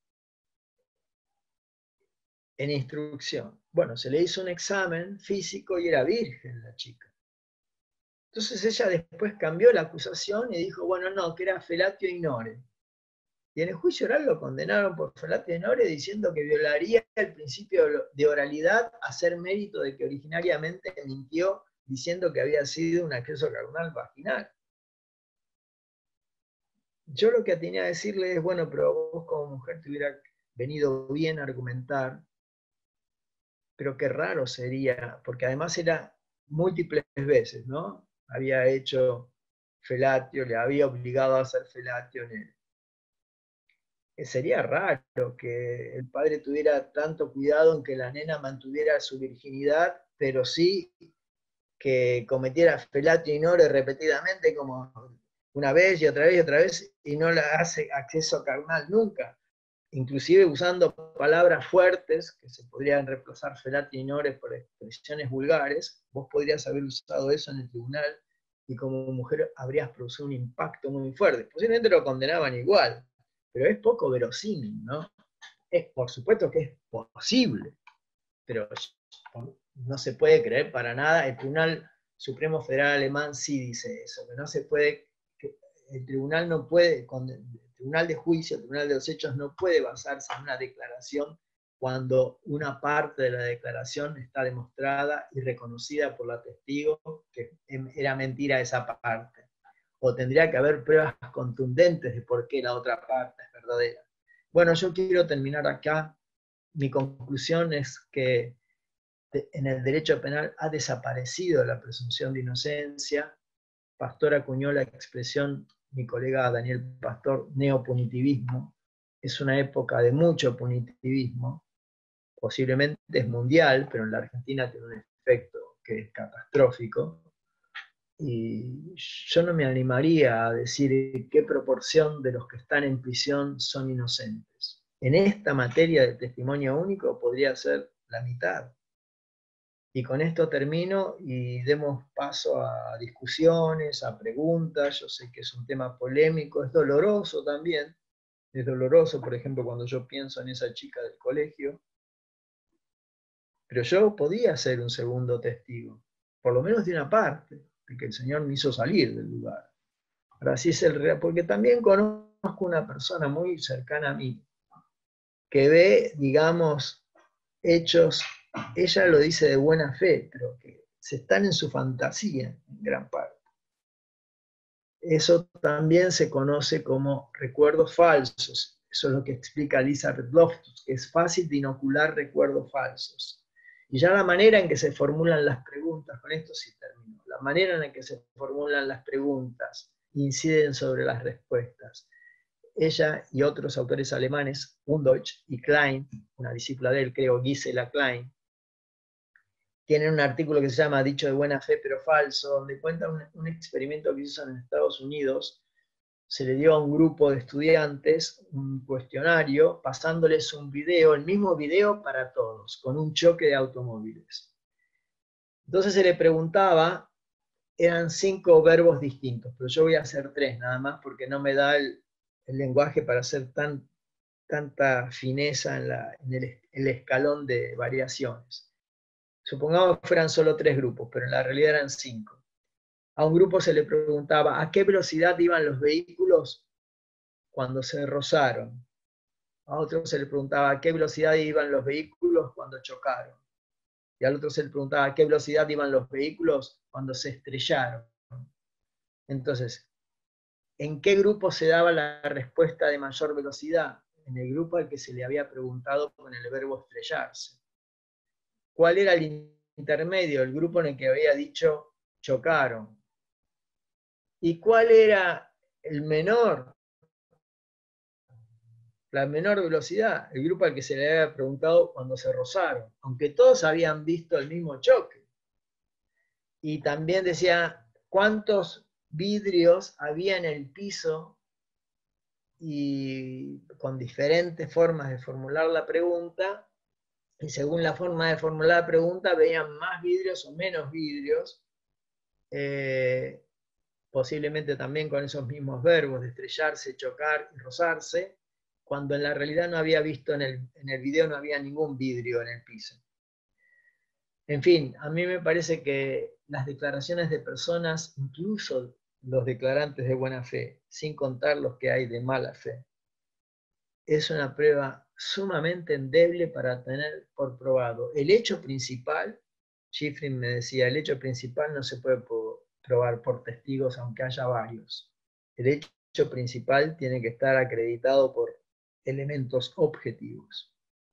En instrucción. Bueno, se le hizo un examen físico y era virgen la chica. Entonces ella después cambió la acusación y dijo, bueno, no, que era felatio ignore. Y en el juicio oral lo condenaron por felatio ignore diciendo que violaría el principio de oralidad a ser mérito de que originariamente mintió diciendo que había sido un acceso carnal vaginal. Yo lo que tenía a decirle es, bueno, pero vos como mujer te hubiera venido bien a argumentar, pero qué raro sería, porque además era múltiples veces, ¿no? Había hecho felatio, le había obligado a hacer felatio en él. Sería raro que el padre tuviera tanto cuidado en que la nena mantuviera su virginidad, pero sí que cometiera felatio ignore repetidamente, como una vez y otra vez y otra vez, y no le hace acceso carnal nunca. Inclusive usando palabras fuertes, que se podrían reemplazar felatio ignore por expresiones vulgares, vos podrías haber usado eso en el tribunal y como mujer habrías producido un impacto muy fuerte. Posiblemente lo condenaban igual, pero es poco verosímil, ¿no? Es, por supuesto que es posible, pero no se puede creer para nada. El Tribunal Supremo Federal Alemán sí dice eso, que no se puede, que el tribunal no puede, el Tribunal de Juicio, el Tribunal de los Hechos no puede basarse en una declaración cuando una parte de la declaración está demostrada y reconocida por la testigo que era mentira esa parte. O tendría que haber pruebas contundentes de por qué la otra parte es verdadera. Bueno, yo quiero terminar acá. Mi conclusión es que en el derecho penal ha desaparecido la presunción de inocencia. Pastor acuñó la expresión, mi colega Daniel Pastor, neopunitivismo. Es una época de mucho punitivismo. Posiblemente es mundial, pero en la Argentina tiene un efecto que es catastrófico. Y yo no me animaría a decir qué proporción de los que están en prisión son inocentes. En esta materia de testimonio único podría ser la mitad. Y con esto termino y demos paso a discusiones, a preguntas. Yo sé que es un tema polémico, es doloroso también. Es doloroso, por ejemplo, cuando yo pienso en esa chica del colegio. Pero yo podía ser un segundo testigo, por lo menos de una parte, de que el Señor me hizo salir del lugar. Ahora sí es el real, porque también conozco una persona muy cercana a mí, que ve, digamos, hechos, ella lo dice de buena fe, pero que se están en su fantasía, en gran parte. Eso también se conoce como recuerdos falsos. Eso es lo que explica Elizabeth Loftus, que es fácil de inocular recuerdos falsos. Y ya la manera en que se formulan las preguntas, con esto sí termino, la manera en la que se formulan las preguntas inciden sobre las respuestas. Ella y otros autores alemanes, Undeutsch y Klein, una discípula de él, creo, Gisela Klein, tienen un artículo que se llama Dicho de buena fe pero falso, donde cuentan un, un experimento que hizo en Estados Unidos. Se le dio a un grupo de estudiantes un cuestionario, pasándoles un video, el mismo video para todos, con un choque de automóviles. Entonces se le preguntaba, eran cinco verbos distintos, pero yo voy a hacer tres nada más porque no me da el, el lenguaje para hacer tan, tanta fineza en, la, en el, el escalón de variaciones. Supongamos que fueran solo tres grupos, pero en la realidad eran cinco. A un grupo se le preguntaba a qué velocidad iban los vehículos cuando se rozaron. A otro se le preguntaba a qué velocidad iban los vehículos cuando chocaron. Y al otro se le preguntaba a qué velocidad iban los vehículos cuando se estrellaron. Entonces, ¿en qué grupo se daba la respuesta de mayor velocidad? En el grupo al que se le había preguntado con el verbo estrellarse. ¿Cuál era el intermedio? El grupo en el que había dicho chocaron. ¿Y cuál era el menor? La menor velocidad, el grupo al que se le había preguntado cuando se rozaron, aunque todos habían visto el mismo choque. Y también decía cuántos vidrios había en el piso, y con diferentes formas de formular la pregunta, y según la forma de formular la pregunta veían más vidrios o menos vidrios, eh, posiblemente también con esos mismos verbos de estrellarse, chocar y rozarse, cuando en la realidad no había visto en el, en el video, no había ningún vidrio en el piso. En fin, a mí me parece que las declaraciones de personas, incluso los declarantes de buena fe, sin contar los que hay de mala fe, es una prueba sumamente endeble para tener por probado. El hecho principal, Schifrin me decía, el hecho principal no se puede probar por testigos aunque haya varios. El hecho principal tiene que estar acreditado por elementos objetivos.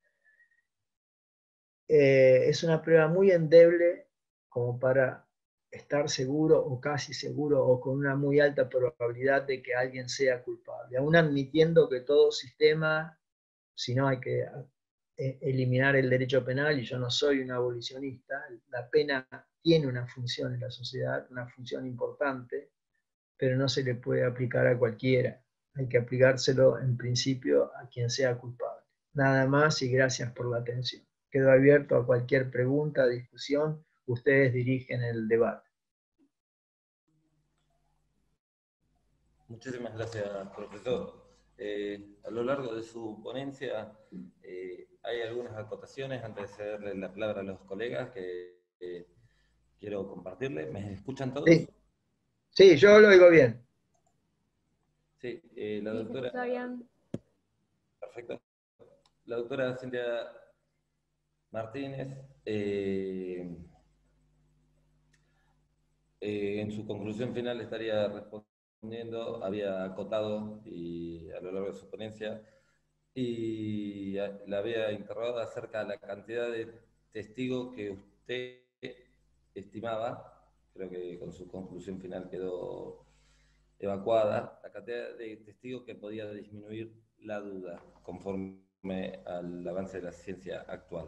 Eh, es una prueba muy endeble como para estar seguro o casi seguro o con una muy alta probabilidad de que alguien sea culpable, aún admitiendo que todo sistema, si no hay que eliminar el derecho penal, y yo no soy un abolicionista, la pena tiene una función en la sociedad, una función importante, pero no se le puede aplicar a cualquiera, hay que aplicárselo en principio a quien sea culpable. Nada más y gracias por la atención. Quedo abierto a cualquier pregunta, discusión, ustedes dirigen el debate. Muchísimas gracias, profesor. Eh, a lo largo de su ponencia eh, hay algunas acotaciones antes de cederle la palabra a los colegas que eh, quiero compartirles. ¿Me escuchan todos? Sí, sí, yo lo oigo bien. Sí, eh, la doctora... Sí, está bien. Perfecto. La doctora Cintia Martínez, eh, eh, en su conclusión final estaría respondiendo, había acotado y a lo largo de su ponencia, y la había interrogado acerca de la cantidad de testigos que usted estimaba, creo que con su conclusión final quedó evacuada, la cantidad de testigos que podía disminuir la duda conforme al avance de la ciencia actual.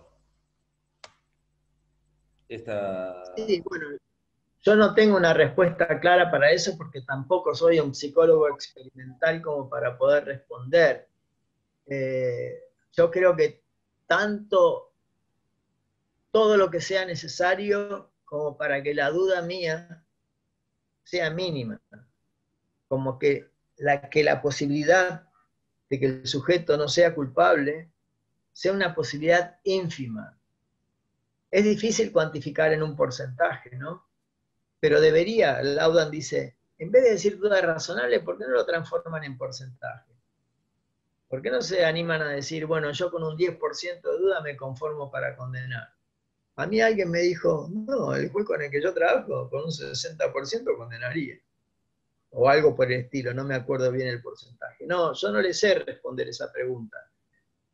Esta... Sí, bueno, yo no tengo una respuesta clara para eso porque tampoco soy un psicólogo experimental como para poder responder. Eh, yo creo que tanto todo lo que sea necesario como para que la duda mía sea mínima, como que la, que la posibilidad de que el sujeto no sea culpable sea una posibilidad ínfima. Es difícil cuantificar en un porcentaje, ¿no? Pero debería, Laudan dice, en vez de decir duda razonable, ¿por qué no lo transforman en porcentaje? ¿Por qué no se animan a decir, bueno, yo con un diez por ciento de duda me conformo para condenar? A mí alguien me dijo, no, el juez con el que yo trabajo, con un sesenta por ciento condenaría. O algo por el estilo, no me acuerdo bien el porcentaje. No, yo no le sé responder esa pregunta.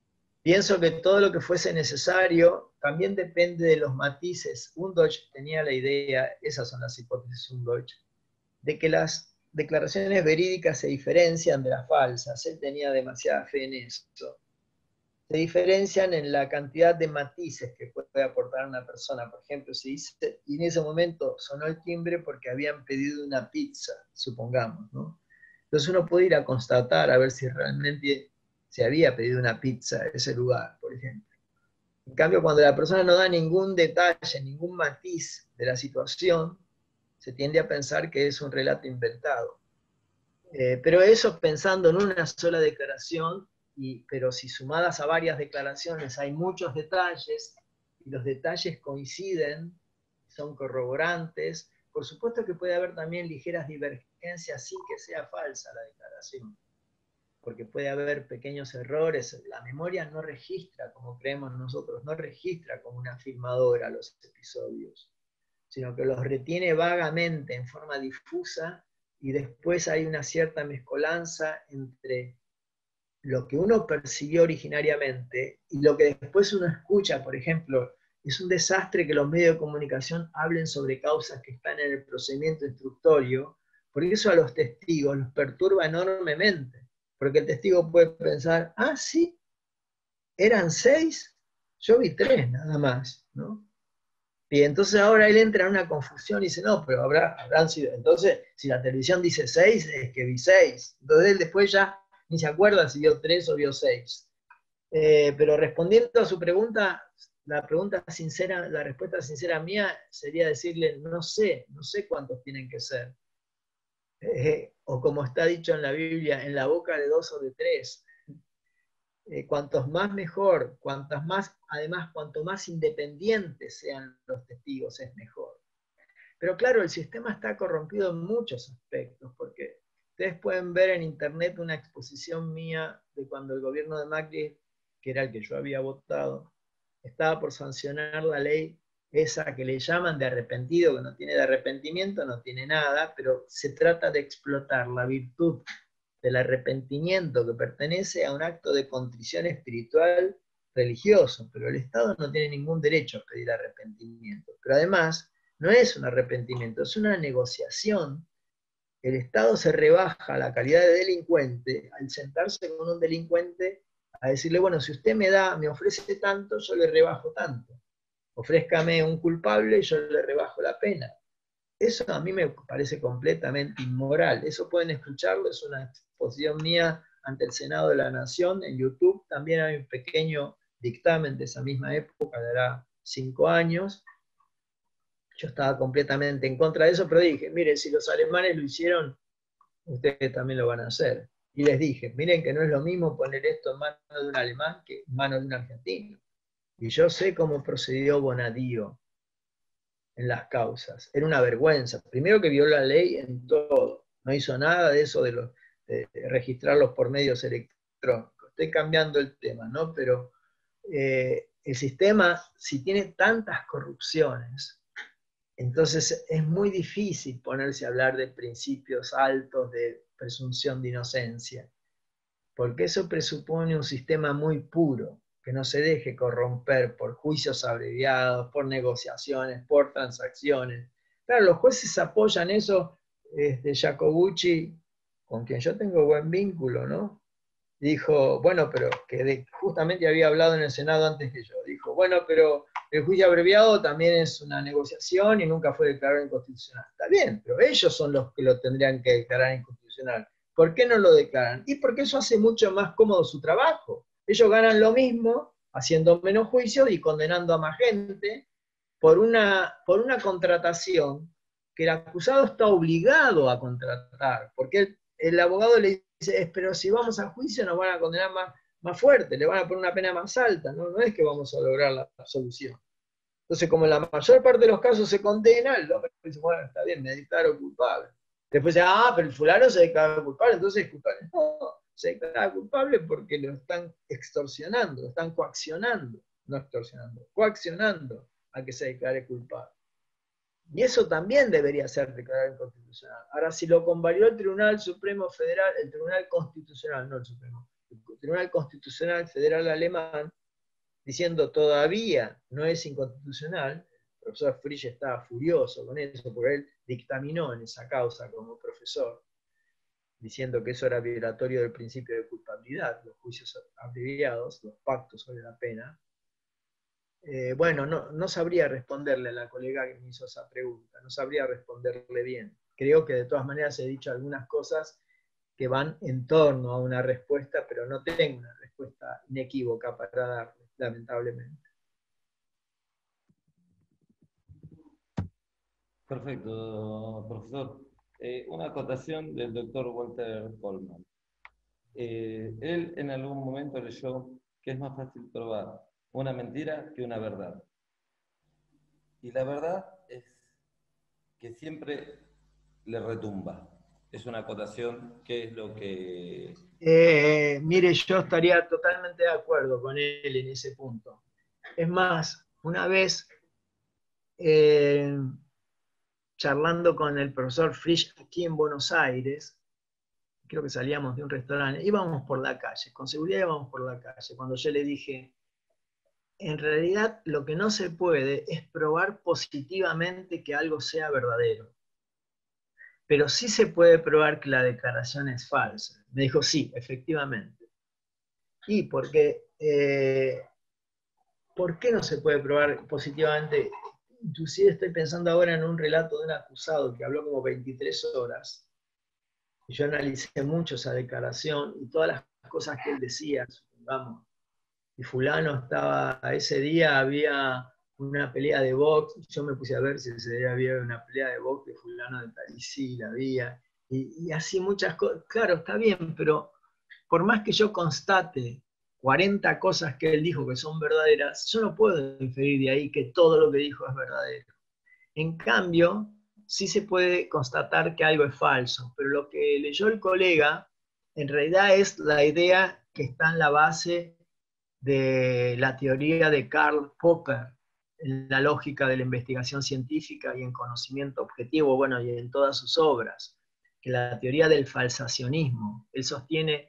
Pienso que todo lo que fuese necesario también depende de los matices. Undeutsch tenía la idea, esas son las hipótesis Undeutsch, de que las declaraciones verídicas se diferencian de las falsas. Él tenía demasiada fe en eso. Se diferencian en la cantidad de matices que puede aportar una persona. Por ejemplo, si dice, y en ese momento sonó el timbre porque habían pedido una pizza, supongamos, ¿no? Entonces uno puede ir a constatar a ver si realmente se había pedido una pizza en ese lugar, por ejemplo. En cambio, cuando la persona no da ningún detalle, ningún matiz de la situación, se tiende a pensar que es un relato inventado. Eh, pero eso pensando en una sola declaración, y, pero si sumadas a varias declaraciones hay muchos detalles, y los detalles coinciden, son corroborantes, por supuesto que puede haber también ligeras divergencias sin que sea falsa la declaración, porque puede haber pequeños errores. La memoria no registra, como creemos nosotros, no registra como una filmadora los episodios, sino que los retiene vagamente, en forma difusa, y después hay una cierta mezcolanza entre lo que uno persiguió originariamente y lo que después uno escucha. Por ejemplo, es un desastre que los medios de comunicación hablen sobre causas que están en el procedimiento instructorio, porque eso a los testigos los perturba enormemente, porque el testigo puede pensar, ah, sí, eran seis, yo vi tres nada más, ¿no? Y entonces ahora él entra en una confusión y dice, no, pero habrá, habrán sido, entonces si la televisión dice seis, es que vi seis. Entonces él después ya ni se acuerda si vio tres o vio seis. Eh, pero respondiendo a su pregunta, la pregunta sincera, la respuesta sincera mía sería decirle, no sé, no sé cuántos tienen que ser. Eh, o como está dicho en la Biblia, en la boca de dos o de tres. Eh, cuantos más mejor, cuantas más, además, cuanto más independientes sean los testigos, es mejor. Pero claro, el sistema está corrompido en muchos aspectos, porque ustedes pueden ver en internet una exposición mía de cuando el gobierno de Macri, que era el que yo había votado, estaba por sancionar la ley esa que le llaman de arrepentido, que no tiene de arrepentimiento, no tiene nada, pero se trata de explotar la virtud del arrepentimiento que pertenece a un acto de contrición espiritual religioso, pero el Estado no tiene ningún derecho a pedir arrepentimiento. Pero además, no es un arrepentimiento, es una negociación. El Estado se rebaja la calidad de delincuente al sentarse con un delincuente a decirle, bueno, si usted me da, me ofrece tanto, yo le rebajo tanto. Ofrézcame un culpable y yo le rebajo la pena. Eso a mí me parece completamente inmoral. Eso pueden escucharlo, es una exposición mía ante el Senado de la Nación en YouTube. También hay un pequeño dictamen de esa misma época, de hará cinco años. Yo estaba completamente en contra de eso, pero dije, miren, si los alemanes lo hicieron, ustedes también lo van a hacer. Y les dije, miren que no es lo mismo poner esto en manos de un alemán que en manos de un argentino. Y yo sé cómo procedió Bonadío en las causas. Era una vergüenza. Primero que violó la ley en todo. No hizo nada de eso de, los, de registrarlos por medios electrónicos. Estoy cambiando el tema, ¿no? Pero eh, el sistema, si tiene tantas corrupciones, entonces es muy difícil ponerse a hablar de principios altos de presunción de inocencia, porque eso presupone un sistema muy puro, que no se deje corromper por juicios abreviados, por negociaciones, por transacciones. Claro, los jueces apoyan eso. Este, Jacobucci, con quien yo tengo buen vínculo, ¿no? Dijo, bueno, pero que de, justamente había hablado en el Senado antes que yo, dijo, bueno, pero el juicio abreviado también es una negociación y nunca fue declarado inconstitucional. Está bien, pero ellos son los que lo tendrían que declarar inconstitucional. ¿Por qué no lo declaran? Y porque eso hace mucho más cómodo su trabajo. Ellos ganan lo mismo haciendo menos juicios y condenando a más gente por una, por una contratación que el acusado está obligado a contratar, porque el, el abogado le dice, pero si vamos a juicio nos van a condenar más, más fuerte, le van a poner una pena más alta, ¿no? No es que vamos a lograr la, la solución. Entonces, como en la mayor parte de los casos se condena, el hombre dice, bueno, está bien, me declaro culpable. Después dice, ah, pero el fulano se declaró culpable, entonces es culpable. No, se declara culpable porque lo están extorsionando, lo están coaccionando, no extorsionando, coaccionando a que se declare culpable. Y eso también debería ser declarado inconstitucional. Ahora, si lo convalidó el Tribunal Supremo Federal, el Tribunal Constitucional, no el Supremo, el Tribunal Constitucional Federal Alemán, diciendo todavía no es inconstitucional. El profesor Frisch estaba furioso con eso, porque él dictaminó en esa causa como profesor, diciendo que eso era violatorio del principio de culpabilidad, los juicios abreviados, los pactos sobre la pena. Eh, bueno, no, no sabría responderle a la colega que me hizo esa pregunta, no sabría responderle bien. Creo que de todas maneras he dicho algunas cosas que van en torno a una respuesta, pero no tengo una respuesta inequívoca para darle, lamentablemente. Perfecto, profesor. Eh, una acotación del doctor Walter Coleman. Eh, él en algún momento leyó que es más fácil probar una mentira que una verdad. Y la verdad es que siempre le retumba. Es una acotación que es lo que... Eh, mire, yo estaría totalmente de acuerdo con él en ese punto. Es más, una vez eh, charlando con el profesor Frisch aquí en Buenos Aires, creo que salíamos de un restaurante, íbamos por la calle, con seguridad íbamos por la calle, cuando yo le dije, en realidad lo que no se puede es probar positivamente que algo sea verdadero, pero sí se puede probar que la declaración es falsa. Me dijo, sí, efectivamente. Y porque, eh, ¿por qué no se puede probar positivamente? Inclusive estoy pensando ahora en un relato de un acusado que habló como veintitrés horas, y yo analicé mucho esa declaración y todas las cosas que él decía, supongamos, y fulano estaba, ese día había una pelea de box, yo me puse a ver si ese día había una pelea de box de fulano de tal, y sí, la había, y, y así muchas cosas, claro, está bien, pero por más que yo constate cuarenta cosas que él dijo que son verdaderas, yo no puedo inferir de ahí que todo lo que dijo es verdadero. En cambio, sí se puede constatar que algo es falso, pero lo que leyó el colega en realidad es la idea que está en la base de la teoría de Karl Popper, en la lógica de la investigación científica y en conocimiento objetivo, bueno, y en todas sus obras, que la teoría del falsacionismo. Él sostiene,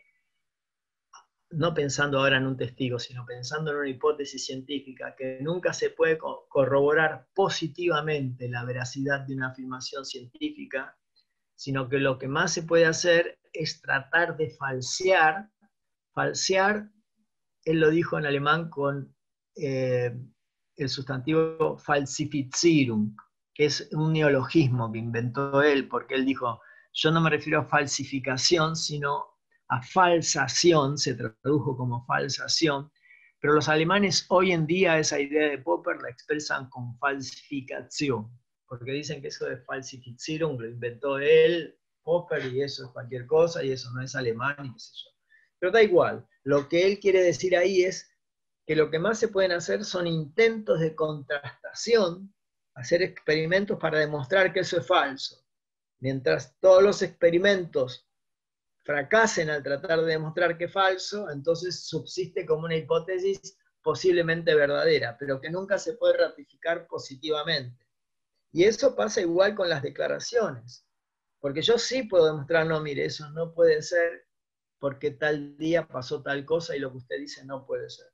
no pensando ahora en un testigo, sino pensando en una hipótesis científica, que nunca se puede corroborar positivamente la veracidad de una afirmación científica, sino que lo que más se puede hacer es tratar de falsear, falsear, él lo dijo en alemán con eh, el sustantivo falsifizierung, que es un neologismo que inventó él, porque él dijo, yo no me refiero a falsificación, sino a falsación, se tradujo como falsación, pero los alemanes hoy en día esa idea de Popper la expresan con falsificación, porque dicen que eso de falsifizierung lo inventó él, Popper, y eso es cualquier cosa, y eso no es alemán, y qué sé yo. Pero da igual, lo que él quiere decir ahí es que lo que más se pueden hacer son intentos de contrastación, hacer experimentos para demostrar que eso es falso. Mientras todos los experimentos fracasen al tratar de demostrar que es falso, entonces subsiste como una hipótesis posiblemente verdadera, pero que nunca se puede ratificar positivamente. Y eso pasa igual con las declaraciones, porque yo sí puedo demostrar, no, mire, eso no puede ser, porque tal día pasó tal cosa y lo que usted dice no puede ser.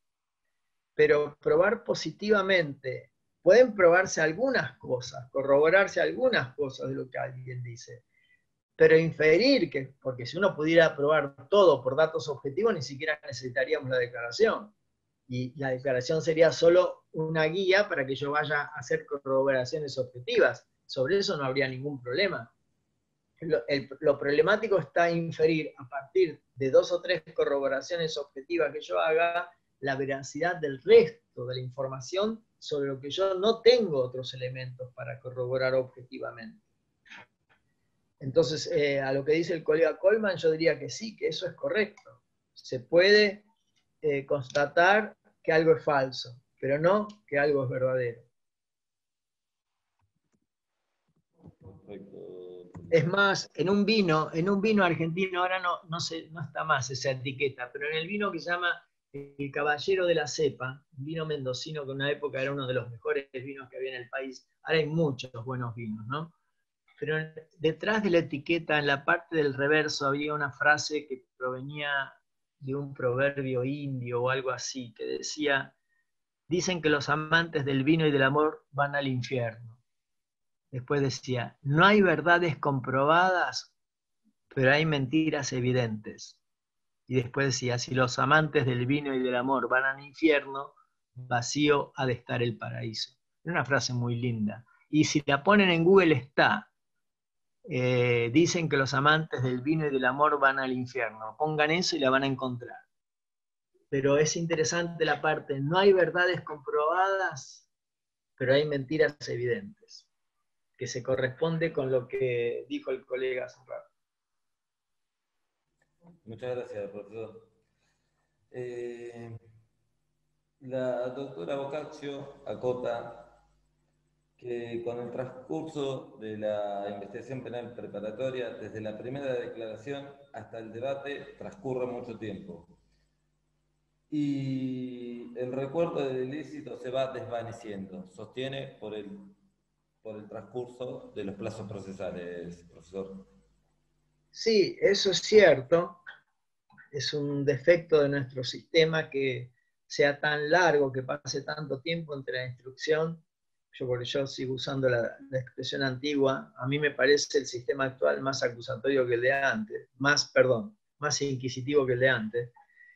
Pero probar positivamente, pueden probarse algunas cosas, corroborarse algunas cosas de lo que alguien dice, pero inferir que, porque si uno pudiera probar todo por datos objetivos, ni siquiera necesitaríamos la declaración. Y la declaración sería solo una guía para que yo vaya a hacer corroboraciones objetivas. Sobre eso no habría ningún problema. Lo, el, lo problemático está inferir a partir de dos o tres corroboraciones objetivas que yo haga la veracidad del resto de la información sobre lo que yo no tengo otros elementos para corroborar objetivamente. Entonces, eh, a lo que dice el colega Coleman, yo diría que sí, que eso es correcto. Se puede eh, constatar que algo es falso, pero no que algo es verdadero. Perfecto. Es más, en un vino, en un vino argentino, ahora no, no, se, no está más esa etiqueta, pero en el vino que se llama el Caballero de la Cepa, un vino mendocino que en una época era uno de los mejores vinos que había en el país, ahora hay muchos buenos vinos, ¿no? Pero detrás de la etiqueta, en la parte del reverso, había una frase que provenía de un proverbio indio o algo así, que decía, dicen que los amantes del vino y del amor van al infierno. Después decía, no hay verdades comprobadas, pero hay mentiras evidentes. Y después decía, si los amantes del vino y del amor van al infierno, vacío ha de estar el paraíso. Es una frase muy linda. Y si la ponen en Google está, eh, dicen que los amantes del vino y del amor van al infierno. Pongan eso y la van a encontrar. Pero es interesante la parte, no hay verdades comprobadas, pero hay mentiras evidentes, que se corresponde con lo que dijo el colega hace un rato. Muchas gracias, profesor. Eh, la doctora Boccaccio acota que con el transcurso de la investigación penal preparatoria, desde la primera declaración hasta el debate, transcurre mucho tiempo. Y el recuerdo del ilícito se va desvaneciendo, sostiene por el, por el transcurso de los plazos procesales, profesor. Sí, eso es cierto. Es un defecto de nuestro sistema que sea tan largo, que pase tanto tiempo entre la instrucción. Yo, porque yo sigo usando la, la expresión antigua, a mí me parece el sistema actual más acusatorio que el de antes, más, perdón, más inquisitivo que el de antes.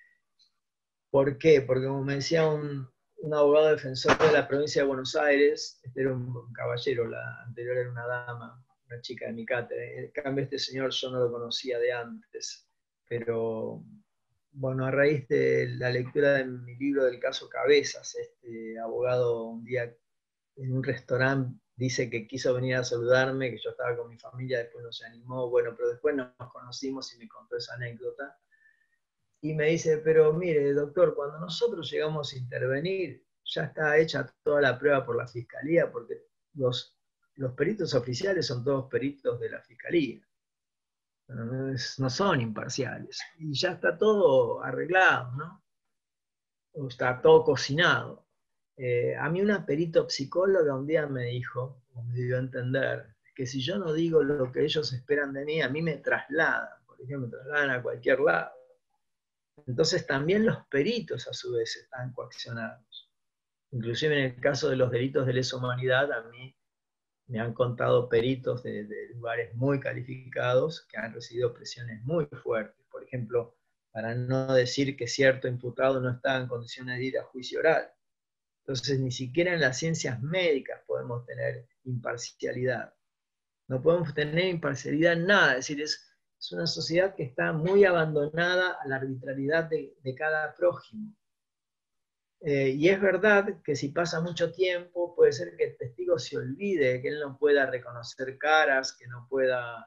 ¿Por qué? Porque como me decía un, un abogado defensor de la provincia de Buenos Aires, este era un, un caballero, la anterior era una dama, una chica de mi cátedra, en cambio este señor yo no lo conocía de antes, pero bueno, a raíz de la lectura de mi libro del caso Cabezas, este abogado un día en un restaurante dice que quiso venir a saludarme, que yo estaba con mi familia, después no se animó, bueno, pero después nos conocimos y me contó esa anécdota. Y me dice, pero mire, doctor, cuando nosotros llegamos a intervenir, ya está hecha toda la prueba por la fiscalía, porque los, los peritos oficiales son todos peritos de la fiscalía. No, es, no son imparciales. Y ya está todo arreglado, ¿no? O está todo cocinado. Eh, a mí una perito psicóloga un día me dijo, o me dio a entender, que si yo no digo lo que ellos esperan de mí, a mí me trasladan, por ejemplo, me trasladan a cualquier lado. Entonces también los peritos a su vez están coaccionados. Inclusive en el caso de los delitos de lesa humanidad, a mí me han contado peritos de, de lugares muy calificados que han recibido presiones muy fuertes. Por ejemplo, para no decir que cierto imputado no está en condiciones de ir a juicio oral. Entonces ni siquiera en las ciencias médicas podemos tener imparcialidad. No podemos tener imparcialidad en nada, es decir, es, es una sociedad que está muy abandonada a la arbitrariedad de, de cada prójimo. Eh, y es verdad que si pasa mucho tiempo, puede ser que el testigo se olvide, que él no pueda reconocer caras, que no pueda,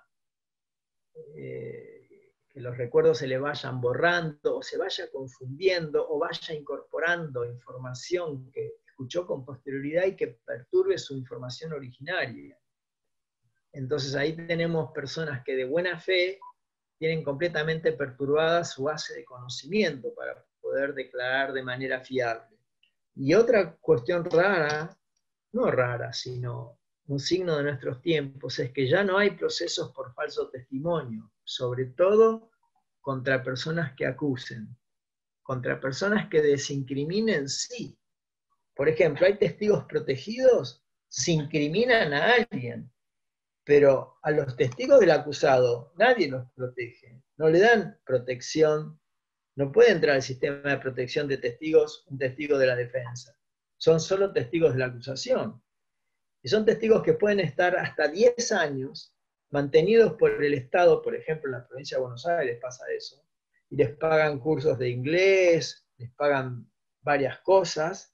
eh, que los recuerdos se le vayan borrando, o se vaya confundiendo, o vaya incorporando información que escuchó con posterioridad y que perturbe su información originaria. Entonces ahí tenemos personas que de buena fe tienen completamente perturbada su base de conocimiento para poder declarar de manera fiable. Y otra cuestión rara, no rara, sino un signo de nuestros tiempos, es que ya no hay procesos por falso testimonio, sobre todo contra personas que acusen, contra personas que desincriminen, sí. Por ejemplo, hay testigos protegidos, se incriminan a alguien, pero a los testigos del acusado nadie los protege, no le dan protección, no puede entrar al sistema de protección de testigos un testigo de la defensa, son solo testigos de la acusación. Y son testigos que pueden estar hasta diez años mantenidos por el Estado, por ejemplo en la provincia de Buenos Aires pasa eso, y les pagan cursos de inglés, les pagan varias cosas,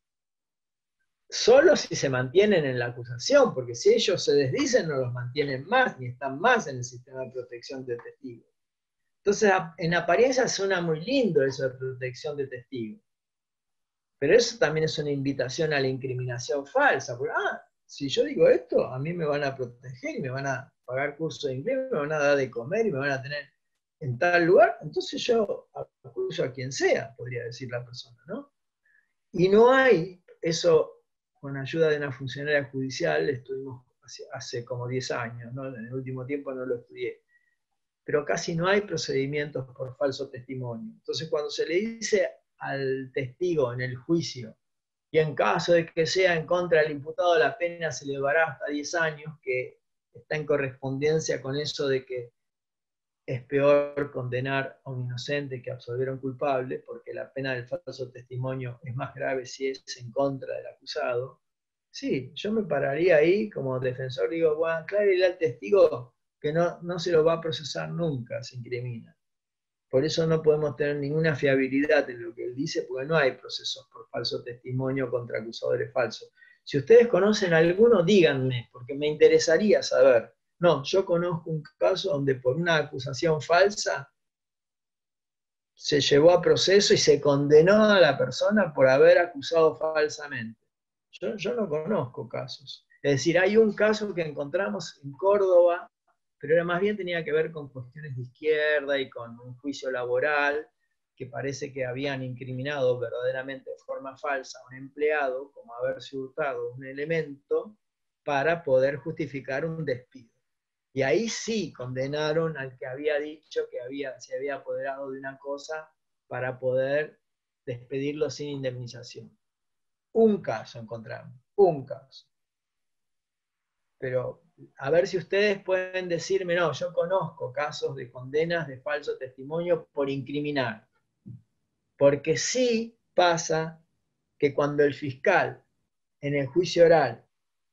solo si se mantienen en la acusación, porque si ellos se desdicen no los mantienen más, ni están más en el sistema de protección de testigos. Entonces, en apariencia suena muy lindo eso de protección de testigos, pero eso también es una invitación a la incriminación falsa, porque, ah, si yo digo esto, a mí me van a proteger y me van a pagar curso de inglés, me van a dar de comer y me van a tener en tal lugar, entonces yo acuso a quien sea, podría decir la persona, ¿no? Y no hay eso. Con ayuda de una funcionaria judicial, estuvimos hace, hace como diez años, ¿no? En el último tiempo no lo estudié, pero casi no hay procedimientos por falso testimonio. Entonces, cuando se le dice al testigo en el juicio, y en caso de que sea en contra del imputado, la pena se elevará hasta diez años, que está en correspondencia con eso de que es peor condenar a un inocente que absolver a un culpable, porque la pena del falso testimonio es más grave si es en contra del acusado. Sí, yo me pararía ahí como defensor, digo, bueno, aclárele al testigo que no, no se lo va a procesar nunca, se incrimina. Por eso no podemos tener ninguna fiabilidad en lo que él dice, porque no hay procesos por falso testimonio contra acusadores falsos. Si ustedes conocen alguno, díganme, porque me interesaría saber. No, yo conozco un caso donde por una acusación falsa se llevó a proceso y se condenó a la persona por haber acusado falsamente. Yo, yo no conozco casos. Es decir, hay un caso que encontramos en Córdoba, pero era más bien tenía que ver con cuestiones de izquierda y con un juicio laboral, que parece que habían incriminado verdaderamente de forma falsa a un empleado, como haberse hurtado un elemento, para poder justificar un despido. Y ahí sí condenaron al que había dicho que había, se había apoderado de una cosa para poder despedirlo sin indemnización. Un caso encontramos, un caso. Pero a ver si ustedes pueden decirme, no, yo conozco casos de condenas de falso testimonio por incriminar. Porque sí pasa que cuando el fiscal en el juicio oral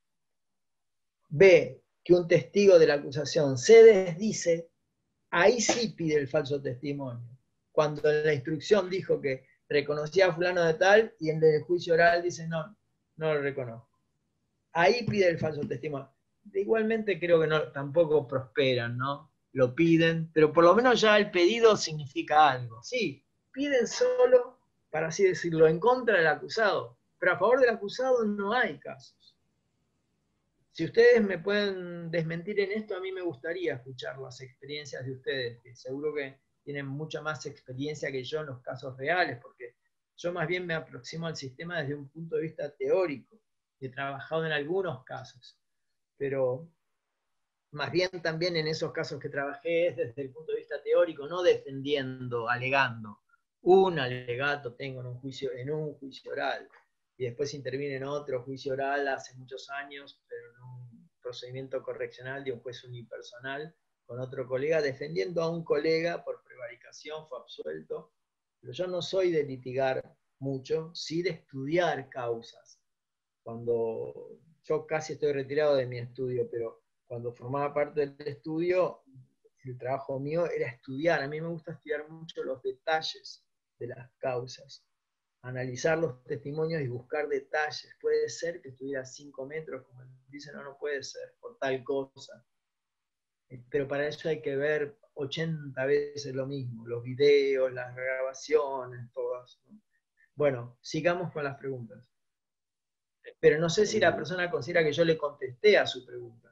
ve que un testigo de la acusación se desdice, ahí sí pide el falso testimonio. Cuando en la instrucción dijo que reconocía a fulano de tal y en el juicio oral dice no, no lo reconozco. Ahí pide el falso testimonio. Igualmente creo que no, tampoco prosperan, ¿no? Lo piden, pero por lo menos ya el pedido significa algo. Sí, piden solo, para así decirlo, en contra del acusado, pero a favor del acusado no hay casos. Si ustedes me pueden desmentir en esto, a mí me gustaría escuchar las experiencias de ustedes, que seguro que tienen mucha más experiencia que yo en los casos reales, porque yo más bien me aproximo al sistema desde un punto de vista teórico. He trabajado en algunos casos, pero más bien también en esos casos que trabajé es desde el punto de vista teórico, no defendiendo, alegando. Un alegato tengo en un juicio, en un juicio oral, y después interviene en otro juicio oral hace muchos años, pero en un procedimiento correccional de un juez unipersonal con otro colega, defendiendo a un colega por prevaricación, fue absuelto. Pero yo no soy de litigar mucho, sí de estudiar causas. Cuando yo casi estoy retirado de mi estudio, pero cuando formaba parte del estudio, el trabajo mío era estudiar. A mí me gusta estudiar mucho los detalles de las causas, analizar los testimonios y buscar detalles. Puede ser que estuviera a cinco metros, como dicen, no, no puede ser, por tal cosa. Pero para eso hay que ver ochenta veces lo mismo, los videos, las grabaciones, todas, ¿no? Bueno, sigamos con las preguntas. Pero no sé si la persona considera que yo le contesté a su pregunta.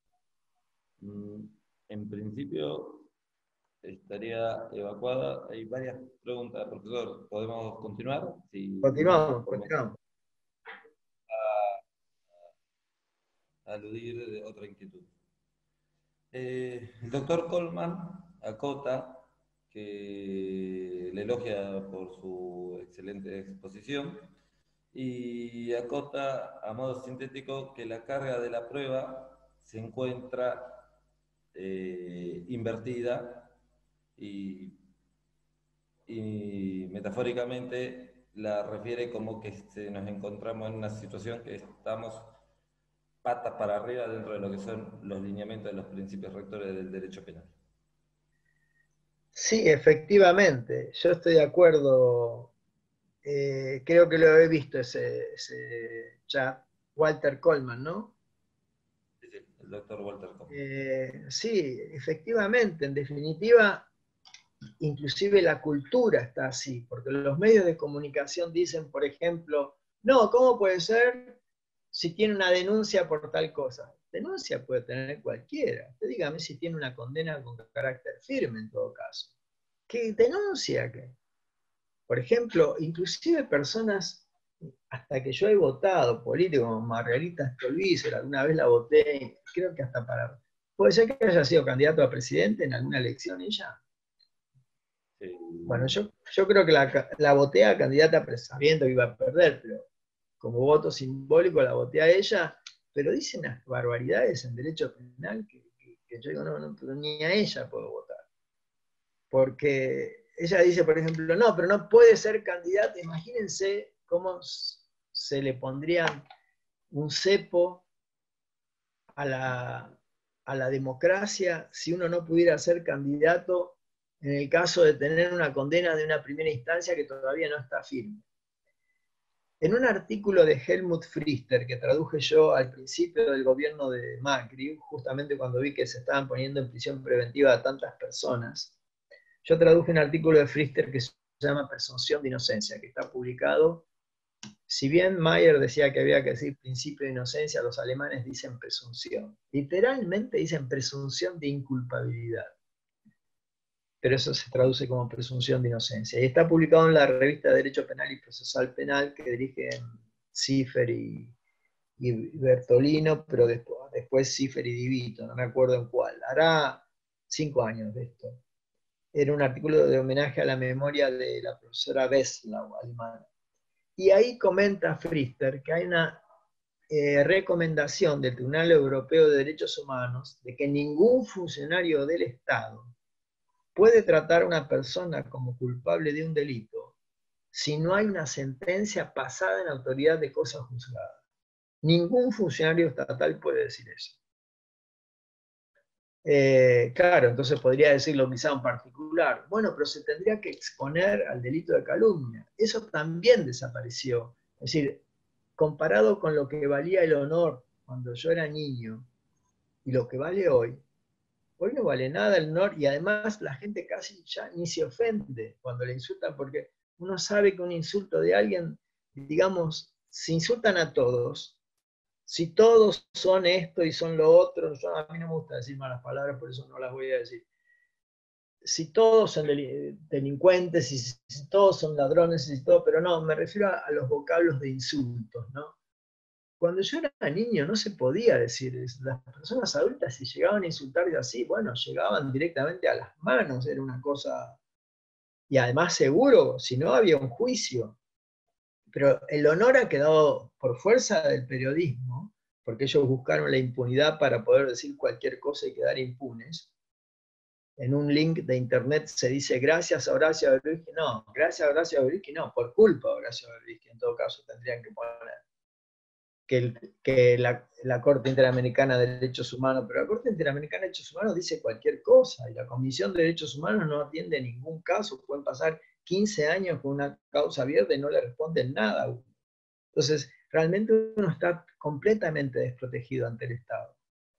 En principio estaría evacuada. Hay varias preguntas, profesor. ¿Podemos continuar? Si continuamos, continuamos. A, a aludir de otra inquietud. Eh, el doctor Coleman acota que le elogia por su excelente exposición y acota a modo sintético que la carga de la prueba se encuentra eh, invertida y, y metafóricamente la refiere como que se nos encontramos en una situación que estamos patas para arriba dentro de lo que son los lineamientos de los principios rectores del derecho penal. Sí, efectivamente, yo estoy de acuerdo. Eh, creo que lo he visto ese, ese chat, Walter Coleman, ¿no? Sí, sí, el doctor Walter Coleman. Eh, sí, efectivamente, en definitiva, inclusive la cultura está así, porque los medios de comunicación dicen, por ejemplo, no, ¿cómo puede ser si tiene una denuncia por tal cosa? Denuncia puede tener cualquiera. Usted dígame si tiene una condena con carácter firme en todo caso. ¿Qué denuncia? ¿Qué? Por ejemplo, inclusive personas, hasta que yo he votado, políticos como Margarita Stolbizer, alguna vez la voté, creo que hasta para ¿Puede ser que haya sido candidato a presidente en alguna elección ella? Sí. Bueno, yo, yo creo que la, la voté a candidata sabiendo que iba a perder, pero como voto simbólico la voté a ella, pero dice unas barbaridades en derecho penal que, que, que yo digo, no, no, pero ni a ella puedo votar. Porque ella dice, por ejemplo, no, pero no puede ser candidata. Imagínense cómo se le pondrían un cepo a la, a la democracia si uno no pudiera ser candidato en el caso de tener una condena de una primera instancia que todavía no está firme. En un artículo de Helmut Pfister, que traduje yo al principio del gobierno de Macri, justamente cuando vi que se estaban poniendo en prisión preventiva a tantas personas, yo traduje un artículo de Pfister que se llama Presunción de Inocencia, que está publicado. Si bien Mayer decía que había que decir principio de inocencia, los alemanes dicen presunción. Literalmente dicen presunción de inculpabilidad. Pero eso se traduce como presunción de inocencia. Y está publicado en la revista de Derecho Penal y Procesal Penal que dirigen Ciffer y, y Bertolino, pero después, después Ciffer y Divito, no me acuerdo en cuál. Hará cinco años de esto. Era un artículo de homenaje a la memoria de la profesora Wesslau, alemana. Y ahí comenta Pfister que hay una eh, recomendación del Tribunal Europeo de Derechos Humanos de que ningún funcionario del Estado puede tratar a una persona como culpable de un delito si no hay una sentencia pasada en autoridad de cosa juzgada. Ningún funcionario estatal puede decir eso. Eh, claro, entonces podría decirlo quizá en particular. Bueno, pero se tendría que exponer al delito de calumnia. Eso también desapareció. Es decir, comparado con lo que valía el honor cuando yo era niño y lo que vale hoy, hoy no vale nada el honor y además la gente casi ya ni se ofende cuando le insultan porque uno sabe que un insulto de alguien, digamos, se insultan a todos. Si todos son esto y son lo otro, yo, a mí no me gusta decir malas palabras, por eso no las voy a decir. Si todos son delincuentes, si, si todos son ladrones, si todo, pero no, me refiero a, a los vocablos de insultos, ¿no? Cuando yo era niño no se podía decir eso. Las personas adultas si llegaban a insultar así, bueno, llegaban directamente a las manos, era una cosa... Y además seguro, si no había un juicio. Pero el honor ha quedado por fuerza del periodismo, porque ellos buscaron la impunidad para poder decir cualquier cosa y quedar impunes. En un link de internet se dice gracias a Horacio Berbisky. No, gracias a Horacio Berbisky no, por culpa de Horacio Berbisky en todo caso tendrían que poner que, el, que la, la Corte Interamericana de Derechos Humanos, pero la Corte Interamericana de Derechos Humanos dice cualquier cosa y la Comisión de Derechos Humanos no atiende ningún caso, pueden pasar quince años con una causa abierta y no le responden nada. Entonces, realmente uno está completamente desprotegido ante el Estado.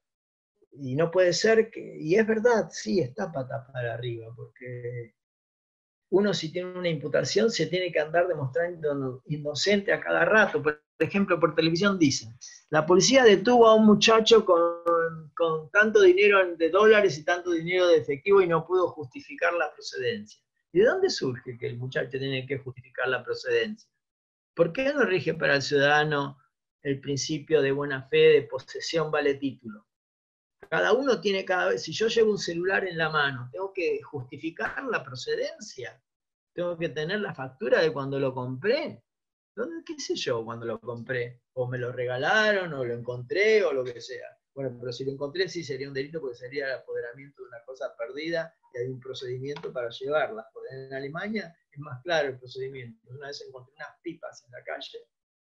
Y no puede ser que, y es verdad, sí, está pata para arriba, porque uno si tiene una imputación se tiene que andar demostrando inocente a cada rato. Por ejemplo, por televisión dicen, la policía detuvo a un muchacho con, con tanto dinero de dólares y tanto dinero de efectivo y no pudo justificar la procedencia. ¿Y de dónde surge que el muchacho tiene que justificar la procedencia? ¿Por qué no rige para el ciudadano el principio de buena fe, de posesión vale título? Cada uno tiene cada vez, si yo llevo un celular en la mano, tengo que justificar la procedencia, tengo que tener la factura de cuando lo compré. ¿Dónde, qué sé yo cuando lo compré? O me lo regalaron, o lo encontré, o lo que sea. Bueno, pero si lo encontré sí sería un delito porque sería el apoderamiento de una cosa perdida y hay un procedimiento para llevarla. En Alemania es más claro el procedimiento. Una vez encontré unas pipas en la calle,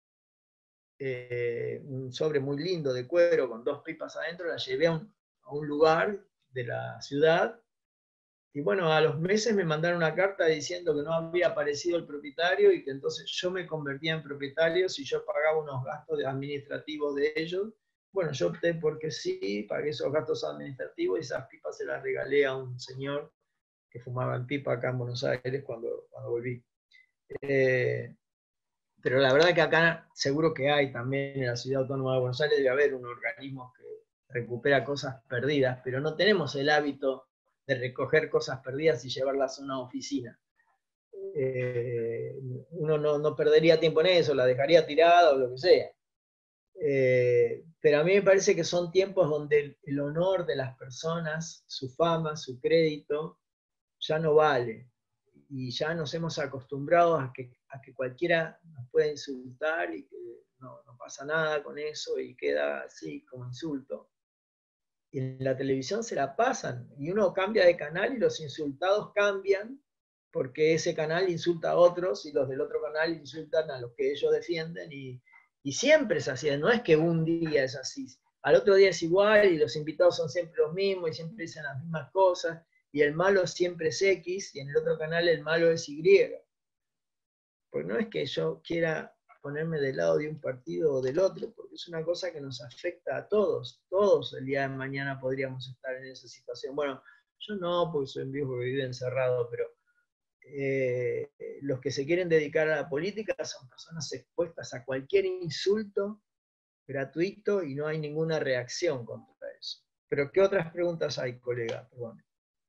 eh, un sobre muy lindo de cuero con dos pipas adentro, las llevé a un, a un lugar de la ciudad y bueno, a los meses me mandaron una carta diciendo que no había aparecido el propietario y que entonces yo me convertía en propietario si yo pagaba unos gastos administrativos de ellos. Bueno, yo opté porque sí, pagué esos gastos administrativos y esas pipas se las regalé a un señor que fumaba en pipa acá en Buenos Aires cuando, cuando volví. Eh, pero la verdad que acá seguro que hay también en la Ciudad Autónoma de Buenos Aires, debe haber un organismo que recupera cosas perdidas, pero no tenemos el hábito de recoger cosas perdidas y llevarlas a una oficina. Eh, uno no, no perdería tiempo en eso, la dejaría tirada o lo que sea. Eh, pero a mí me parece que son tiempos donde el, el honor de las personas, su fama, su crédito, ya no vale. Y ya nos hemos acostumbrado a que, a que cualquiera nos puede insultar y que no, no pasa nada con eso y queda así como insulto. Y en la televisión se la pasan y uno cambia de canal y los insultados cambian porque ese canal insulta a otros y los del otro canal insultan a los que ellos defienden y, y siempre es así, no es que un día es así, al otro día es igual y los invitados son siempre los mismos y siempre dicen las mismas cosas y el malo siempre es X y en el otro canal el malo es Y. Pues no es que yo quiera ponerme del lado de un partido o del otro, porque es una cosa que nos afecta a todos. Todos el día de mañana podríamos estar en esa situación. Bueno, yo no, porque soy un viejo que vive encerrado, pero eh, los que se quieren dedicar a la política son personas expuestas a cualquier insulto gratuito y no hay ninguna reacción contra eso. Pero ¿qué otras preguntas hay, colega? Perdón.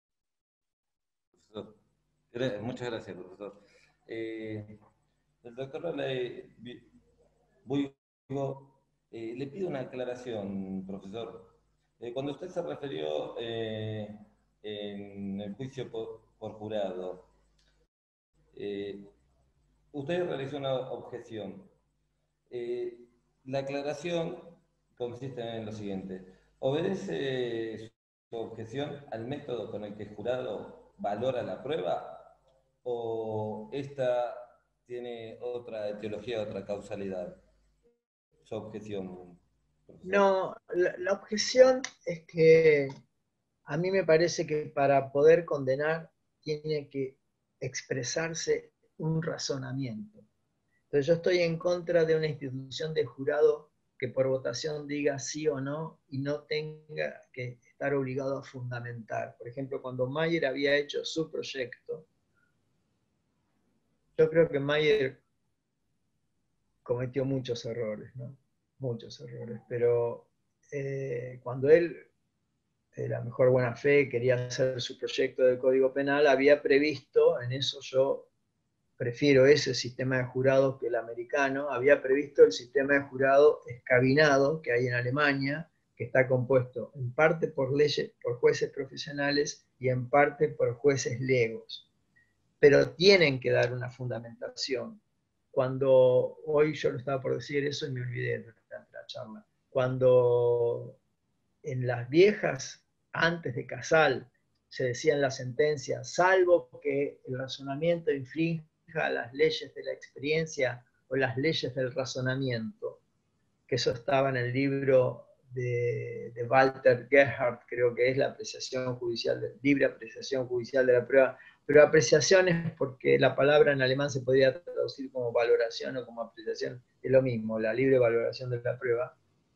Profesor. Muchas gracias, profesor. Eh, el doctor le, voy, eh, le pido una aclaración, profesor. Eh, cuando usted se refirió eh, en el juicio por, por jurado, eh, usted realizó una objeción. Eh, la aclaración consiste en lo siguiente. ¿Obedece su objeción al método con el que el jurado valora la prueba o esta tiene otra etiología, otra causalidad? Su objeción, profesor. No, la, la objeción es que a mí me parece que para poder condenar tiene que expresarse un razonamiento. Entonces yo estoy en contra de una institución de jurado que por votación diga sí o no y no tenga que estar obligado a fundamentar. Por ejemplo, cuando Mayer había hecho su proyecto, yo creo que Mayer cometió muchos errores, ¿no? Muchos errores, pero eh, cuando él de la mejor buena fe, quería hacer su proyecto de código penal, había previsto, en eso yo prefiero ese sistema de jurados que el americano, había previsto el sistema de jurado escabinado que hay en Alemania, que está compuesto en parte por leyes, por jueces profesionales y en parte por jueces legos. Pero tienen que dar una fundamentación. Cuando, hoy yo lo estaba por decir eso y me olvidé durante la charla, cuando en las viejas, antes de Casal, se decía en la sentencia, salvo que el razonamiento infrinja las leyes de la experiencia o las leyes del razonamiento, que eso estaba en el libro de, de Walter Gerhardt, creo que es la apreciación judicial, de, libre apreciación judicial de la prueba, pero apreciación es porque la palabra en alemán se podría traducir como valoración o como apreciación, es lo mismo, la libre valoración de la prueba.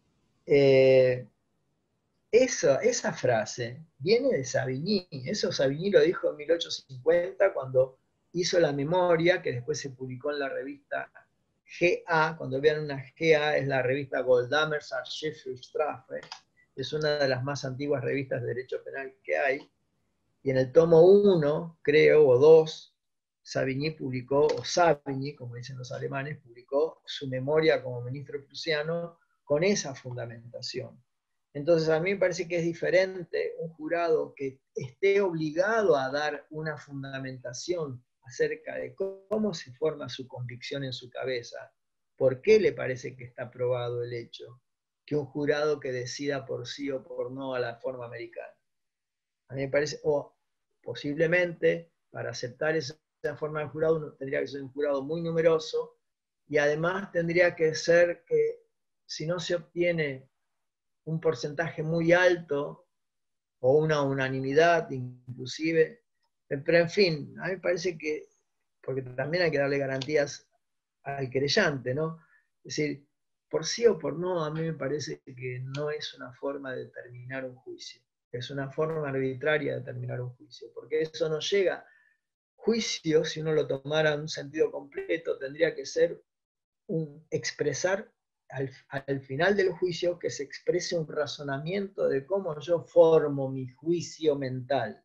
Eh, esa, esa frase viene de Savigny, eso Savigny lo dijo en mil ochocientos cincuenta cuando hizo la memoria, que después se publicó en la revista G A, cuando vean una G A es la revista Goldammer's Archiv für Strafe, es una de las más antiguas revistas de derecho penal que hay, y en el tomo uno, creo, o dos, Savigny publicó, o Savigny, como dicen los alemanes, publicó su memoria como ministro prusiano con esa fundamentación. Entonces a mí me parece que es diferente un jurado que esté obligado a dar una fundamentación acerca de cómo se forma su convicción en su cabeza, por qué le parece que está probado el hecho, que un jurado que decida por sí o por no a la forma americana. A mí me parece, o posiblemente para aceptar esa forma de jurado tendría que ser un jurado muy numeroso y además tendría que ser que si no se obtiene un porcentaje muy alto o una unanimidad inclusive, pero en fin, a mí me parece que, porque también hay que darle garantías al querellante, ¿no? Es decir, por sí o por no, a mí me parece que no es una forma de terminar un juicio, es una forma arbitraria de terminar un juicio, porque eso no llega. Juicio, si uno lo tomara en un sentido completo, tendría que ser un expresar al, al final del juicio que se exprese un razonamiento de cómo yo formo mi juicio mental.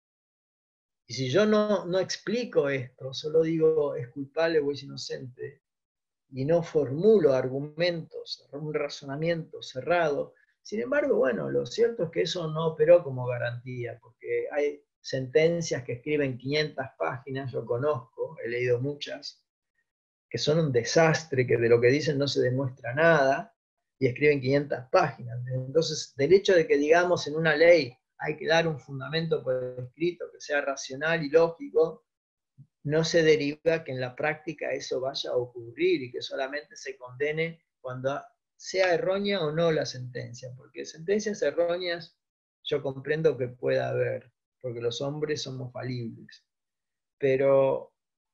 Y si yo no, no explico esto, solo digo es culpable o es inocente, y no formulo argumentos, un razonamiento cerrado. Sin embargo, bueno, lo cierto es que eso no operó como garantía, porque hay sentencias que escriben quinientas páginas, yo conozco, he leído muchas, que son un desastre, que de lo que dicen no se demuestra nada, y escriben quinientas páginas. Entonces, del hecho de que digamos en una ley hay que dar un fundamento por escrito que sea racional y lógico, no se deriva que en la práctica eso vaya a ocurrir y que solamente se condene cuando sea errónea o no la sentencia, porque sentencias erróneas yo comprendo que pueda haber, porque los hombres somos falibles, pero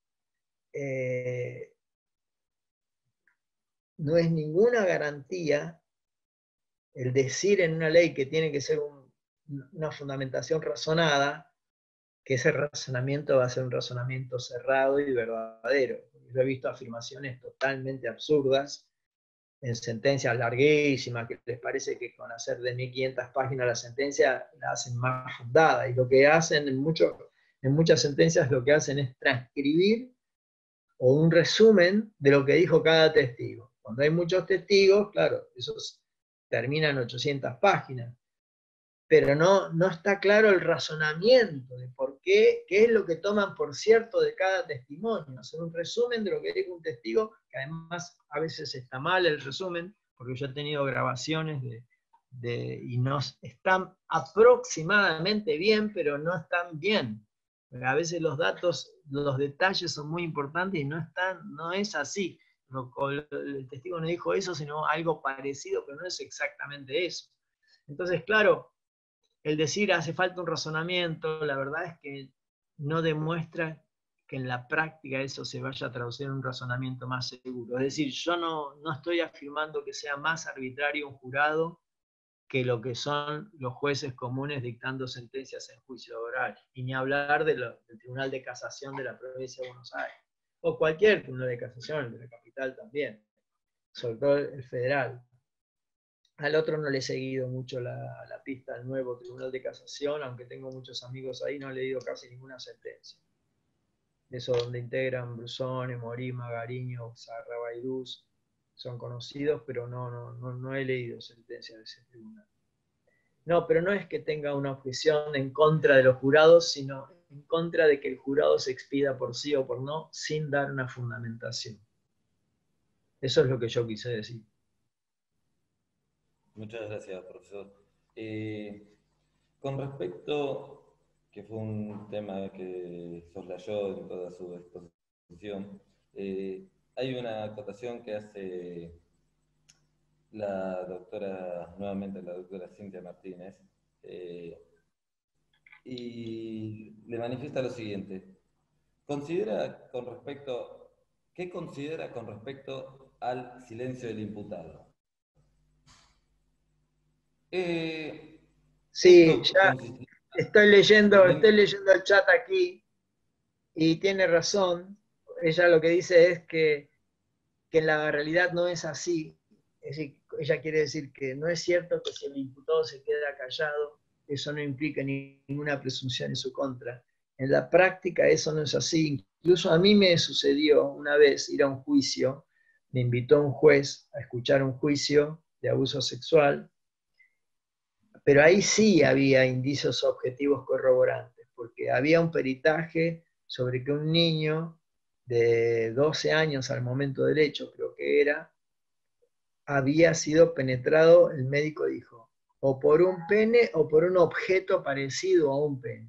eh, no es ninguna garantía el decir en una ley que tiene que ser un, una fundamentación razonada, que ese razonamiento va a ser un razonamiento cerrado y verdadero. Yo he visto afirmaciones totalmente absurdas en sentencias larguísimas, que les parece que con hacer de mil quinientas páginas la sentencia la hacen más fundada, y lo que hacen en, mucho, en muchas sentencias lo que hacen es transcribir o un resumen de lo que dijo cada testigo. Cuando hay muchos testigos, claro, esos terminan ochocientas páginas, pero no, no está claro el razonamiento de por qué, qué es lo que toman por cierto de cada testimonio. Hacer un resumen de lo que dijo un testigo, que además a veces está mal el resumen, porque yo he tenido grabaciones de, de, y no están aproximadamente bien, pero no están bien. A veces los datos, los detalles son muy importantes y no, están, no es así. El testigo no dijo eso, sino algo parecido, pero no es exactamente eso. Entonces, claro, el decir hace falta un razonamiento, la verdad es que no demuestra que en la práctica eso se vaya a traducir en un razonamiento más seguro. Es decir, yo no, no estoy afirmando que sea más arbitrario un jurado que lo que son los jueces comunes dictando sentencias en juicio oral, y ni hablar de lo, del Tribunal de Casación de la provincia de Buenos Aires, o cualquier Tribunal de Casación, el de la capital también, sobre todo el federal. Al otro no le he seguido mucho la, la pista al nuevo Tribunal de Casación, aunque tengo muchos amigos ahí, no he leído casi ninguna sentencia. Eso donde integran Brusone, Morima, Gariño, Sarra, Bayrús, son conocidos, pero no, no, no, no he leído sentencias de ese tribunal. No, pero no es que tenga una objeción en contra de los jurados, sino en contra de que el jurado se expida por sí o por no, sin dar una fundamentación. Eso es lo que yo quise decir. Muchas gracias, profesor. Eh, con respecto, que fue un tema que soslayó en toda su exposición, eh, hay una acotación que hace la doctora, nuevamente la doctora Cintia Martínez, eh, y le manifiesta lo siguiente. Considera con respecto, ¿qué considera con respecto al silencio del imputado? Eh, Sí, esto ya consiste estoy leyendo, en... estoy leyendo el chat aquí y tiene razón. Ella lo que dice es que, que en la realidad no es así. Es decir, ella quiere decir que no es cierto que si el imputado se queda callado, eso no implica ninguna presunción en su contra. En la práctica eso no es así. Incluso a mí me sucedió una vez ir a un juicio, me invitó un juez a escuchar un juicio de abuso sexual, pero ahí sí había indicios objetivos corroborantes, porque había un peritaje sobre que un niño de doce años al momento del hecho, creo que era, había sido penetrado, el médico dijo, o por un pene o por un objeto parecido a un pene.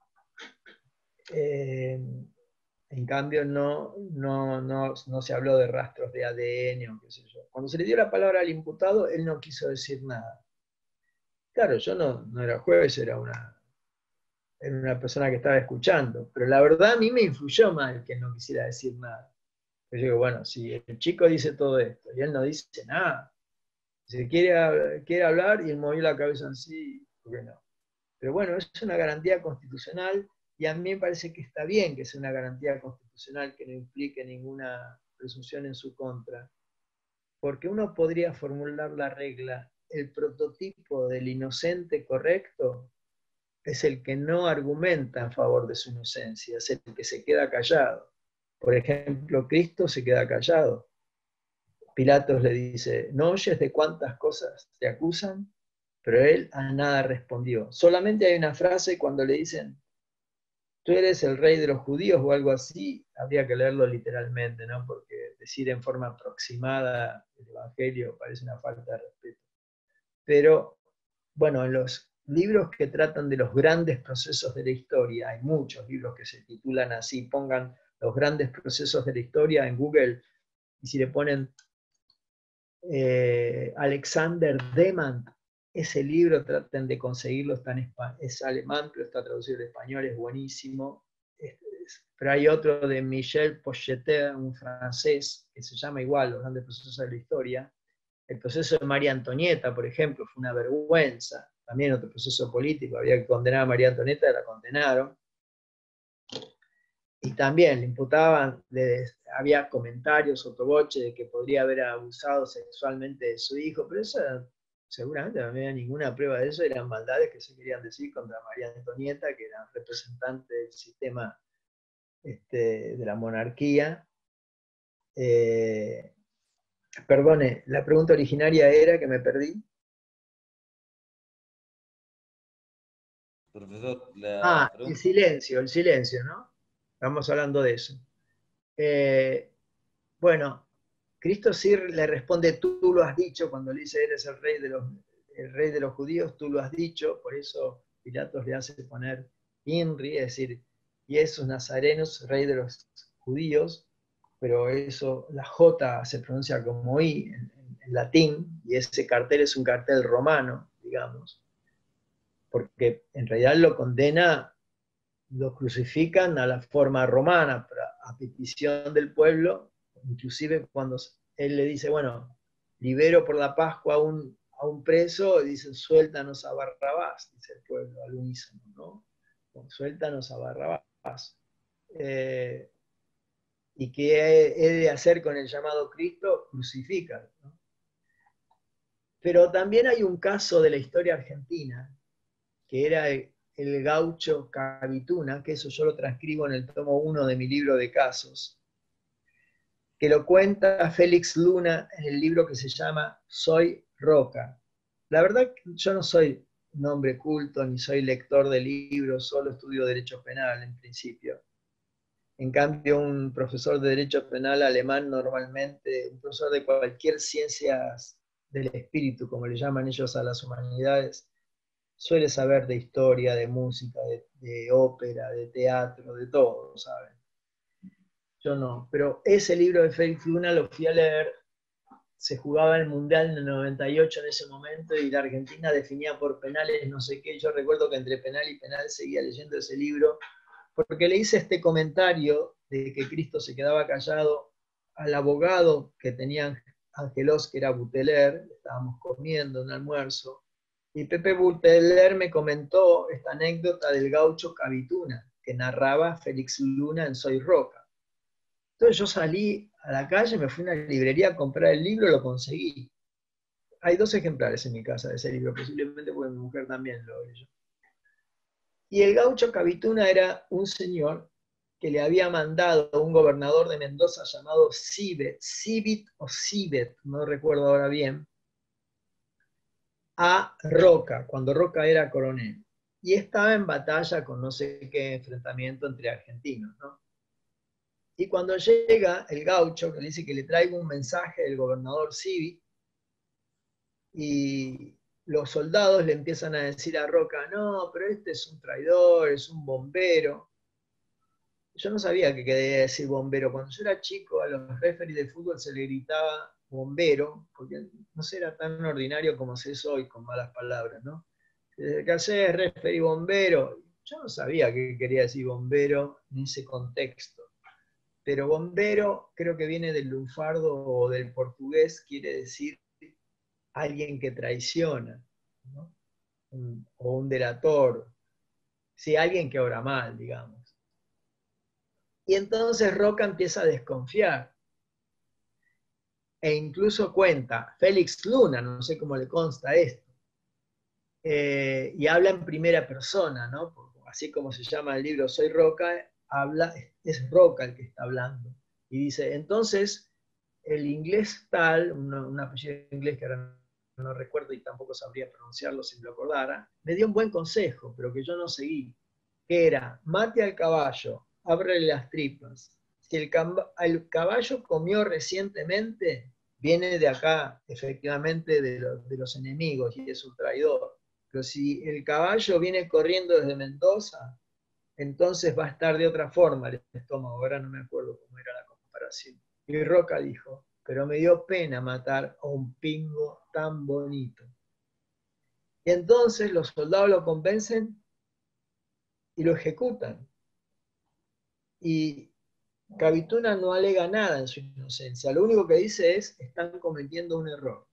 Eh, en cambio, no, no, no, no se habló de rastros de A D N o qué sé yo. Cuando se le dio la palabra al imputado, él no quiso decir nada. Claro, yo no, no era juez, era una, era una persona que estaba escuchando, pero la verdad a mí me influyó mal que no quisiera decir nada. Yo digo, bueno, si el chico dice todo esto y él no dice nada, si quiere, quiere hablar y él movió la cabeza así, ¿por qué no? Pero bueno, es una garantía constitucional y a mí me parece que está bien que sea una garantía constitucional que no implique ninguna presunción en su contra, porque uno podría formular la regla, el prototipo del inocente correcto es el que no argumenta en favor de su inocencia, es el que se queda callado. Por ejemplo, Cristo se queda callado. Pilatos le dice, ¿no oyes de cuántas cosas te acusan? Pero él a nada respondió. Solamente hay una frase cuando le dicen, tú eres el rey de los judíos o algo así, habría que leerlo literalmente, ¿no? Porque decir en forma aproximada el Evangelio parece una falta de respeto. Pero, bueno, en los libros que tratan de los grandes procesos de la historia, hay muchos libros que se titulan así, pongan los grandes procesos de la historia en Google, y si le ponen eh, Alexander Demand, ese libro traten de conseguirlo, está en es alemán, pero está traducido al español, es buenísimo. Es, es, pero hay otro de Michel Pochetet, un francés, que se llama igual, Los grandes procesos de la historia. El proceso de María Antonieta, por ejemplo, fue una vergüenza. También otro proceso político, había que condenar a María Antonieta, la condenaron. Y también le imputaban, le, había comentarios sotoboche de que podría haber abusado sexualmente de su hijo, pero eso seguramente no había ninguna prueba de eso, eran maldades que se querían decir contra María Antonieta, que era representante del sistema este, de la monarquía. Eh, perdone, la pregunta originaria era que me perdí. Profesor, la Ah, el pregunta... silencio, el silencio, ¿no? Estamos hablando de eso. Eh, bueno, Cristo sí le responde, tú, tú lo has dicho, cuando le dice, eres el rey, de los, el rey de los judíos, tú lo has dicho, por eso Pilatos le hace poner Inri, es decir, Jesús Nazarenos, rey de los judíos, pero eso, la J se pronuncia como I en, en, en latín, y ese cartel es un cartel romano, digamos, porque en realidad lo condena, lo crucifican a la forma romana, a petición del pueblo, inclusive cuando él le dice, bueno, libero por la Pascua a un, a un preso, y dicen, suéltanos a Barrabás, dice el pueblo al unísono, ¿no? Suéltanos a Barrabás. Eh, ¿Y qué he de hacer con el llamado Cristo? Crucificar, ¿no? Pero también hay un caso de la historia argentina, que era el, el gaucho Cavituna, que eso yo lo transcribo en el tomo uno de mi libro de casos, que lo cuenta Félix Luna en el libro que se llama Soy Roca. La verdad que yo no soy un hombre culto, ni soy lector de libros, solo estudio Derecho Penal en principio. En cambio, un profesor de Derecho Penal alemán normalmente, un profesor de cualquier ciencias del espíritu, como le llaman ellos a las humanidades, suele saber de historia, de música, de, de ópera, de teatro, de todo, ¿saben? Yo no, pero ese libro de Félix Luna lo fui a leer, se jugaba el Mundial en el noventa y ocho en ese momento y la Argentina definía por penales no sé qué, yo recuerdo que entre penal y penal seguía leyendo ese libro, porque le hice este comentario de que Cristo se quedaba callado al abogado que tenía Angelos, que era Buteler, estábamos comiendo un almuerzo, y Pepe Buteler me comentó esta anécdota del gaucho Cavituna, que narraba Félix Luna en Soy Roca. Entonces yo salí a la calle, me fui a una librería a comprar el libro, lo conseguí. Hay dos ejemplares en mi casa de ese libro, posiblemente porque mi mujer también lo leyó. Y el gaucho Cavituna era un señor que le había mandado a un gobernador de Mendoza llamado Cibet, Cibit o Cibet, no recuerdo ahora bien, a Roca, cuando Roca era coronel. Y estaba en batalla con no sé qué enfrentamiento entre argentinos, ¿no? Y cuando llega el gaucho, que le dice que le traiga un mensaje del gobernador Cibit, y los soldados le empiezan a decir a Roca, no, pero este es un traidor, es un bombero. Yo no sabía que quería decir bombero. Cuando yo era chico, a los referees de fútbol se le gritaba bombero, porque no sé, era tan ordinario como se es hoy, con malas palabras, ¿no? ¿Qué haces, referee bombero? Yo no sabía qué quería decir bombero en ese contexto. Pero bombero creo que viene del lunfardo o del portugués, quiere decir alguien que traiciona, ¿no? Un, o un delator. Sí, alguien que obra mal, digamos. Y entonces Roca empieza a desconfiar. E incluso cuenta, Félix Luna, no sé cómo le consta esto, eh, y habla en primera persona, ¿no? Así como se llama el libro Soy Roca, habla, es Roca el que está hablando. Y dice, entonces el inglés tal, un, un apellido inglés que ahora no recuerdo y tampoco sabría pronunciarlo si me lo acordara, me dio un buen consejo, pero que yo no seguí, que era, mate al caballo, ábrele las tripas. Si el, el caballo comió recientemente, viene de acá, efectivamente, de, lo, de los enemigos y es un traidor. Pero si el caballo viene corriendo desde Mendoza, entonces va a estar de otra forma el estómago. Ahora no me acuerdo cómo era la comparación. Y Roca dijo, pero me dio pena matar a un pingo tan bonito. Y entonces los soldados lo convencen y lo ejecutan. Y Cavituna no alega nada en su inocencia. Lo único que dice es, están cometiendo un error.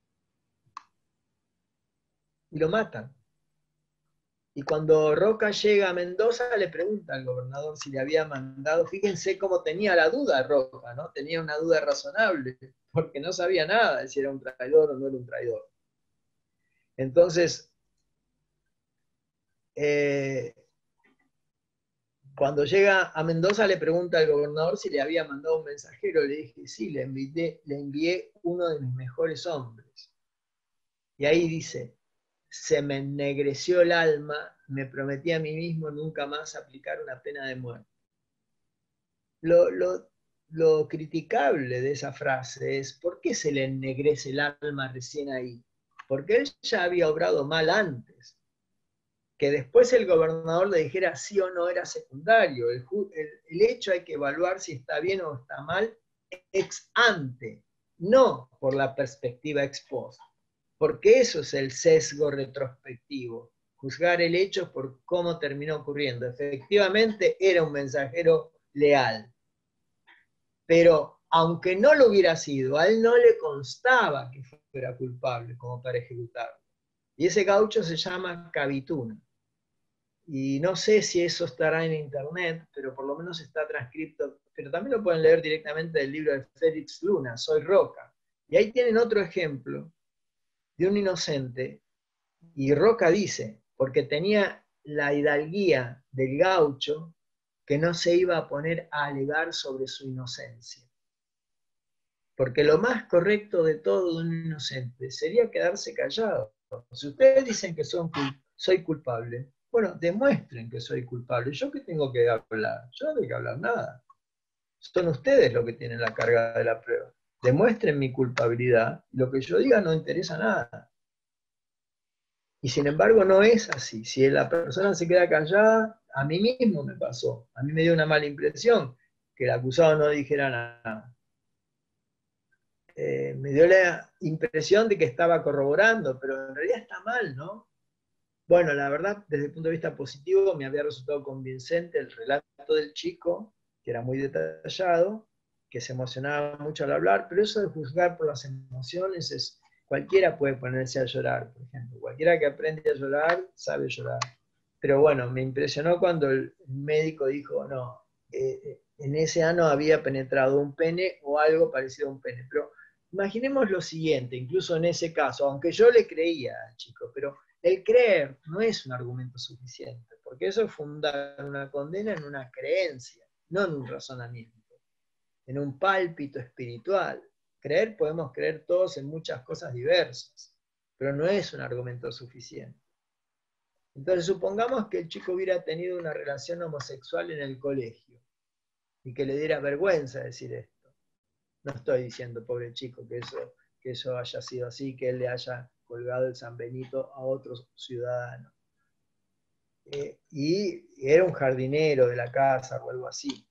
Y lo matan. Y cuando Roca llega a Mendoza, le pregunta al gobernador si le había mandado. Fíjense cómo tenía la duda Roca, ¿no? Tenía una duda razonable, porque no sabía nada de si era un traidor o no era un traidor. Entonces, eh, cuando llega a Mendoza le pregunta al gobernador si le había mandado un mensajero. Le dije, sí, le envié, le envié uno de mis mejores hombres. Y ahí dice, se me ennegreció el alma, me prometí a mí mismo nunca más aplicar una pena de muerte. Lo, lo, lo criticable de esa frase es, ¿por qué se le ennegrece el alma recién ahí? Porque él ya había obrado mal antes. Que después el gobernador le dijera sí o no era secundario. El, el, el hecho hay que evaluar si está bien o está mal ex ante, no por la perspectiva ex post. Porque eso es el sesgo retrospectivo, juzgar el hecho por cómo terminó ocurriendo. Efectivamente era un mensajero leal, pero aunque no lo hubiera sido, a él no le constaba que fuera culpable como para ejecutarlo. Y ese gaucho se llama Cavituna. Y no sé si eso estará en internet, pero por lo menos está transcrito, pero también lo pueden leer directamente del libro de Félix Luna, Soy Roca. Y ahí tienen otro ejemplo de un inocente, y Roca dice, porque tenía la hidalguía del gaucho, que no se iba a poner a alegar sobre su inocencia. Porque lo más correcto de todo de un inocente sería quedarse callado. Si ustedes dicen que son, soy culpable, bueno, demuestren que soy culpable. ¿Yo qué tengo que hablar? Yo no tengo que hablar nada. Son ustedes los que tienen la carga de la prueba. Demuestren mi culpabilidad. Lo que yo diga no interesa nada. Y sin embargo no es así. Si la persona se queda callada, a mí mismo me pasó. A mí me dio una mala impresión que el acusado no dijera nada. Eh, me dio la impresión de que estaba corroborando, pero en realidad está mal, ¿no? Bueno, la verdad, desde el punto de vista positivo, me había resultado convincente el relato del chico, que era muy detallado, que se emocionaba mucho al hablar, pero eso de juzgar por las emociones es, cualquiera puede ponerse a llorar, por ejemplo, cualquiera que aprende a llorar sabe llorar. Pero bueno, me impresionó cuando el médico dijo, no, eh, en ese ano había penetrado un pene o algo parecido a un pene, pero imaginemos lo siguiente, incluso en ese caso, aunque yo le creía al chico, pero el creer no es un argumento suficiente, porque eso es fundar una condena en una creencia, no en un razonamiento, en un pálpito espiritual. Creer, podemos creer todos en muchas cosas diversas, pero no es un argumento suficiente. Entonces, supongamos que el chico hubiera tenido una relación homosexual en el colegio y que le diera vergüenza decir esto. No estoy diciendo, pobre chico, que eso, que eso haya sido así, que él le haya colgado el San Benito a otros ciudadanos. Eh, y era un jardinero de la casa o algo así.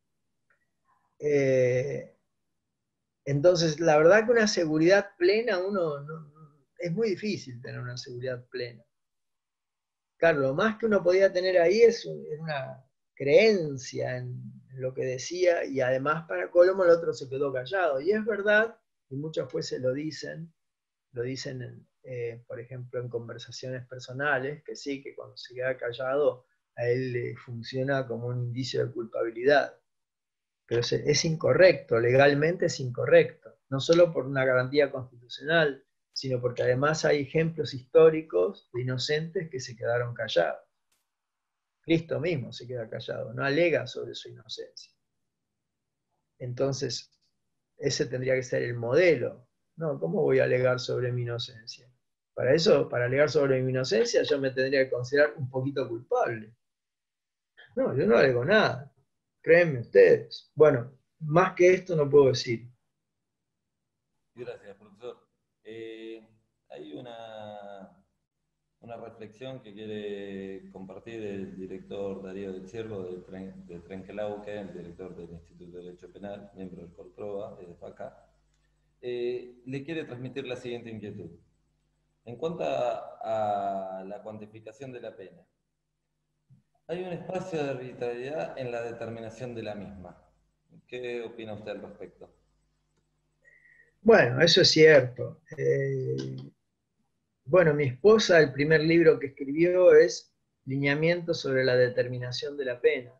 Eh, entonces, la verdad que una seguridad plena, uno no, no, es muy difícil tener una seguridad plena. Claro, lo más que uno podía tener ahí es un, una creencia en, en lo que decía, y además para colmo el otro se quedó callado. Y es verdad, y muchos jueces lo dicen, lo dicen, en, eh, por ejemplo, en conversaciones personales, que sí, que cuando se queda callado a él le funciona como un indicio de culpabilidad. Pero es, es incorrecto, legalmente es incorrecto, no solo por una garantía constitucional, sino porque además hay ejemplos históricos de inocentes que se quedaron callados. Cristo mismo se queda callado, no alega sobre su inocencia. Entonces, ese tendría que ser el modelo. No, ¿cómo voy a alegar sobre mi inocencia? Para eso, para alegar sobre mi inocencia, yo me tendría que considerar un poquito culpable. No, yo no alego nada. Créanme ustedes. Bueno, más que esto no puedo decir. Gracias, profesor. Eh, hay una, una reflexión que quiere compartir el director Darío del Ciervo de, Tren, de Trenquelauque, el director del Instituto de Derecho Penal, miembro del Corprova, de FACA. Eh, le quiere transmitir la siguiente inquietud. En cuanto a, a la cuantificación de la pena, hay un espacio de arbitrariedad en la determinación de la misma. ¿Qué opina usted al respecto? Bueno, eso es cierto. Eh, bueno, mi esposa, el primer libro que escribió es Lineamientos sobre la determinación de la pena,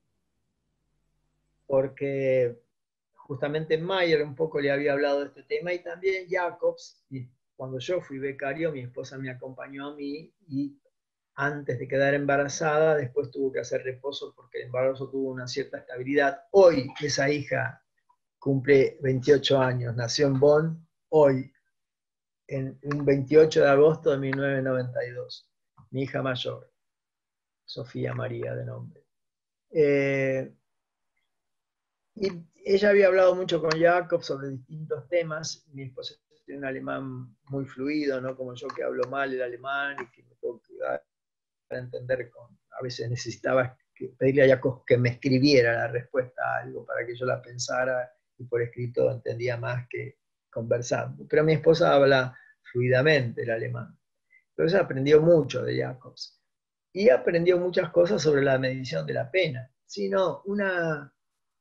porque justamente Mayer un poco le había hablado de este tema y también Jacobs, y cuando yo fui becario, mi esposa me acompañó a mí y antes de quedar embarazada, después tuvo que hacer reposo porque el embarazo tuvo una cierta estabilidad. Hoy esa hija cumple veintiocho años, nació en Bonn, hoy, en un veintiocho de agosto de mil novecientos noventa y dos, mi hija mayor, Sofía María de nombre. Eh, y ella había hablado mucho con Jacob sobre distintos temas. Mi esposa tiene un alemán muy fluido, no como yo que hablo mal el alemán y que me tengo que dar a entender. Con, a veces necesitaba que, pedirle a Jacob que me escribiera la respuesta a algo para que yo la pensara y por escrito entendía más que conversando. Pero mi esposa habla fluidamente el alemán. Entonces aprendió mucho de Jacobs. Y aprendió muchas cosas sobre la medición de la pena. Sino una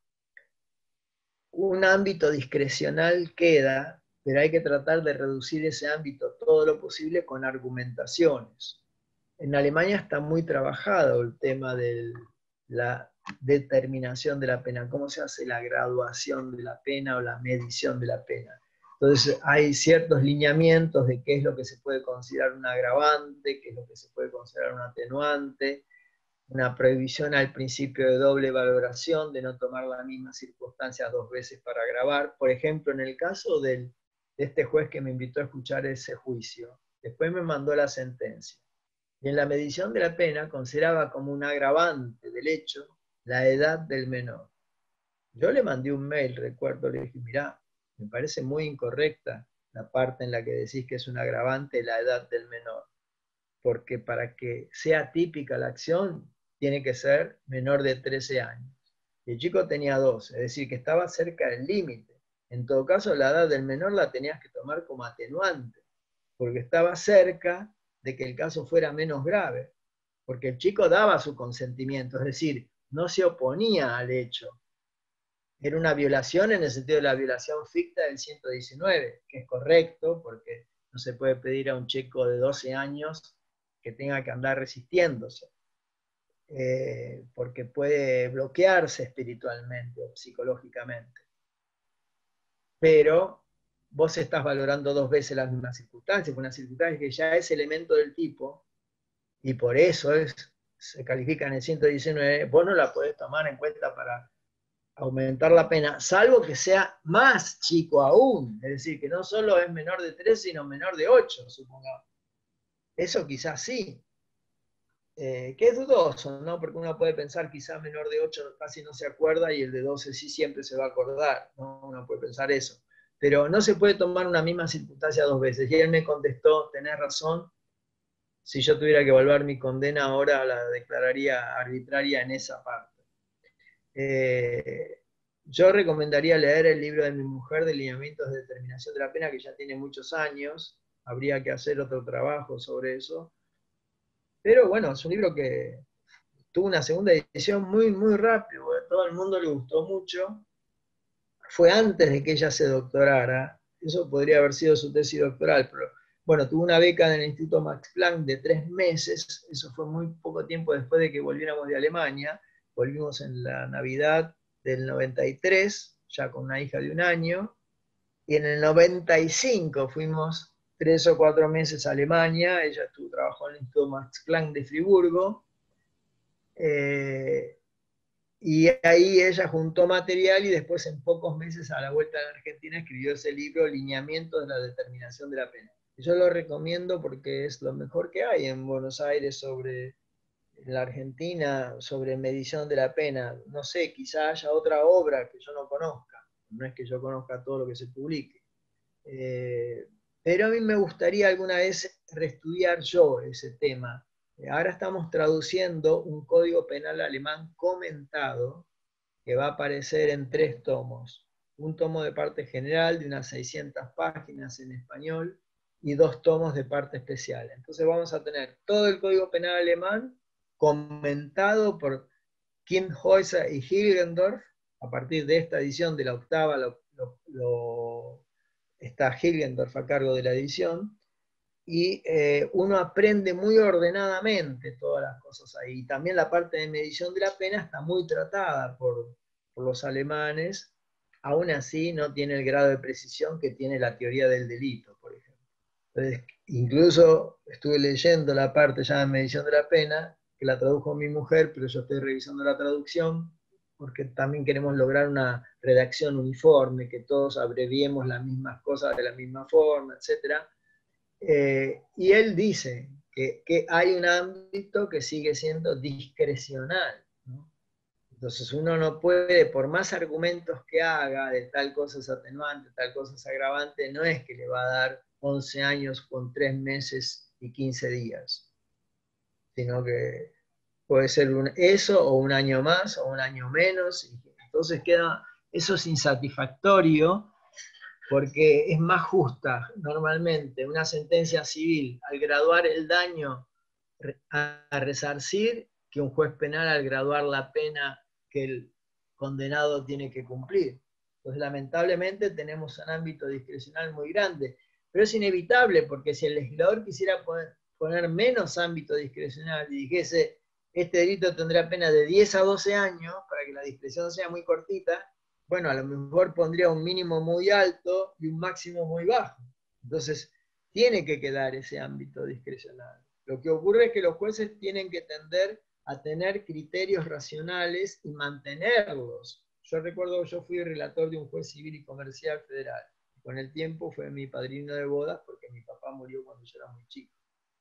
un ámbito discrecional queda, pero hay que tratar de reducir ese ámbito todo lo posible con argumentaciones. En Alemania está muy trabajado el tema de la determinación de la pena, cómo se hace la graduación de la pena o la medición de la pena. Entonces hay ciertos lineamientos de qué es lo que se puede considerar un agravante, qué es lo que se puede considerar un atenuante, una prohibición al principio de doble valoración, de no tomar las mismas circunstancias dos veces para agravar. Por ejemplo, en el caso del, de este juez que me invitó a escuchar ese juicio, después me mandó la sentencia. Y en la medición de la pena consideraba como un agravante del hecho la edad del menor. Yo le mandé un mail, recuerdo, le dije, mirá, me parece muy incorrecta la parte en la que decís que es un agravante la edad del menor, porque para que sea típica la acción, tiene que ser menor de trece años. Y el chico tenía doce, es decir, que estaba cerca del límite. En todo caso, la edad del menor la tenías que tomar como atenuante, porque estaba cerca de que el caso fuera menos grave, porque el chico daba su consentimiento, es decir, no se oponía al hecho. Era una violación en el sentido de la violación ficta del ciento diecinueve, que es correcto, porque no se puede pedir a un chico de doce años que tenga que andar resistiéndose, eh, porque puede bloquearse espiritualmente o psicológicamente. Pero vos estás valorando dos veces las mismas circunstancias, una circunstancia que ya es elemento del tipo, y por eso es, se califica en el ciento diecinueve, vos no la podés tomar en cuenta para aumentar la pena, salvo que sea más chico aún, es decir, que no solo es menor de tres, sino menor de ocho, supongamos. Eso quizás sí, eh, que es dudoso, ¿no? Porque uno puede pensar quizás menor de ocho casi no se acuerda y el de doce sí siempre se va a acordar, ¿no? Uno puede pensar eso. Pero no se puede tomar una misma circunstancia dos veces. Y él me contestó, tenés razón, si yo tuviera que evaluar mi condena ahora la declararía arbitraria en esa parte. Eh, yo recomendaría leer el libro de mi mujer de lineamientos de determinación de la pena, que ya tiene muchos años, habría que hacer otro trabajo sobre eso, pero bueno, es un libro que tuvo una segunda edición muy, muy rápido, porque a todo el mundo le gustó mucho, fue antes de que ella se doctorara, eso podría haber sido su tesis doctoral, pero bueno, tuvo una beca en el Instituto Max Planck de tres meses, eso fue muy poco tiempo después de que volviéramos de Alemania, volvimos en la Navidad del noventa y tres, ya con una hija de un año, y en el noventa y cinco fuimos tres o cuatro meses a Alemania, ella estuvo, trabajó en el Instituto Max Planck de Friburgo, eh, y ahí ella juntó material y después en pocos meses a la vuelta de la Argentina escribió ese libro, Lineamientos de la determinación de la pena. Yo lo recomiendo porque es lo mejor que hay en Buenos Aires sobre la Argentina, sobre medición de la pena. No sé, quizá haya otra obra que yo no conozca. No es que yo conozca todo lo que se publique. Eh, pero a mí me gustaría alguna vez reestudiar yo ese tema. Ahora estamos traduciendo un código penal alemán comentado que va a aparecer en tres tomos. Un tomo de parte general de unas seiscientas páginas en español y dos tomos de parte especial. Entonces vamos a tener todo el código penal alemán comentado por Kim Häuser y Hilgendorf. A partir de esta edición de la octava lo, lo, lo, está Hilgendorf a cargo de la edición. Y eh, uno aprende muy ordenadamente todas las cosas ahí. Y también la parte de medición de la pena está muy tratada por, por los alemanes, aún así no tiene el grado de precisión que tiene la teoría del delito, por ejemplo. Entonces, incluso estuve leyendo la parte ya de medición de la pena, que la tradujo mi mujer, pero yo estoy revisando la traducción, porque también queremos lograr una redacción uniforme, que todos abreviemos las mismas cosas de la misma forma, etcétera. Eh, y él dice que, que, hay un ámbito que sigue siendo discrecional, ¿no? Entonces uno no puede, por más argumentos que haga de tal cosa es atenuante, tal cosa es agravante, no es que le va a dar once años con tres meses y quince días, sino que puede ser un, eso o un año más o un año menos, y entonces queda, eso es insatisfactorio, porque es más justa normalmente una sentencia civil al graduar el daño a resarcir que un juez penal al graduar la pena que el condenado tiene que cumplir. Entonces, lamentablemente, tenemos un ámbito discrecional muy grande, pero es inevitable, porque si el legislador quisiera poner, poner menos ámbito discrecional y dijese, este delito tendrá pena de diez a doce años, para que la discreción sea muy cortita, bueno, a lo mejor pondría un mínimo muy alto y un máximo muy bajo. Entonces, tiene que quedar ese ámbito discrecional. Lo que ocurre es que los jueces tienen que tender a tener criterios racionales y mantenerlos. Yo recuerdo que yo fui relator de un juez civil y comercial federal. Con el tiempo fue mi padrino de bodas porque mi papá murió cuando yo era muy chico.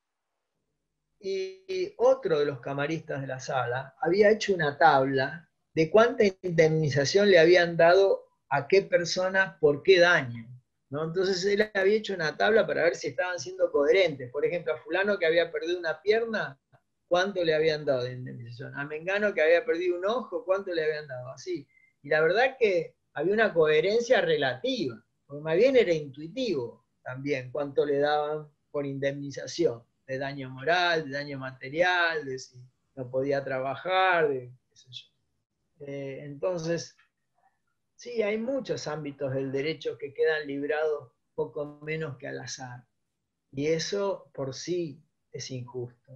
Y otro de los camaristas de la sala había hecho una tabla de cuánta indemnización le habían dado a qué persona por qué daño, ¿no? Entonces él había hecho una tabla para ver si estaban siendo coherentes. Por ejemplo, a fulano que había perdido una pierna, ¿cuánto le habían dado de indemnización? A Mengano que había perdido un ojo, ¿cuánto le habían dado? Así. Y la verdad que había una coherencia relativa, porque más bien era intuitivo también cuánto le daban por indemnización, de daño moral, de daño material, de si no podía trabajar, de qué sé yo. Eh, entonces, sí, hay muchos ámbitos del derecho que quedan librados poco menos que al azar. Y eso por sí es injusto,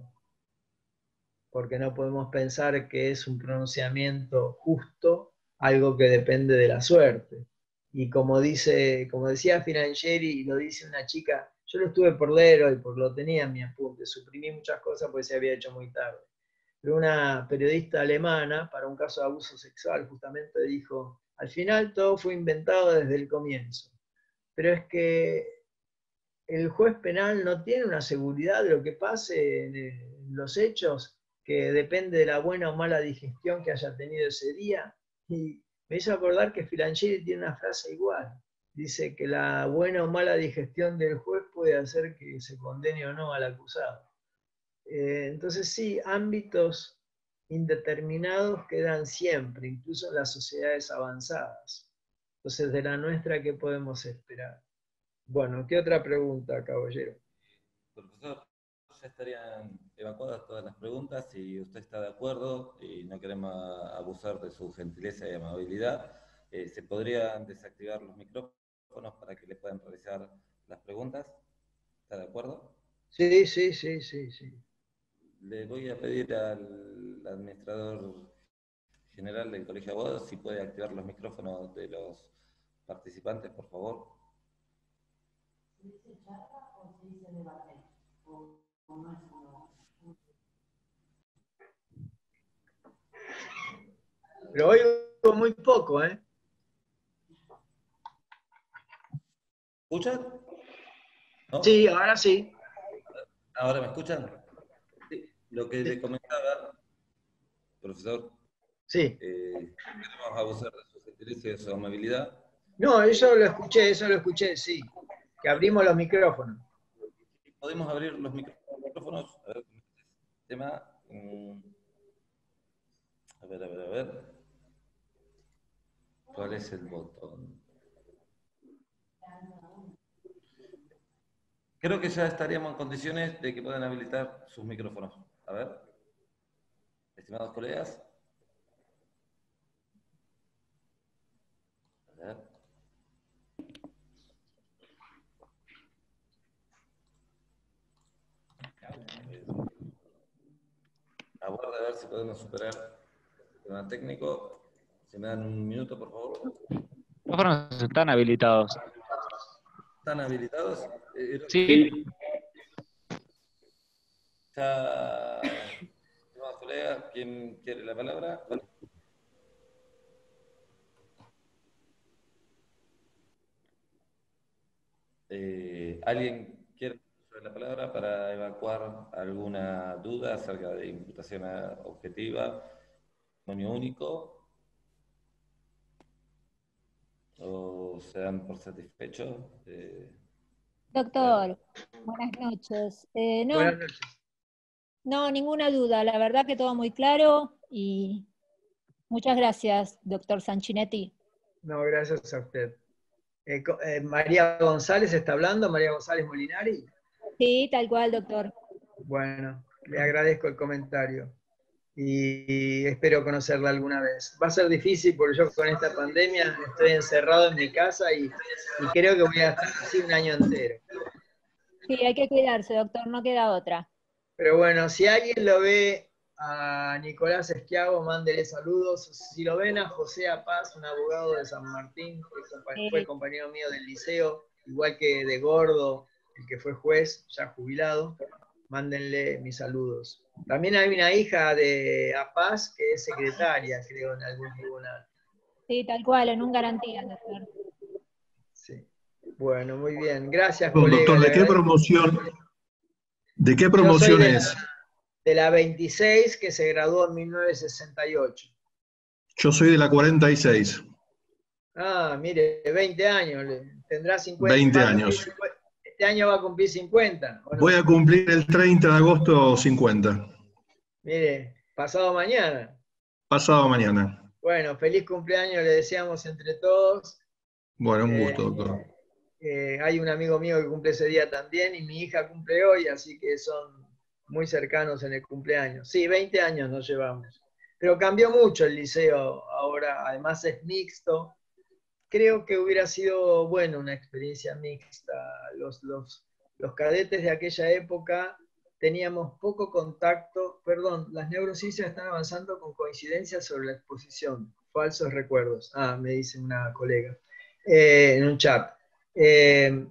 porque no podemos pensar que es un pronunciamiento justo, algo que depende de la suerte. Y como, dice, como decía Filangieri, y lo dice una chica, yo lo estuve por leer hoy, porque lo tenía en mi apunte, suprimí muchas cosas porque se había hecho muy tarde. Pero una periodista alemana, para un caso de abuso sexual, justamente dijo, al final todo fue inventado desde el comienzo. Pero es que el juez penal no tiene una seguridad de lo que pase en los hechos, que depende de la buena o mala digestión que haya tenido ese día. Y me hizo acordar que Filangieri tiene una frase igual. Dice que la buena o mala digestión del juez puede hacer que se condene o no al acusado. Eh, entonces sí, ámbitos indeterminados quedan siempre, incluso en las sociedades avanzadas. Entonces, de la nuestra, ¿qué podemos esperar? Bueno, ¿qué otra pregunta, caballero? Profesor, ya estarían evacuadas todas las preguntas. Si usted está de acuerdo y no queremos abusar de su gentileza y amabilidad, eh, ¿se podrían desactivar los micrófonos para que le puedan realizar las preguntas? ¿Está de acuerdo? Sí, sí, sí, sí, sí. Le voy a pedir al administrador general del Colegio de Abogados si puede activar los micrófonos de los participantes, por favor. ¿Se dice charla o se dice debate? ¿O, o no es uno? Pero oigo muy poco, ¿eh? ¿Escuchan? ¿No? Sí, ahora sí. ¿Ahora me escuchan? Sí. Lo que le comentaba, profesor, Sí. eh, queremos abusar de su gentileza y de su amabilidad. No, eso lo escuché, eso lo escuché, sí. Que abrimos los micrófonos. Podemos abrir los micrófonos. A ver, tema. mm, A ver, a ver, a ver. ¿Cuál es el botón? Creo que ya estaríamos en condiciones de que puedan habilitar sus micrófonos. A ver, estimados colegas. A ver. Aguarda a ver si podemos superar el tema técnico. Si me dan un minuto, por favor. Los micrófonos están habilitados. ¿Están habilitados? Eh, Sí. Ya, estimados colegas, ¿quién quiere la palabra? Bueno. Eh, ¿Alguien quiere usar la palabra para evacuar alguna duda acerca de imputación objetiva, testimonio único? ¿O se dan por satisfechos? Eh, Doctor, buenas noches. Eh, no, Buenas noches. no, ninguna duda. La verdad que todo muy claro y muchas gracias, doctor Sanchinetti. No, gracias a usted. Eh, co- eh, María González está hablando, María González Molinari. Sí, tal cual, doctor. Bueno, le agradezco el comentario y, y espero conocerla alguna vez. Va a ser difícil porque yo con esta pandemia estoy encerrado en mi casa y, y creo que voy a estar así un año entero. Sí, hay que cuidarse, doctor, no queda otra. Pero bueno, si alguien lo ve a Nicolás Esquiavo, mándele saludos. Si lo ven a José Apaz, un abogado de San Martín, que fue compañero mío del liceo, igual que de Gordo, el que fue juez, ya jubilado, mándenle mis saludos. También hay una hija de Apaz que es secretaria, creo, en algún tribunal. Sí, tal cual, en un garantía, doctor. Sí. Bueno, muy bien. Gracias, Bueno, colega. doctor, ¿de qué promoción, de qué Yo soy promoción de la, es? de la veintiséis, que se graduó en mil novecientos sesenta y ocho. Yo soy de la cuarenta y seis. Ah, mire, veinte años, tendrá cincuenta. veinte Va a cumplir años. cincuenta, este año va a cumplir cincuenta. ¿O no? Voy a cumplir el treinta de agosto cincuenta. Mire, pasado mañana. Pasado mañana. Bueno, feliz cumpleaños le deseamos entre todos. Bueno, un Eh, gusto, doctor. eh, hay un amigo mío que cumple ese día también y mi hija cumple hoy, así que son muy cercanos en el cumpleaños. Sí, veinte años nos llevamos. Pero cambió mucho el liceo ahora, además es mixto. Creo que hubiera sido bueno una experiencia mixta. Los, los, los cadetes de aquella época teníamos poco contacto, perdón, las neurociencias están avanzando con coincidencias sobre la exposición, falsos recuerdos. Ah, me dice una colega eh, en un chat. Eh,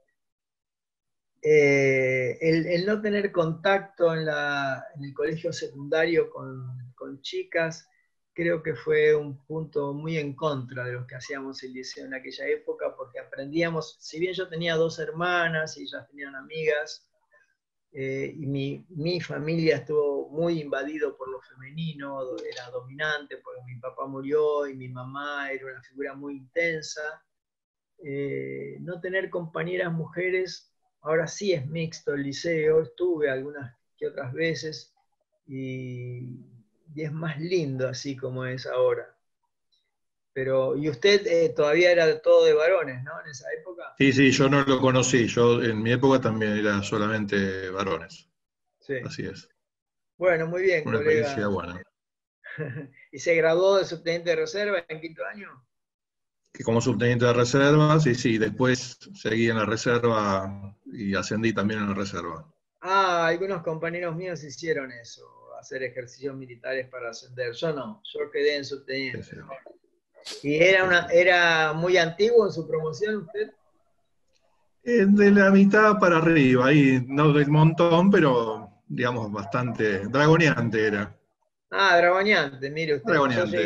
eh, el, el no tener contacto en, la, en el colegio secundario con, con chicas, creo que fue un punto muy en contra de los que hacíamos el liceo en aquella época, porque aprendíamos, si bien yo tenía dos hermanas y ellas tenían amigas, eh, y mi, mi familia estuvo muy invadido por lo femenino, era dominante, porque mi papá murió y mi mamá era una figura muy intensa, eh, no tener compañeras mujeres, ahora sí es mixto el liceo, estuve algunas que otras veces, y, y es más lindo así como es ahora. Pero, y usted eh, todavía era todo de varones, ¿no? En esa época. Sí, sí, yo no lo conocí. Yo en mi época también era solamente varones. Sí. Así es. Bueno, muy bien, Una colega. experiencia buena. ¿Y se graduó de subteniente de reserva en quinto año? Que como subteniente de reserva, sí, sí, después seguí en la reserva y ascendí también en la reserva. Ah, algunos compañeros míos hicieron eso, hacer ejercicios militares para ascender. Yo no, yo quedé en subteniente. Sí, sí. ¿Y era, una, era muy antiguo en su promoción usted? Eh, De la mitad para arriba, ahí no del montón, pero digamos bastante dragoneante era. Ah, dragoneante, mire usted. Yo llegué, Dragoneante.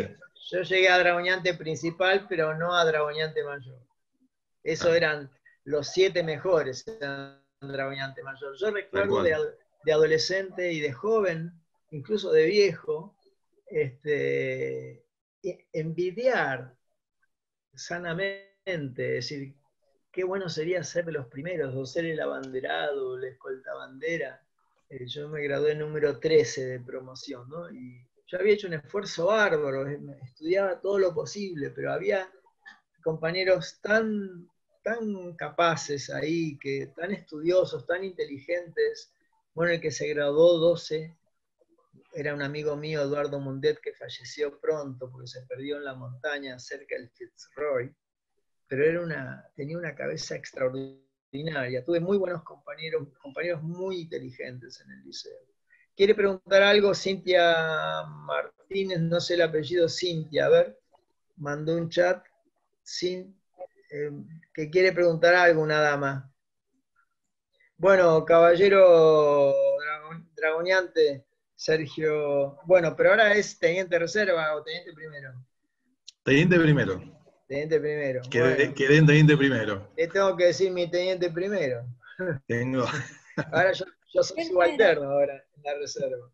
yo llegué a Dragoñante principal, pero no a Dragoñante mayor. Esos eran los siete mejores en Dragoñante mayor. Yo recuerdo de, de adolescente y de joven, incluso de viejo, este, envidiar sanamente, es decir, qué bueno sería ser de los primeros, o ser el abanderado, la escolta bandera. Eh, yo me gradué número trece de promoción, ¿no? Y yo había hecho un esfuerzo bárbaro, estudiaba todo lo posible, pero había compañeros tan, tan capaces ahí, que, tan estudiosos, tan inteligentes. Bueno, el que se graduó doce era un amigo mío, Eduardo Mundet, que falleció pronto porque se perdió en la montaña cerca del Fitzroy, pero era una, tenía una cabeza extraordinaria. Tuve muy buenos compañeros, compañeros muy inteligentes en el liceo. ¿Quiere preguntar algo Cintia Martínez? No sé el apellido, Cintia, a ver, mandó un chat, Sin, eh, que quiere preguntar algo una dama. Bueno, caballero dragoneante, Sergio, bueno, pero ahora es teniente reserva o teniente primero. Teniente primero. Teniente primero. Quedé, Bueno, quedé en teniente primero. le tengo que decir mi teniente primero. Tengo. Ahora yo, yo soy subalterno ahora en la reserva.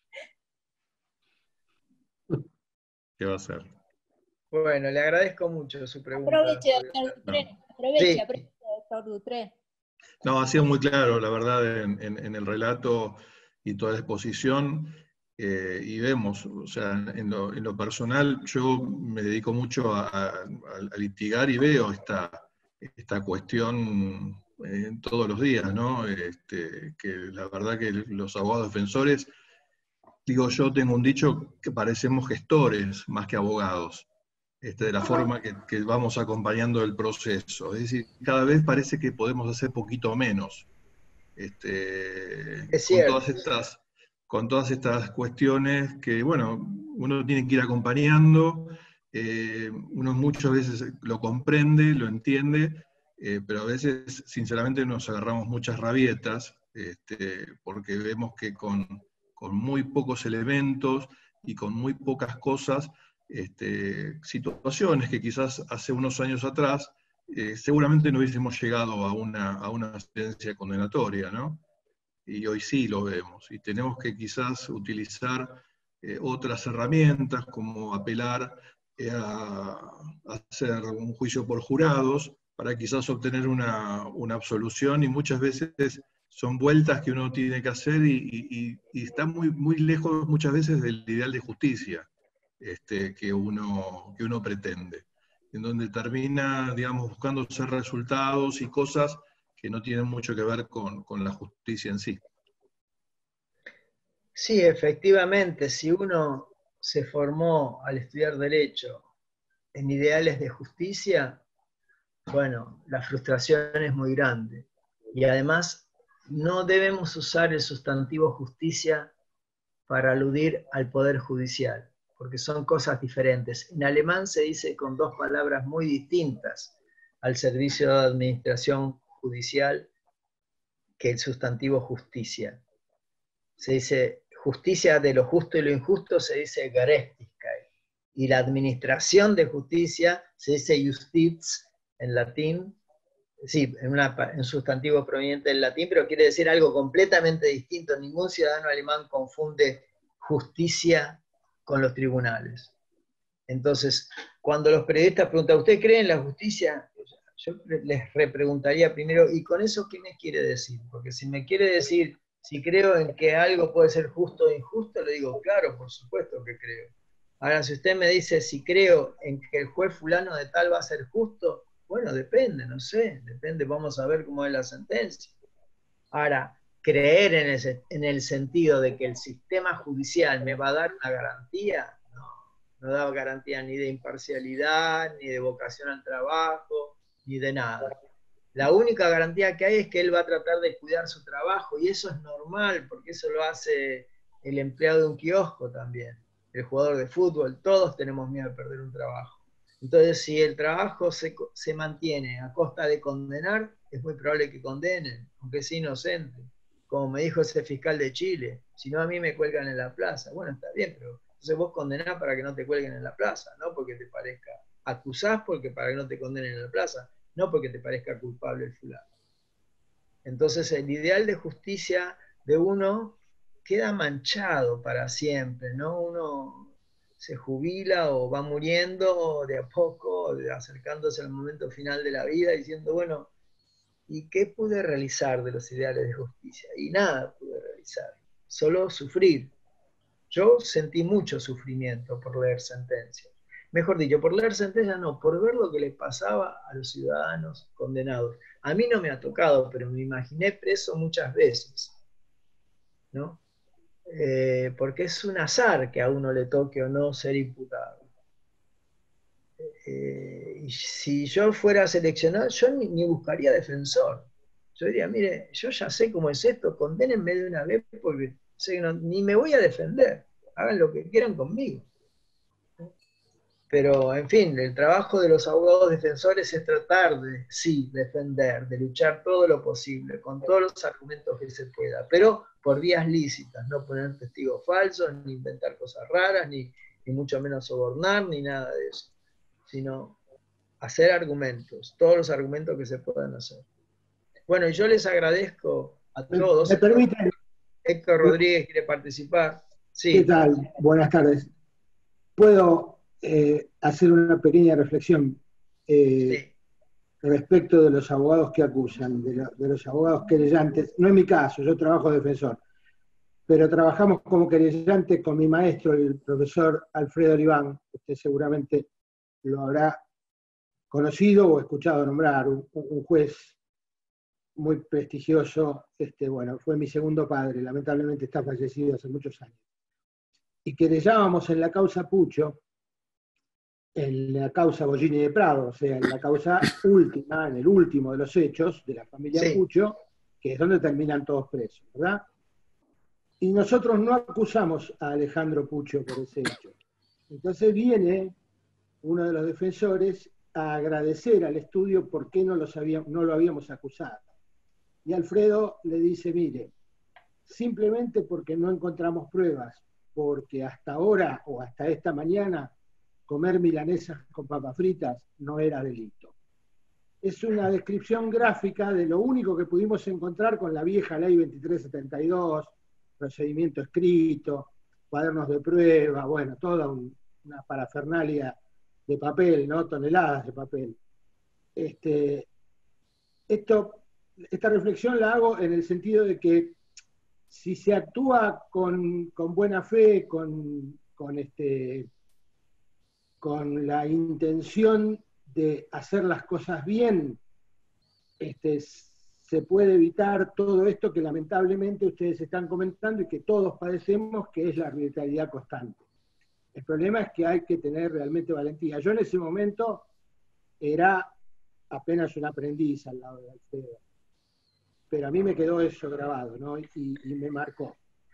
¿Qué va a hacer? Bueno, le agradezco mucho su pregunta. Aproveche, doctor Dutré. Aproveche, Sí. aproveche, doctor Dutré. No, ha sido muy claro, la verdad, en, en, en el relato y toda la exposición, eh, y vemos, o sea, en lo, en lo personal, yo me dedico mucho a, a, a litigar y veo esta, esta cuestión eh, todos los días, ¿no? Este, que la verdad que los abogados defensores, digo yo, tengo un dicho que parecemos gestores más que abogados. Este, de la forma que, que vamos acompañando el proceso. Es decir, cada vez parece que podemos hacer poquito menos. Este, Es con, cierto. todas estas, con todas estas cuestiones que, bueno, uno tiene que ir acompañando, eh, uno muchas veces lo comprende, lo entiende, eh, pero a veces, sinceramente, nos agarramos muchas rabietas, este, porque vemos que con, con muy pocos elementos y con muy pocas cosas, Este, situaciones que quizás hace unos años atrás eh, seguramente no hubiésemos llegado a una, a una sentencia condenatoria, ¿no? Y hoy sí lo vemos, y tenemos que quizás utilizar eh, otras herramientas como apelar eh, a, a hacer un juicio por jurados para quizás obtener una, una absolución, y muchas veces son vueltas que uno tiene que hacer y, y, y está muy, muy lejos muchas veces del ideal de justicia. Este, que, uno, que uno pretende, en donde termina, digamos, buscando hacer resultados y cosas que no tienen mucho que ver con, con la justicia en sí. Sí, efectivamente, si uno se formó al estudiar Derecho en ideales de justicia, bueno, la frustración es muy grande. Y además, no debemos usar el sustantivo justicia para aludir al Poder Judicial, porque son cosas diferentes. En alemán se dice con dos palabras muy distintas al servicio de administración judicial que el sustantivo justicia. Se dice justicia de lo justo y lo injusto, se dice Gerechtigkeit. Y la administración de justicia se dice Justiz en latín, sí, en, una, en sustantivo proveniente del latín, pero quiere decir algo completamente distinto. Ningún ciudadano alemán confunde justicia con los tribunales. Entonces, cuando los periodistas preguntan, ¿usted cree en la justicia? Yo les repreguntaría primero, ¿y con eso qué me quiere decir? Porque si me quiere decir, si creo en que algo puede ser justo o injusto, le digo, claro, por supuesto que creo. Ahora, si usted me dice si creo en que el juez fulano de tal va a ser justo, bueno, depende, no sé, depende, vamos a ver cómo es la sentencia. Ahora, creer en el, en el sentido de que el sistema judicial me va a dar una garantía, no, no da garantía ni de imparcialidad, ni de vocación al trabajo, ni de nada. La única garantía que hay es que él va a tratar de cuidar su trabajo, y eso es normal, porque eso lo hace el empleado de un kiosco también, el jugador de fútbol, todos tenemos miedo de perder un trabajo. Entonces, si el trabajo se, se mantiene a costa de condenar, es muy probable que condenen, aunque sea inocente. Como me dijo ese fiscal de Chile, si no a mí me cuelgan en la plaza. Bueno, está bien, pero Entonces vos condenás para que no te cuelguen en la plaza, no porque te parezca, acusás porque para que no te condenen en la plaza, no porque te parezca culpable el fulano. Entonces el ideal de justicia de uno queda manchado para siempre, ¿no? Uno se jubila o va muriendo de a poco, acercándose al momento final de la vida, diciendo, bueno, ¿y qué pude realizar de los ideales de justicia? Y nada pude realizar, solo sufrir. Yo sentí mucho sufrimiento por leer sentencias. Mejor dicho, por leer sentencias no, por ver lo que le pasaba a los ciudadanos condenados. A mí no me ha tocado, pero me imaginé preso muchas veces, ¿no? Eh, porque es un azar que a uno le toque o no ser imputado. Eh, y si yo fuera seleccionado, yo ni, ni buscaría defensor. Yo diría, mire, yo ya sé cómo es esto, condénenme de una vez porque sé que no, ni me voy a defender, hagan lo que quieran conmigo. Pero, en fin, el trabajo de los abogados defensores es tratar de, sí, defender, de luchar todo lo posible, con todos los argumentos que se pueda, pero por vías lícitas, no poner testigos falsos, ni inventar cosas raras, ni, ni mucho menos sobornar, ni nada de eso, sino hacer argumentos, todos los argumentos que se puedan hacer. Bueno, y yo les agradezco a todos. ¿Me permiten? Héctor Rodríguez quiere participar. Sí. ¿Qué tal? Buenas tardes. ¿Puedo eh, hacer una pequeña reflexión eh, sí. respecto de los abogados que acusan, de, lo, de los abogados querellantes? No es mi caso, yo trabajo de defensor, pero trabajamos como querellante con mi maestro, el profesor Alfredo Oliván. Usted seguramente lo habrá conocido o escuchado nombrar, un, un juez muy prestigioso. Este, bueno, fue mi segundo padre, lamentablemente está fallecido hace muchos años. Y querellábamos en la causa Pucho, en la causa Bollini de Prado, o sea, en la causa última, en el último de los hechos de la familia sí. Pucho, que es donde terminan todos presos, ¿verdad? Y nosotros no acusamos a Alejandro Pucho por ese hecho. Entonces viene uno de los defensores a agradecer al estudio por qué no, los habíamos, no lo habíamos acusado. Y Alfredo le dice, mire, simplemente porque no encontramos pruebas, porque hasta ahora o hasta esta mañana comer milanesas con papas fritas no era delito. Es una descripción gráfica de lo único que pudimos encontrar con la vieja ley veintitrés setenta y dos, procedimiento escrito, cuadernos de prueba, bueno, toda un, una parafernalia de papel, ¿no? Toneladas de papel. Este, esto, esta reflexión la hago en el sentido de que si se actúa con, con buena fe, con, con, este, con la intención de hacer las cosas bien, este, se puede evitar todo esto que lamentablemente ustedes están comentando y que todos padecemos, que es la arbitrariedad constante. El problema es que hay que tener realmente valentía. Yo en ese momento era apenas un aprendiz al lado de Alfredo, pero a mí me quedó eso grabado, ¿no? Y, y me marcó.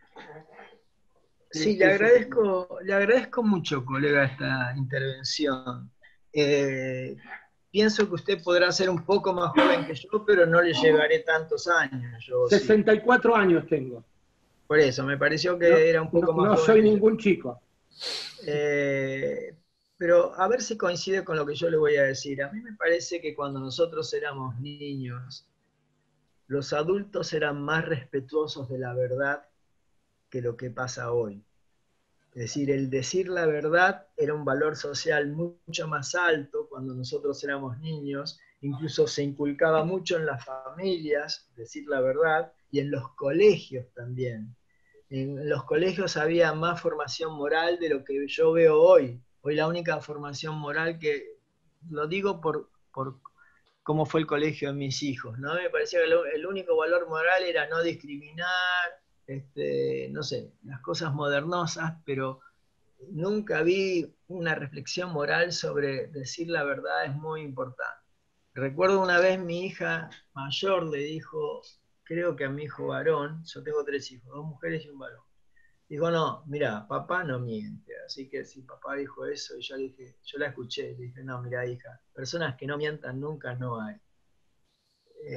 Sí, le agradezco, le agradezco mucho, colega, esta intervención. Eh, pienso que usted podrá ser un poco más joven que yo, pero no le llevaré tantos años. Yo, sesenta y cuatro sí. años tengo. Por eso, me pareció que no, era un poco no, más no joven. No soy ningún chico. Eh, pero a ver si coincide con lo que yo le voy a decir. A mí me parece que cuando nosotros éramos niños, los adultos eran más respetuosos de la verdad que lo que pasa hoy. Es decir, el decir la verdad era un valor social mucho más alto cuando nosotros éramos niños, incluso se inculcaba mucho en las familias, decir la verdad, y en los colegios también. En los colegios había más formación moral de lo que yo veo hoy. Hoy la única formación moral que, lo digo por, por cómo fue el colegio de mis hijos, ¿no? Me parecía que el único valor moral era no discriminar, este, no sé, las cosas modernosas, pero nunca vi una reflexión moral sobre decir la verdad, es muy importante. Recuerdo una vez mi hija mayor le dijo, creo que a mi hijo varón, yo tengo tres hijos, dos mujeres y un varón, dijo, no, mira, papá no miente, así que si papá dijo eso, y yo le dije, yo la escuché, le dije, no, mira hija, personas que no mientan nunca no hay.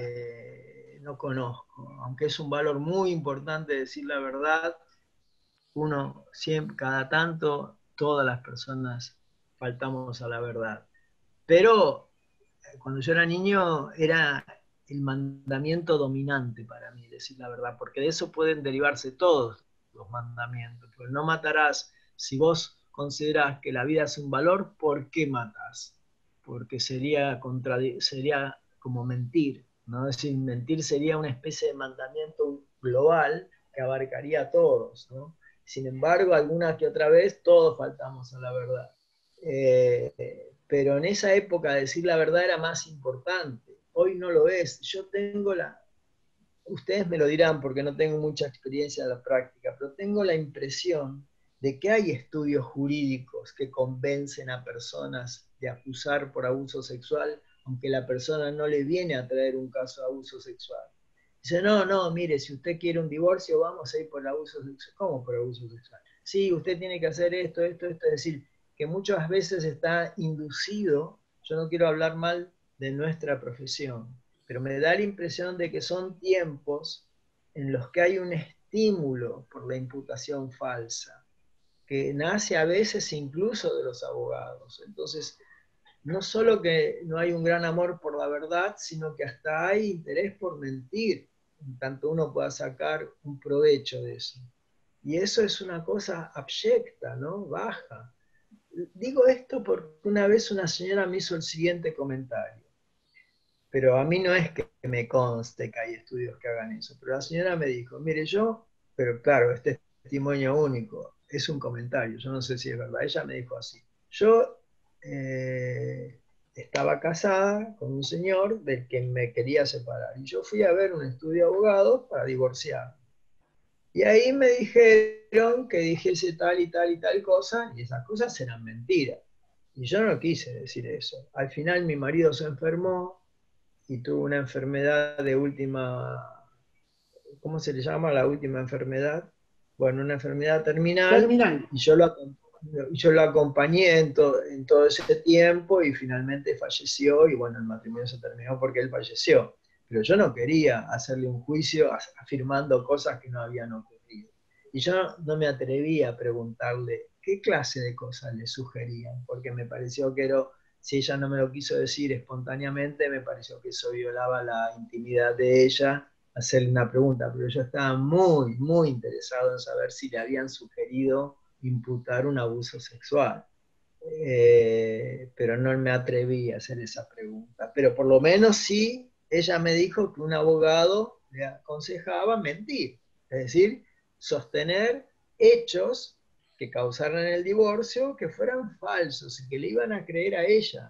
Eh, no conozco, aunque es un valor muy importante decir la verdad, uno siempre, cada tanto, todas las personas faltamos a la verdad. Pero cuando yo era niño era el mandamiento dominante para mí, decir la verdad, porque de eso pueden derivarse todos los mandamientos. Porque no matarás, si vos considerás que la vida es un valor, ¿por qué matas? Porque sería, sería como mentir, ¿no? Es decir, mentir sería una especie de mandamiento global que abarcaría a todos, ¿no? Sin embargo, alguna que otra vez todos faltamos a la verdad. Eh, pero en esa época decir la verdad era más importante. Hoy no lo es. Yo tengo la... Ustedes me lo dirán porque no tengo mucha experiencia en la práctica, pero tengo la impresión de que hay estudios jurídicos que convencen a personas de acusar por abuso sexual, aunque la persona no le viene a traer un caso de abuso sexual. Dice, no, no, mire, si usted quiere un divorcio, vamos a ir por el abuso sexual. ¿Cómo por abuso sexual? Sí, usted tiene que hacer esto, esto, esto. Es decir, que muchas veces está inducido, yo no quiero hablar mal de nuestra profesión, pero me da la impresión de que son tiempos en los que hay un estímulo por la imputación falsa, que nace a veces incluso de los abogados. Entonces, no solo que no hay un gran amor por la verdad, sino que hasta hay interés por mentir, en tanto uno pueda sacar un provecho de eso. Y eso es una cosa abyecta, ¿no? Baja. Digo esto porque una vez una señora me hizo el siguiente comentario, pero a mí no es que me conste que hay estudios que hagan eso, pero la señora me dijo, mire yo, pero claro, este testimonio único, es un comentario, yo no sé si es verdad, ella me dijo así, yo eh, estaba casada con un señor del que me quería separar, y yo fui a ver un estudio de abogados para divorciarme. Y ahí me dijeron que dijese tal y tal y tal cosa, y esas cosas eran mentiras. Y yo no quise decir eso. Al final mi marido se enfermó y tuvo una enfermedad de última, ¿cómo se le llama la última enfermedad? Bueno, una enfermedad terminal. Terminal. Y yo lo, yo lo acompañé en, to, en todo ese tiempo y finalmente falleció y bueno, el matrimonio se terminó porque él falleció. Pero yo no quería hacerle un juicio afirmando cosas que no habían ocurrido. Y yo no me atrevía a preguntarle qué clase de cosas le sugerían, porque me pareció que era, si ella no me lo quiso decir espontáneamente, me pareció que eso violaba la intimidad de ella, hacerle una pregunta. Pero yo estaba muy, muy interesado en saber si le habían sugerido imputar un abuso sexual. Eh, pero no me atreví a hacer esa pregunta. Pero por lo menos sí, ella me dijo que un abogado le aconsejaba mentir, es decir, sostener hechos que causaran el divorcio que fueran falsos y que le iban a creer a ella.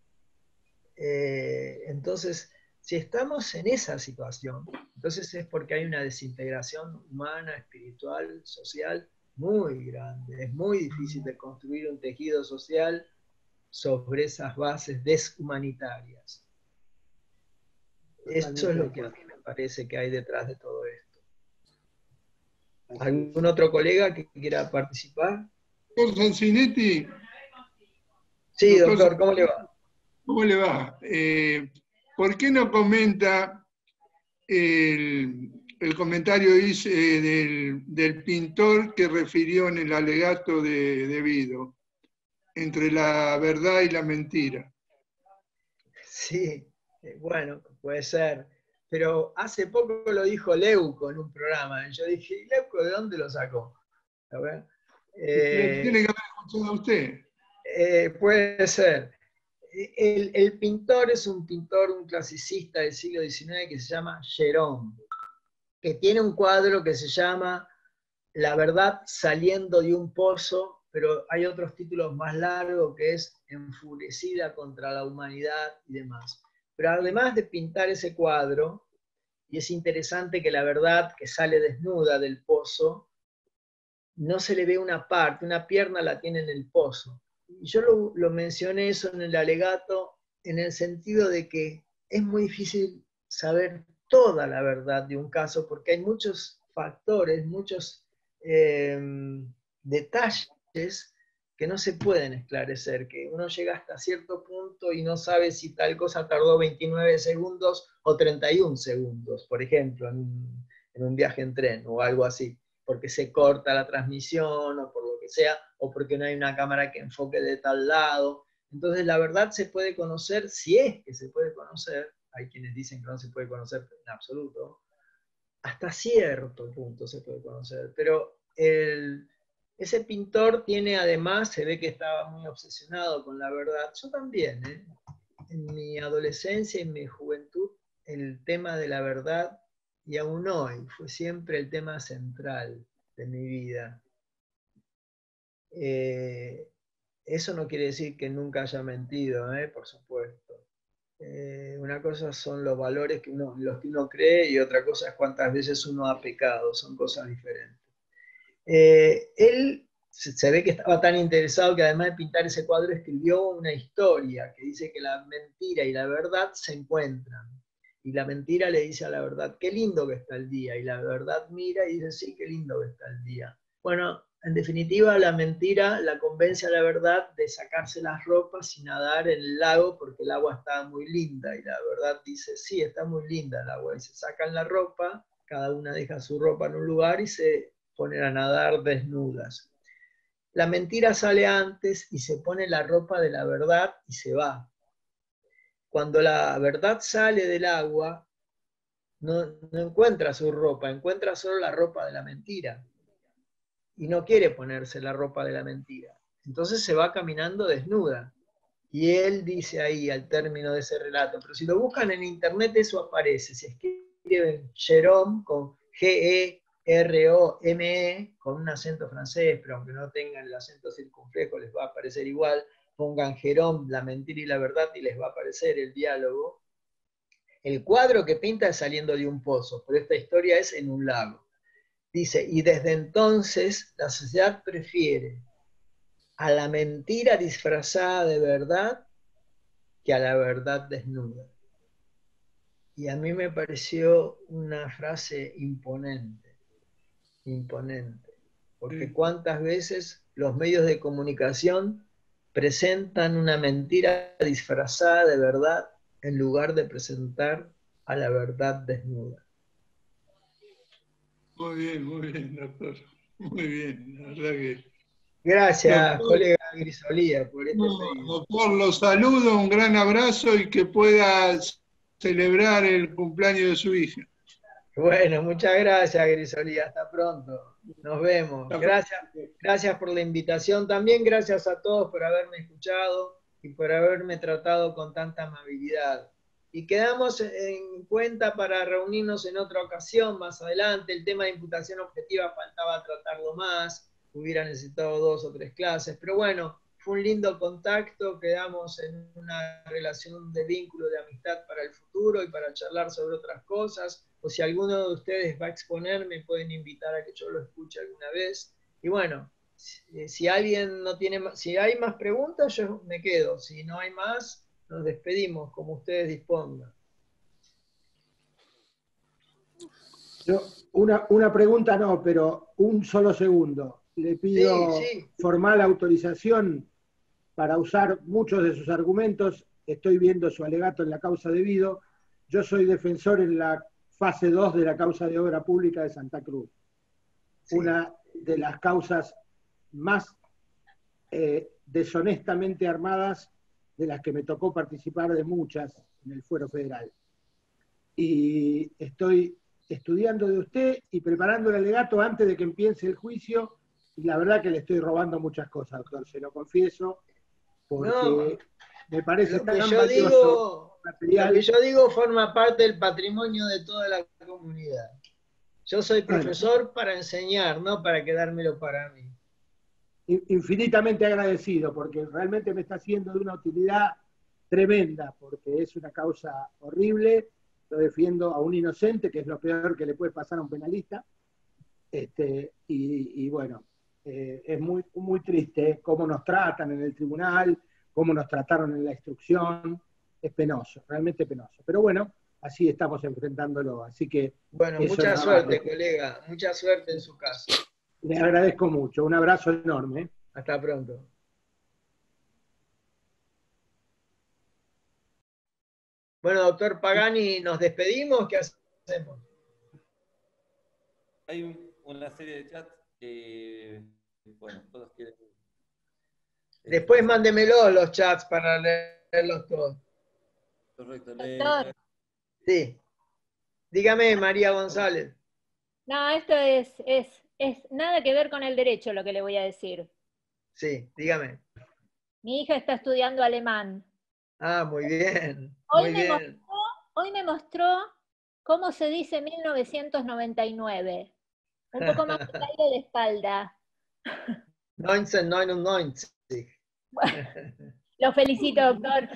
Eh, entonces, si estamos en esa situación, entonces es porque hay una desintegración humana, espiritual, social, muy grande. Es muy difícil de construir un tejido social sobre esas bases deshumanitarias. Eso es lo que a mí me parece que hay detrás de todo esto. ¿Algún otro colega que quiera participar? Doctor Sanchinetti. Sí, doctor, doctor, ¿cómo le va? ¿Cómo le va? Eh, ¿Por qué no comenta el, el comentario dice, del, del pintor que refirió en el alegato de, de Vido, entre la verdad y la mentira? Sí, bueno, puede ser. Pero hace poco lo dijo Leuco en un programa. Y yo dije, ¿Leuco de dónde lo sacó? A ver. Eh, Tiene que haber escuchado a usted. Eh, puede ser. El, el pintor es un pintor, un clasicista del siglo diecinueve que se llama Gerón, que tiene un cuadro que se llama La verdad saliendo de un pozo, pero hay otros títulos más largos que es Enfurecida contra la humanidad y demás. Pero además de pintar ese cuadro, y es interesante que la verdad que sale desnuda del pozo, no se le ve una parte, una pierna la tiene en el pozo. Y yo lo, lo mencioné eso en el alegato en el sentido de que es muy difícil saber toda la verdad de un caso porque hay muchos factores, muchos eh, detalles que no se pueden esclarecer, que uno llega hasta cierto punto y no sabe si tal cosa tardó veintinueve segundos o treinta y un segundos, por ejemplo, en un, en un viaje en tren o algo así. porque se corta la transmisión, o por lo que sea, o porque no hay una cámara que enfoque de tal lado. Entonces la verdad se puede conocer, si es que se puede conocer, hay quienes dicen que no se puede conocer en absoluto, hasta cierto punto se puede conocer, pero el, ese pintor tiene además, se ve que estaba muy obsesionado con la verdad, yo también, ¿eh? En mi adolescencia y en mi juventud, el tema de la verdad, y aún hoy, fue siempre el tema central de mi vida. Eh, eso no quiere decir que nunca haya mentido, ¿eh? Por supuesto. Eh, una cosa son los valores que uno, los que uno cree, y otra cosa es cuántas veces uno ha pecado, son cosas diferentes. Eh, él se, se ve que estaba tan interesado que además de pintar ese cuadro escribió una historia que dice que la mentira y la verdad se encuentran. Y la mentira le dice a la verdad, qué lindo que está el día. Y la verdad mira y dice, sí, qué lindo que está el día. Bueno, en definitiva, la mentira la convence a la verdad de sacarse las ropas y nadar en el lago porque el agua estaba muy linda. Y la verdad dice, sí, está muy linda el agua. Y se sacan la ropa, cada una deja su ropa en un lugar y se ponen a nadar desnudas. La mentira sale antes y se pone la ropa de la verdad y se va. Cuando la verdad sale del agua, no, no encuentra su ropa, encuentra solo la ropa de la mentira. Y no quiere ponerse la ropa de la mentira. Entonces se va caminando desnuda. Y él dice ahí, al término de ese relato, pero si lo buscan en internet eso aparece, se escriben Jerome con G E R O M E, con un acento francés, pero aunque no tengan el acento circunflejo les va a aparecer igual, pongan Jerome, la mentira y la verdad, y les va a aparecer el diálogo. El cuadro que pinta es saliendo de un pozo, pero esta historia es en un lago. Dice, y desde entonces la sociedad prefiere a la mentira disfrazada de verdad que a la verdad desnuda. Y a mí me pareció una frase imponente, imponente, porque cuántas veces los medios de comunicación presentan una mentira disfrazada de verdad en lugar de presentar a la verdad desnuda. Muy bien, muy bien, doctor. Muy bien, la verdad que... Gracias, Doctor, colega Grisolía, por este no, pedido. doctor, los saludo, un gran abrazo y que pueda celebrar el cumpleaños de su hija. Bueno, muchas gracias, Grisolía. Hasta pronto. Nos vemos. Gracias, gracias por la invitación. También gracias a todos por haberme escuchado y por haberme tratado con tanta amabilidad. Y quedamos en cuenta para reunirnos en otra ocasión más adelante. El tema de imputación objetiva faltaba tratarlo más. Hubiera necesitado dos o tres clases. Pero bueno, fue un lindo contacto. Quedamos en una relación de vínculo, de amistad para el futuro y para charlar sobre otras cosas. O si alguno de ustedes va a exponer, me pueden invitar a que yo lo escuche alguna vez. Y bueno, si, si alguien no tiene más, si hay más preguntas, yo me quedo. Si no hay más, nos despedimos, como ustedes dispongan. Yo, una, una pregunta no, pero un solo segundo. Le pido Sí, sí. formal autorización para usar muchos de sus argumentos. Estoy viendo su alegato en la causa debido. Yo soy defensor en la fase dos de la causa de obra pública de Santa Cruz. Sí. Una de las causas más eh, deshonestamente armadas de las que me tocó participar, de muchas en el Fuero Federal. Y estoy estudiando de usted y preparando el alegato antes de que empiece el juicio, y la verdad que le estoy robando muchas cosas, doctor, se lo confieso, porque no, me parece lo tan que yo valioso digo, material. Lo que yo digo forma parte del patrimonio de toda la comunidad. Yo soy profesor bueno, para enseñar, no para quedármelo para mí. Infinitamente agradecido, porque realmente me está haciendo de una utilidad tremenda, porque es una causa horrible. Yo defiendo a un inocente, que es lo peor que le puede pasar a un penalista. Este, y, y bueno, eh, es muy, muy triste cómo nos tratan en el tribunal, cómo nos trataron en la instrucción. Es penoso, realmente penoso. Pero bueno, así estamos enfrentándolo. Así que. Bueno, mucha suerte, colega. Mucha suerte en su caso. Le agradezco mucho. Un abrazo enorme. Hasta pronto. Bueno, doctor Pagani, ¿nos despedimos? ¿Qué hacemos? Hay un, una serie de chats que, bueno, todos quieren... Después mándemelos los chats para leerlos todos. Correcto. Doctor. Sí. Dígame, María González. No, esto es, es, es nada que ver con el derecho lo que le voy a decir. Sí, dígame. Mi hija está estudiando alemán. Ah, muy bien. Hoy, Muy me, bien. Mostró, hoy me mostró cómo se dice mil novecientos noventa y nueve. Un poco más de aire de espalda. mil novecientos noventa y nueve. Lo felicito, doctor.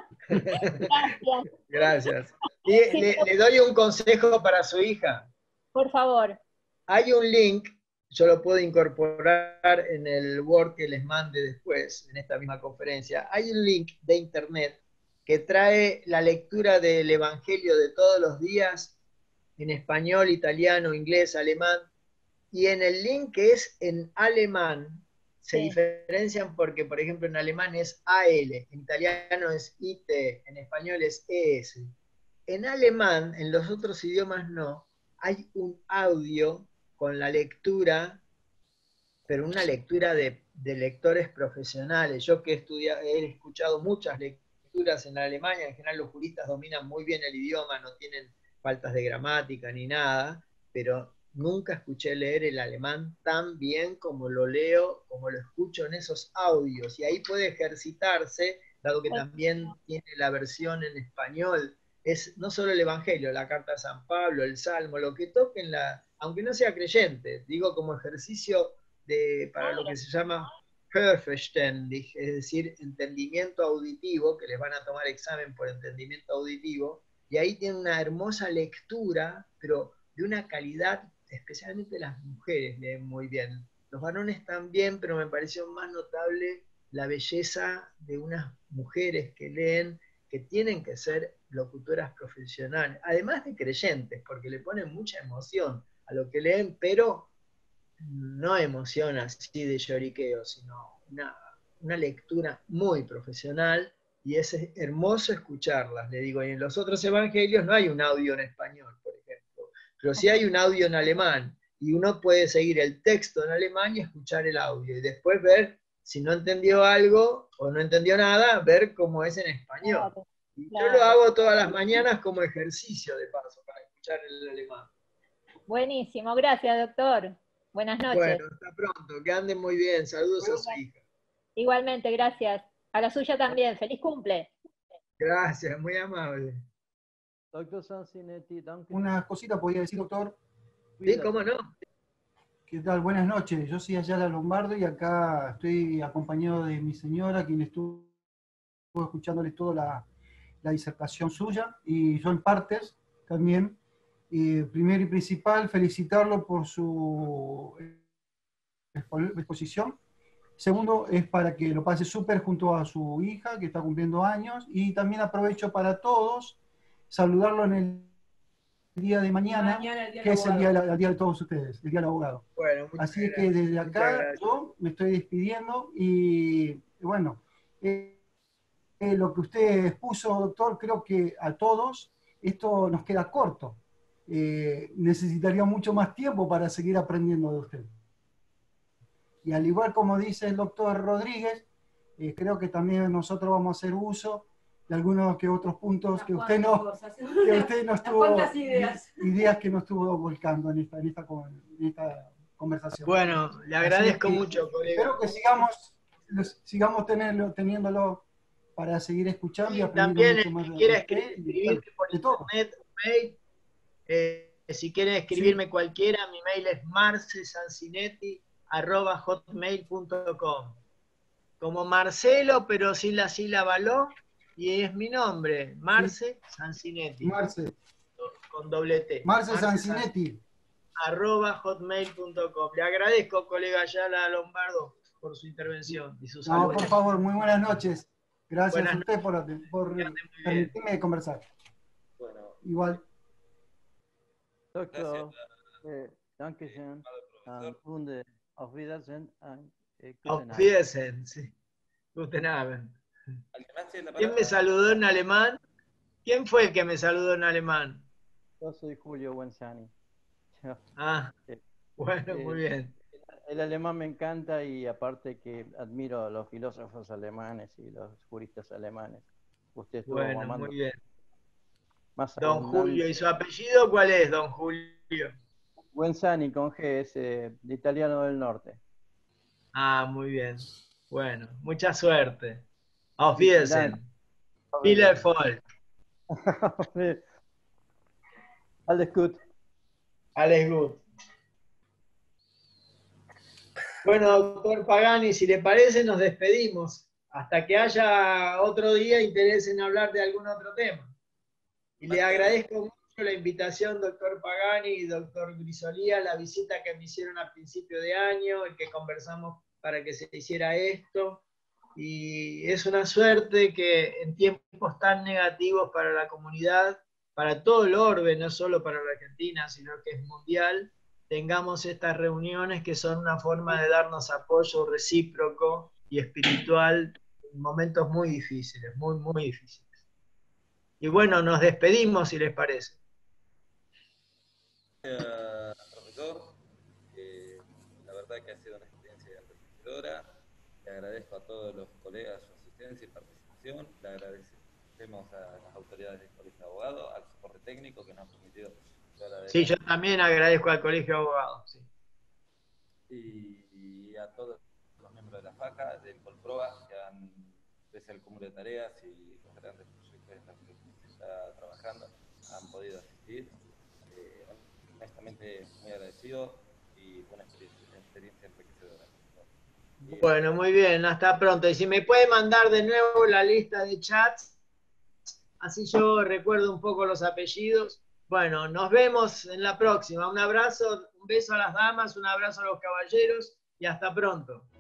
Gracias. Gracias. Y Sí, le, pero- le doy un consejo para su hija. Por favor. Hay un link, yo lo puedo incorporar en el Word que les mande después, en esta misma conferencia. Hay un link de internet que trae la lectura del Evangelio de todos los días en español, italiano, inglés, alemán. Y en el link que es en alemán, se Sí. diferencian porque, por ejemplo, en alemán es A L, en italiano es I T, en español es E S. En alemán, en los otros idiomas no, hay un audio con la lectura, pero una lectura de, de lectores profesionales. Yo que he, estudiado, he escuchado muchas lecturas en Alemania, en general los juristas dominan muy bien el idioma, no tienen faltas de gramática ni nada, pero nunca escuché leer el alemán tan bien como lo leo, como lo escucho en esos audios. Y ahí puede ejercitarse, dado que también tiene la versión en español. Es no solo el Evangelio, la Carta de San Pablo, el Salmo, lo que toque en la, aunque no sea creyente, digo como ejercicio de, para lo que se llama Hörverständig, es decir, entendimiento auditivo, que les van a tomar examen por entendimiento auditivo, y ahí tiene una hermosa lectura, pero de una calidad, especialmente las mujeres leen muy bien. Los varones también, pero me pareció más notable la belleza de unas mujeres que leen, que tienen que ser locutoras profesionales, además de creyentes, porque le ponen mucha emoción a lo que leen, pero no emoción así de lloriqueo, sino una, una lectura muy profesional, y es hermoso escucharlas, le digo, y en los otros evangelios no hay un audio en español, por ejemplo, pero sí hay un audio en alemán, y uno puede seguir el texto en alemán y escuchar el audio, y después ver si no entendió algo o no entendió nada, ver cómo es en español. Claro, Y claro. yo lo hago todas las mañanas como ejercicio de paso, para escuchar el alemán. Buenísimo, gracias, doctor. Buenas noches. Bueno, hasta pronto, que anden muy bien, saludos a su hija. Igualmente, gracias. A la suya también. Feliz cumple. Gracias, muy amable. Doctor Sansinetti, danke. Una cosita podía decir, doctor. Sí, cómo no. ¿Qué tal? Buenas noches. Yo soy Ayala Lombardo y acá estoy acompañado de mi señora, quien estuvo escuchándole toda la, la disertación suya, y yo en partes también. Y primero y principal, felicitarlo por su exposición. Segundo, es para que lo pase súper junto a su hija, que está cumpliendo años. Y también aprovecho para todos saludarlo en el día de mañana, mañana día que es el día, de, el día de todos ustedes, el día del abogado. Bueno, así gracias. que desde acá yo me estoy despidiendo y bueno, eh, eh, lo que usted expuso, doctor, creo que a todos esto nos queda corto. Eh, necesitaría mucho más tiempo para seguir aprendiendo de usted. Y al igual como dice el doctor Rodríguez, eh, creo que también nosotros vamos a hacer uso de algunos que otros puntos que usted no, que usted no estuvo, ideas. ideas que no estuvo volcando en esta, en esta, en esta conversación. Bueno, le agradezco que, mucho, colega. Espero que sigamos, sigamos tenerlo, teniéndolo para seguir escuchando sí, y aprendiendo también mucho más si de quiere usted, escribirme de, por de todo. internet, mail, eh, si quieren escribirme sí. cualquiera, mi mail es marce sancinetti arroba hotmail punto com. Como Marcelo, pero sin la sílaba lo, y es mi nombre, Marce sí. Sancinetti. Marce. Con doble T. Marce, Marce Sancinetti. arroba hotmail punto com. Le agradezco, colega Ayala Lombardo, por su intervención y su saludo. No, por favor, muy buenas noches. Gracias buenas a usted noches. por, por permitirme conversar. Bueno. Igual. Doctor, eh, danke schön. Und auf Wiedersehen. Auf Wiedersehen, sí. Guten Abend. ¿Quién me saludó en alemán? ¿Quién fue el que me saludó en alemán? Yo soy Julio Buenzani. Ah, Bueno, muy bien. El alemán me encanta y aparte que admiro a los filósofos alemanes y los juristas alemanes. Usted estuvo Bueno, mamando muy bien. más Don Julio, ¿y abundante. su apellido cuál es, don Julio? Buenzani con G, es eh, de italiano del norte. Ah, muy bien. Bueno, mucha suerte. Auf Vielen Dank. Wiedersehen. Viel Erfolg. Alles gut. Alles gut. Bueno, doctor Pagani, si le parece, nos despedimos. Hasta que haya otro día interés en hablar de algún otro tema. Y le agradezco mucho la invitación, doctor Pagani y doctor Grisolía, la visita que me hicieron a principio de año, el que conversamos para que se hiciera esto. Y es una suerte que en tiempos tan negativos para la comunidad, para todo el orbe, no solo para la Argentina, sino que es mundial, tengamos estas reuniones que son una forma de darnos apoyo recíproco y espiritual en momentos muy difíciles, muy, muy difíciles. Y bueno, nos despedimos si les parece. Eh, profesor, eh, la verdad que ha sido una experiencia enriquecedora. Le agradezco a todos los colegas su asistencia y participación. Le agradecemos a las autoridades del Colegio de Abogados, al soporte técnico que nos ha permitido llevar adelante. Sí, yo también agradezco al Colegio de Abogados. Sí. Y, y a todos los miembros de la FACA, del Colproa, que han, pese al cúmulo de tareas y los grandes proyectos en los que se está trabajando, han podido asistir. Eh, honestamente, muy agradecido y una experiencia, una experiencia enriquecedora. Bueno, muy bien, hasta pronto. Y si me puede mandar de nuevo la lista de chats, así yo recuerdo un poco los apellidos. Bueno, nos vemos en la próxima. Un abrazo, un beso a las damas, un abrazo a los caballeros y hasta pronto.